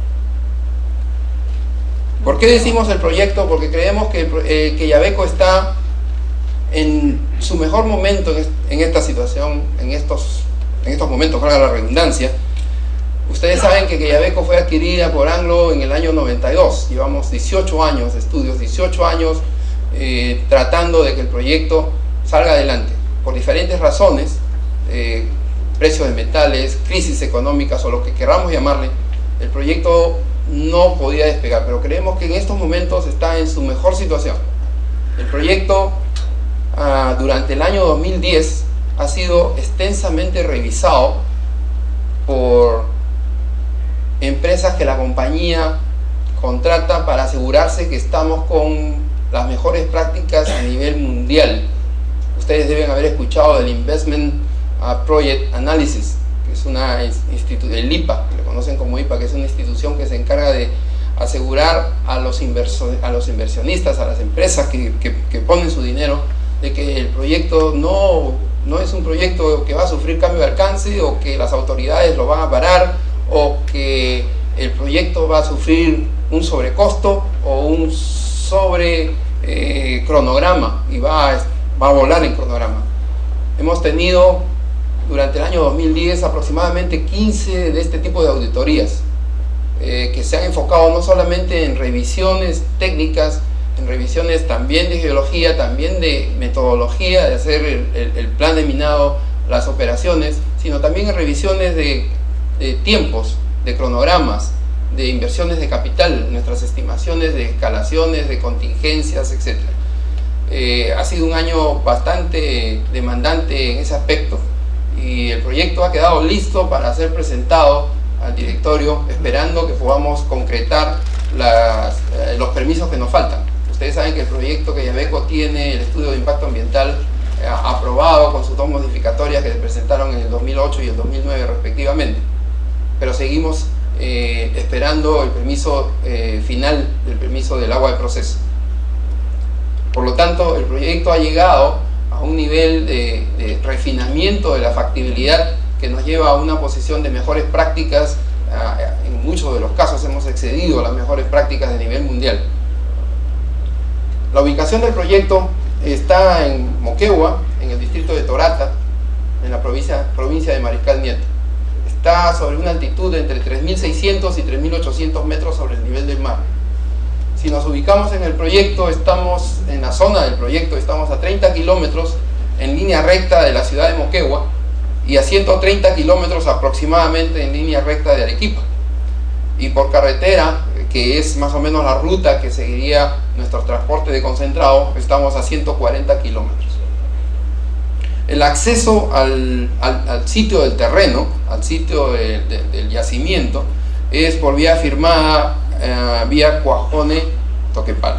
¿Por qué decimos el proyecto? Porque creemos que eh, Quellaveco está en su mejor momento en, en esta situación, en estos, en estos momentos, valga la redundancia. Ustedes saben que Quellaveco fue adquirida por Anglo en el año noventa y dos. Llevamos dieciocho años de estudios, dieciocho años eh, tratando de que el proyecto salga adelante. Por diferentes razones, eh, precios de metales, crisis económicas o lo que queramos llamarle, el proyecto no podía despegar, pero creemos que en estos momentos está en su mejor situación. El proyecto uh, durante el año dos mil diez ha sido extensamente revisado por empresas que la compañía contrata para asegurarse que estamos con las mejores prácticas a nivel mundial. Ustedes deben haber escuchado del Investment uh, Project Analysis, que es una institución, el I P A, que lo conocen como I P A, que es una institución que se encarga de asegurar a los, a los inversionistas, a las empresas que, que, que ponen su dinero, de que el proyecto no, no es un proyecto que va a sufrir cambio de alcance, o que las autoridades lo van a parar, o que el proyecto va a sufrir un sobrecosto o un sobre eh, cronograma, y va a, va a volar en cronograma. Hemos tenido durante el año dos mil diez aproximadamente quince de este tipo de auditorías, eh, que se han enfocado no solamente en revisiones técnicas, en revisiones también de geología, también de metodología de hacer el, el, el plan de minado, las operaciones, sino también en revisiones de, de tiempos, de cronogramas, de inversiones de capital, nuestras estimaciones de escalaciones, de contingencias, etcétera. Eh, ha sido un año bastante demandante en ese aspecto, y el proyecto ha quedado listo para ser presentado al directorio, esperando que podamos concretar las, eh, los permisos que nos faltan. Ustedes saben que el proyecto que Yabeco tiene, el estudio de impacto ambiental eh, aprobado con sus dos modificatorias que se presentaron en el dos mil ocho y el dos mil nueve respectivamente, pero seguimos eh, esperando el permiso eh, final del permiso del agua de proceso. Por lo tanto, el proyecto ha llegado a un nivel de, de refinamiento de la factibilidad que nos lleva a una posición de mejores prácticas. En muchos de los casos hemos excedido las mejores prácticas de nivel mundial. La ubicación del proyecto está en Moquegua, en el distrito de Torata, en la provincia, provincia de Mariscal Nieto. Está sobre una altitud de entre tres mil seiscientos y tres mil ochocientos metros sobre el nivel del mar. Si nos ubicamos en el proyecto, estamos en la zona del proyecto, estamos a treinta kilómetros en línea recta de la ciudad de Moquegua y a ciento treinta kilómetros aproximadamente en línea recta de Arequipa. Y por carretera, que es más o menos la ruta que seguiría nuestro transporte de concentrado, estamos a ciento cuarenta kilómetros. El acceso al, al, al sitio del terreno, al sitio de, de, del yacimiento, es por vía firmada, eh, vía Cuajone-Toquepala.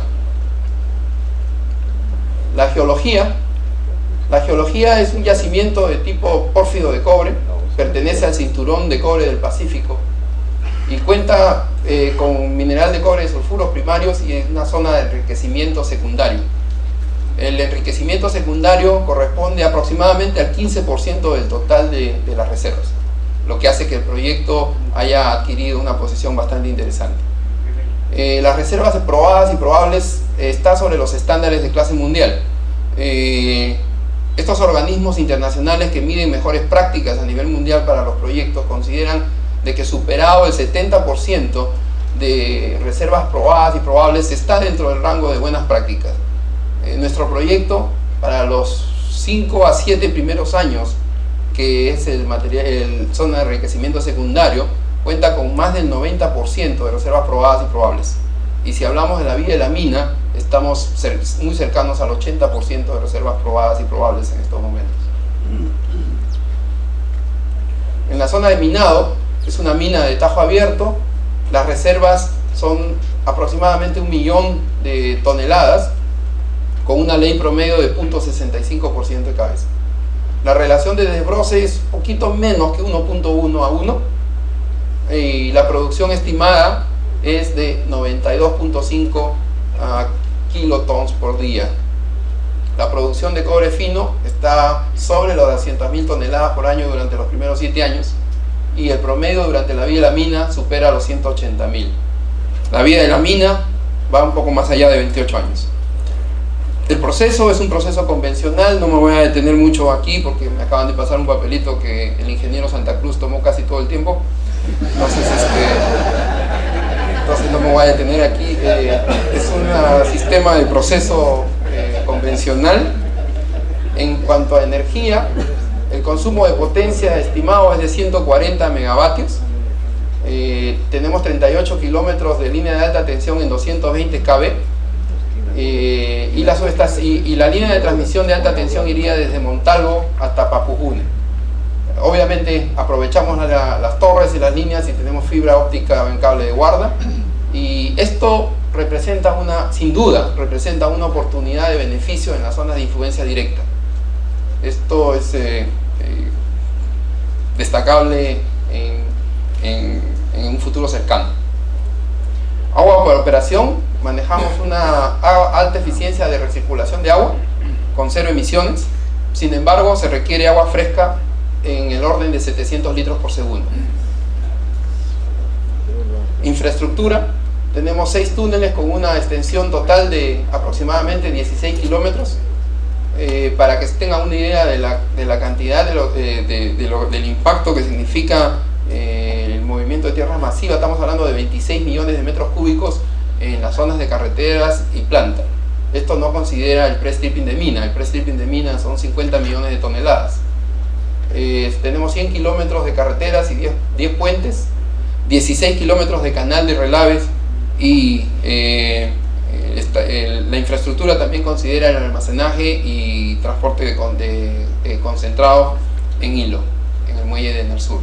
La geología, la geología es un yacimiento de tipo pórfido de cobre, pertenece al cinturón de cobre del Pacífico y cuenta eh, con mineral de cobre de sulfuros primarios y es una zona de enriquecimiento secundario. El enriquecimiento secundario corresponde aproximadamente al quince por ciento del total de, de las reservas, lo que hace que el proyecto haya adquirido una posición bastante interesante. Eh, las reservas probadas y probables eh, están sobre los estándares de clase mundial. Eh, estos organismos internacionales que miden mejores prácticas a nivel mundial para los proyectos consideran de que superado el setenta por ciento de reservas probadas y probables está dentro del rango de buenas prácticas. Eh, nuestro proyecto, para los cinco a siete primeros años, que es el, material, el zona de enriquecimiento secundario, cuenta con más del noventa por ciento de reservas probadas y probables. Y si hablamos de la vía de la mina, estamos cer muy cercanos al ochenta por ciento de reservas probadas y probables en estos momentos. En la zona de minado, es una mina de tajo abierto, las reservas son aproximadamente un millón de toneladas, con una ley promedio de cero punto sesenta y cinco por ciento de cabeza. La relación de desbroce es un poquito menos que uno punto uno a uno, y la producción estimada es de noventa y dos punto cinco uh, kilotons por día. La producción de cobre fino está sobre las doscientas mil toneladas por año durante los primeros siete años y el promedio durante la vida de la mina supera los ciento ochenta mil. La vida de la mina va un poco más allá de veintiocho años. El proceso es un proceso convencional, no me voy a detener mucho aquí porque me acaban de pasar un papelito que el ingeniero Santa Cruz tomó casi todo el tiempo. Entonces, este, entonces no me voy a detener aquí. Eh, es un sistema de proceso eh, convencional. En cuanto a energía, el consumo de potencia estimado es de ciento cuarenta megavatios Eh, tenemos treinta y ocho kilómetros de línea de alta tensión en doscientos veinte kilómetros, eh, y, la y, y la línea de transmisión de alta tensión iría desde Montalvo hasta Papujune. Obviamente aprovechamos la, las torres y las líneas y tenemos fibra óptica en cable de guarda, y esto representa una, sin duda, representa una oportunidad de beneficio en las zonas de influencia directa. Esto es eh, eh, destacable en, en, en un futuro cercano. Agua por operación, manejamos una alta eficiencia de recirculación de agua con cero emisiones. Sin embargo, se requiere agua fresca en el orden de setecientos litros por segundo. Infraestructura, tenemos seis túneles con una extensión total de aproximadamente dieciséis kilómetros. Eh, para que se tengan una idea de la, de la cantidad de lo, de, de, de lo, del impacto que significa eh, el movimiento de tierras masiva, estamos hablando de veintiséis millones de metros cúbicos en las zonas de carreteras y planta. Esto no considera el pre-stripping de mina. El pre-stripping de mina son cincuenta millones de toneladas. Eh, tenemos cien kilómetros de carreteras y diez, diez puentes, dieciséis kilómetros de canal de relaves, y eh, esta, el, la infraestructura también considera el almacenaje y transporte de, de, de concentrado en hilo, en el muelle de Narsur.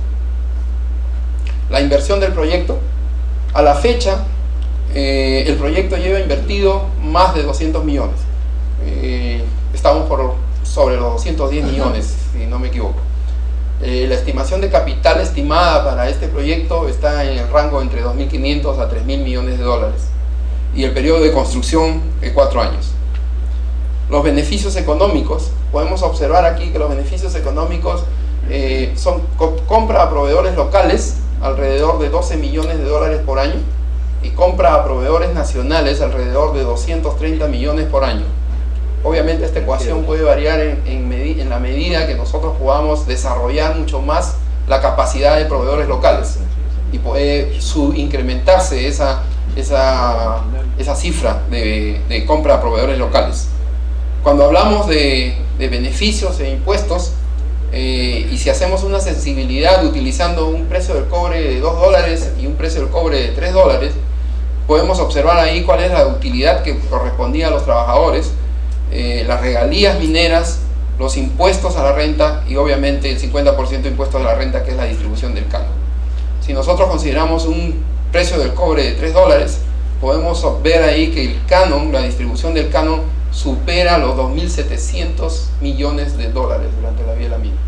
La inversión del proyecto, a la fecha, eh, el proyecto lleva invertido más de doscientos millones. Eh, estamos por sobre los doscientos diez millones, si no me equivoco. Eh, la estimación de capital estimada para este proyecto está en el rango entre dos mil quinientos a tres mil millones de dólares, y el periodo de construcción es cuatro años. Los beneficios económicos, podemos observar aquí que los beneficios económicos eh, son co compra a proveedores locales alrededor de doce millones de dólares por año, y compra a proveedores nacionales alrededor de doscientos treinta millones por año. Obviamente esta ecuación puede variar en, en, en la medida que nosotros podamos desarrollar mucho más la capacidad de proveedores locales, y puede su, incrementarse esa, esa, esa cifra de, de compra a proveedores locales. Cuando hablamos de, de beneficios e impuestos, eh, y si hacemos una sensibilidad utilizando un precio del cobre de dos dólares y un precio del cobre de tres dólares, podemos observar ahí cuál es la utilidad que correspondía a los trabajadores, eh, las regalías mineras, los impuestos a la renta y obviamente el cincuenta por ciento de impuestos a la renta, que es la distribución del canon. Si nosotros consideramos un precio del cobre de tres dólares, podemos ver ahí que el canon, la distribución del canon, supera los dos mil setecientos millones de dólares durante la vida de la mina.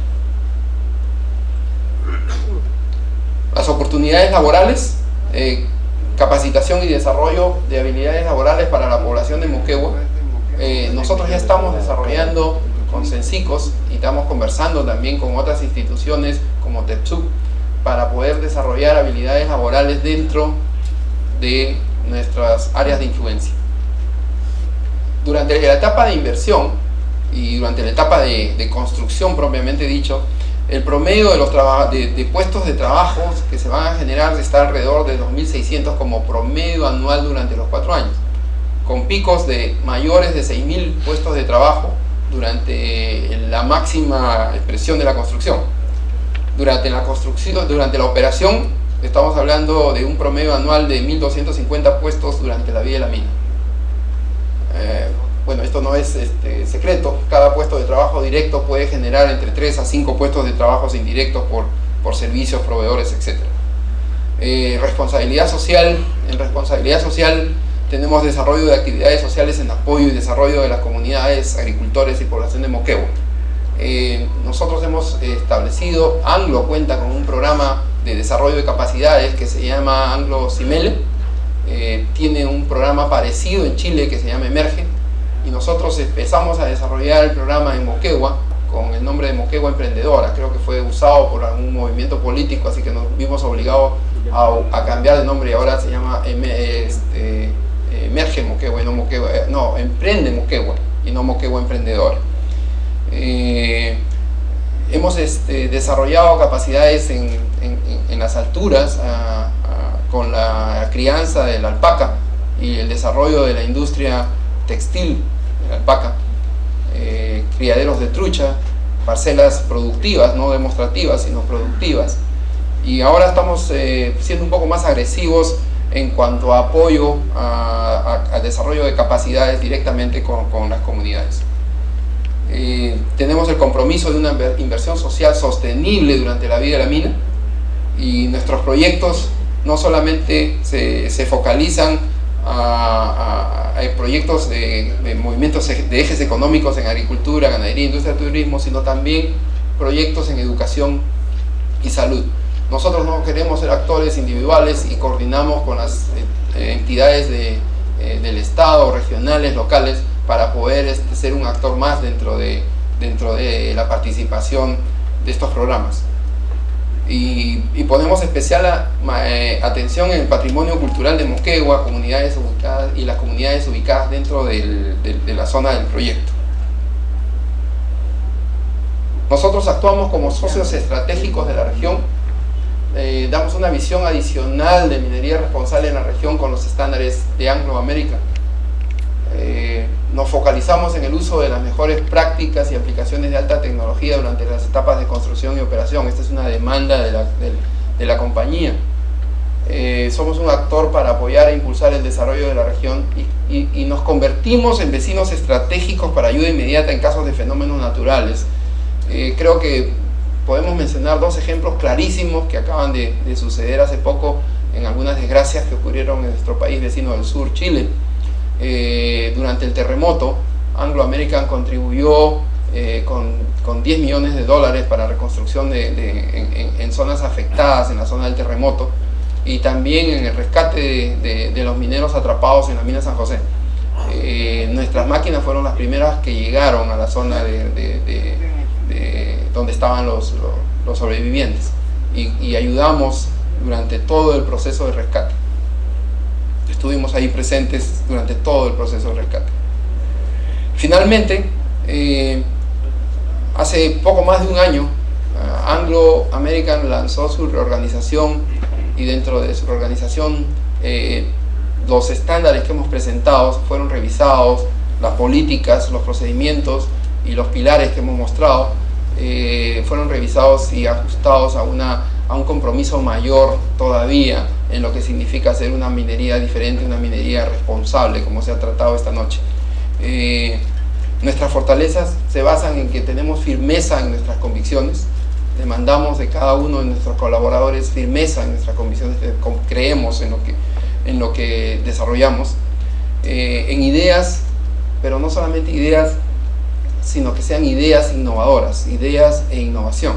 Las oportunidades laborales, eh, capacitación y desarrollo de habilidades laborales para la población de Moquegua. Eh, nosotros ya estamos desarrollando con Censicos y estamos conversando también con otras instituciones como TEPSUC para poder desarrollar habilidades laborales dentro de nuestras áreas de influencia. Durante la etapa de inversión y durante la etapa de, de construcción propiamente dicho, el promedio de los de, de puestos de trabajo que se van a generar está alrededor de dos mil seiscientos como promedio anual durante los cuatro años, con picos de mayores de seis mil puestos de trabajo durante la máxima expresión de la construcción. Durante la construcción, durante la operación, estamos hablando de un promedio anual de mil doscientos cincuenta puestos durante la vida de la mina. Eh, bueno, esto no es este, secreto. Cada puesto de trabajo directo puede generar entre tres a cinco puestos de trabajo indirectos por, por servicios, proveedores, etcétera. Eh, responsabilidad social. En responsabilidad social tenemos desarrollo de actividades sociales en apoyo y desarrollo de las comunidades, agricultores y población de Moquegua. Eh, nosotros hemos establecido, Anglo cuenta con un programa de desarrollo de capacidades que se llama Anglo Simele. Eh, tiene un programa parecido en Chile que se llama Emerge, y nosotros empezamos a desarrollar el programa en Moquegua con el nombre de Moquegua Emprendedora. Creo que fue usado por algún movimiento político, así que nos vimos obligados a, a cambiar de nombre, y ahora se llama este, Emerge Moquegua y no Moquegua, no, Emprende Moquegua y no Moquegua Emprendedora. Eh, hemos este, desarrollado capacidades en, en, en las alturas a, a, con la crianza de la alpaca y el desarrollo de la industria textil de la alpaca, eh, criaderos de trucha, parcelas productivas, no demostrativas sino productivas, y ahora estamos eh, siendo un poco más agresivos en cuanto a apoyo al desarrollo de capacidades directamente con, con las comunidades. Eh, tenemos el compromiso de una inversión social sostenible durante la vida de la mina, y nuestros proyectos no solamente se, se focalizan a, a, a proyectos de, de movimientos de ejes económicos en agricultura, ganadería, industria, turismo, sino también proyectos en educación y salud. Nosotros no queremos ser actores individuales y coordinamos con las eh, entidades de, eh, del Estado, regionales, locales, para poder este, ser un actor más dentro de, dentro de la participación de estos programas. Y, y ponemos especial a, eh, atención en el patrimonio cultural de Moquegua, comunidades ubicadas, y las comunidades ubicadas dentro del, de, de la zona del proyecto. Nosotros actuamos como socios estratégicos de la región. Eh, damos una visión adicional de minería responsable en la región con los estándares de Anglo American. Eh, nos focalizamos en el uso de las mejores prácticas y aplicaciones de alta tecnología durante las etapas de construcción y operación. Esta es una demanda de la, de, de la compañía. Eh, somos un actor para apoyar e impulsar el desarrollo de la región y, y, y nos convertimos en vecinos estratégicos para ayuda inmediata en casos de fenómenos naturales. Eh, creo que podemos mencionar dos ejemplos clarísimos que acaban de, de suceder hace poco en algunas desgracias que ocurrieron en nuestro país vecino del sur, Chile. Eh, durante el terremoto, Anglo American contribuyó eh, con, con diez millones de dólares para reconstrucción de, de, en, en, en zonas afectadas en la zona del terremoto, y también en el rescate de, de, de los mineros atrapados en la mina San José. Eh, nuestras máquinas fueron las primeras que llegaron a la zona de, de, de, de donde estaban los, los, los sobrevivientes, y, y ayudamos durante todo el proceso de rescate. Estuvimos ahí presentes durante todo el proceso de rescate. Finalmente, eh, hace poco más de un año, uh, Anglo American lanzó su reorganización, y dentro de su reorganización eh, los estándares que hemos presentado fueron revisados, las políticas, los procedimientos y los pilares que hemos mostrado eh, fueron revisados y ajustados a, una, a un compromiso mayor todavía en lo que significa hacer una minería diferente, una minería responsable, como se ha tratado esta noche. Eh, nuestras fortalezas se basan en que tenemos firmeza en nuestras convicciones, demandamos de cada uno de nuestros colaboradores firmeza en nuestras convicciones, creemos en lo que, en lo que desarrollamos, eh, en ideas, pero no solamente ideas, sino que sean ideas innovadoras, ideas e innovación.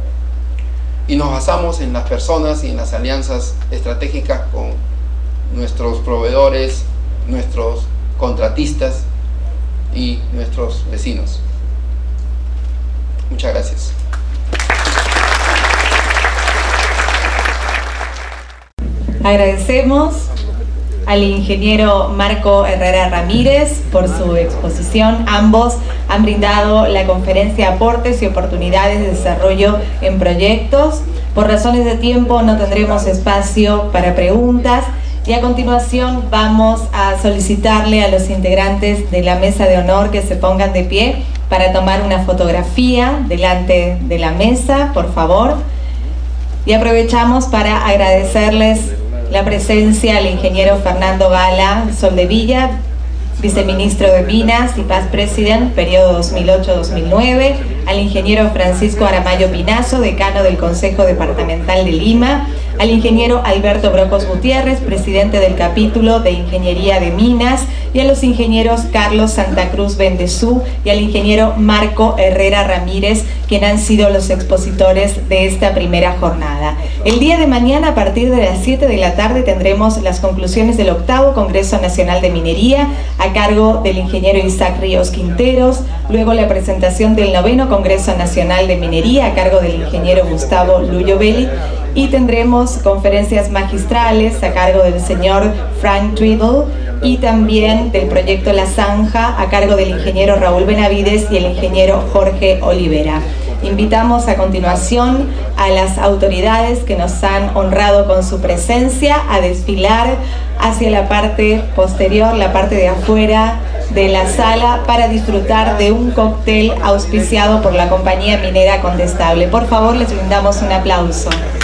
Y nos basamos en las personas y en las alianzas estratégicas con nuestros proveedores, nuestros contratistas y nuestros vecinos. Muchas gracias. Agradecemos al ingeniero Marco Herrera Ramírez por su exposición. Ambos han brindado la conferencia Aportes y Oportunidades de Desarrollo en Proyectos. Por razones de tiempo no tendremos espacio para preguntas, y a continuación vamos a solicitarle a los integrantes de la mesa de honor que se pongan de pie para tomar una fotografía delante de la mesa, por favor. Y aprovechamos para agradecerles la presencia al ingeniero Fernando Gala Soldevilla, viceministro de Minas y Past President, periodo dos mil ocho a dos mil nueve, al ingeniero Francisco Aramayo Pinazo, decano del Consejo Departamental de Lima, al ingeniero Alberto Brocos Gutiérrez, presidente del capítulo de Ingeniería de Minas, y a los ingenieros Carlos Santa Cruz Bendezú y al ingeniero Marco Herrera Ramírez, quienes han sido los expositores de esta primera jornada. El día de mañana, a partir de las siete de la tarde, tendremos las conclusiones del octavo Congreso Nacional de Minería, a cargo del ingeniero Isaac Ríos Quinteros, luego la presentación del noveno Congreso Nacional de Minería, a cargo del ingeniero Gustavo Luyo Belli, y tendremos conferencias magistrales a cargo del señor Frank Triddle, y también del proyecto La Zanja a cargo del ingeniero Raúl Benavides y el ingeniero Jorge Olivera. Invitamos a continuación a las autoridades que nos han honrado con su presencia a desfilar hacia la parte posterior, la parte de afuera de la sala, para disfrutar de un cóctel auspiciado por la compañía minera Condestable. Por favor, les brindamos un aplauso.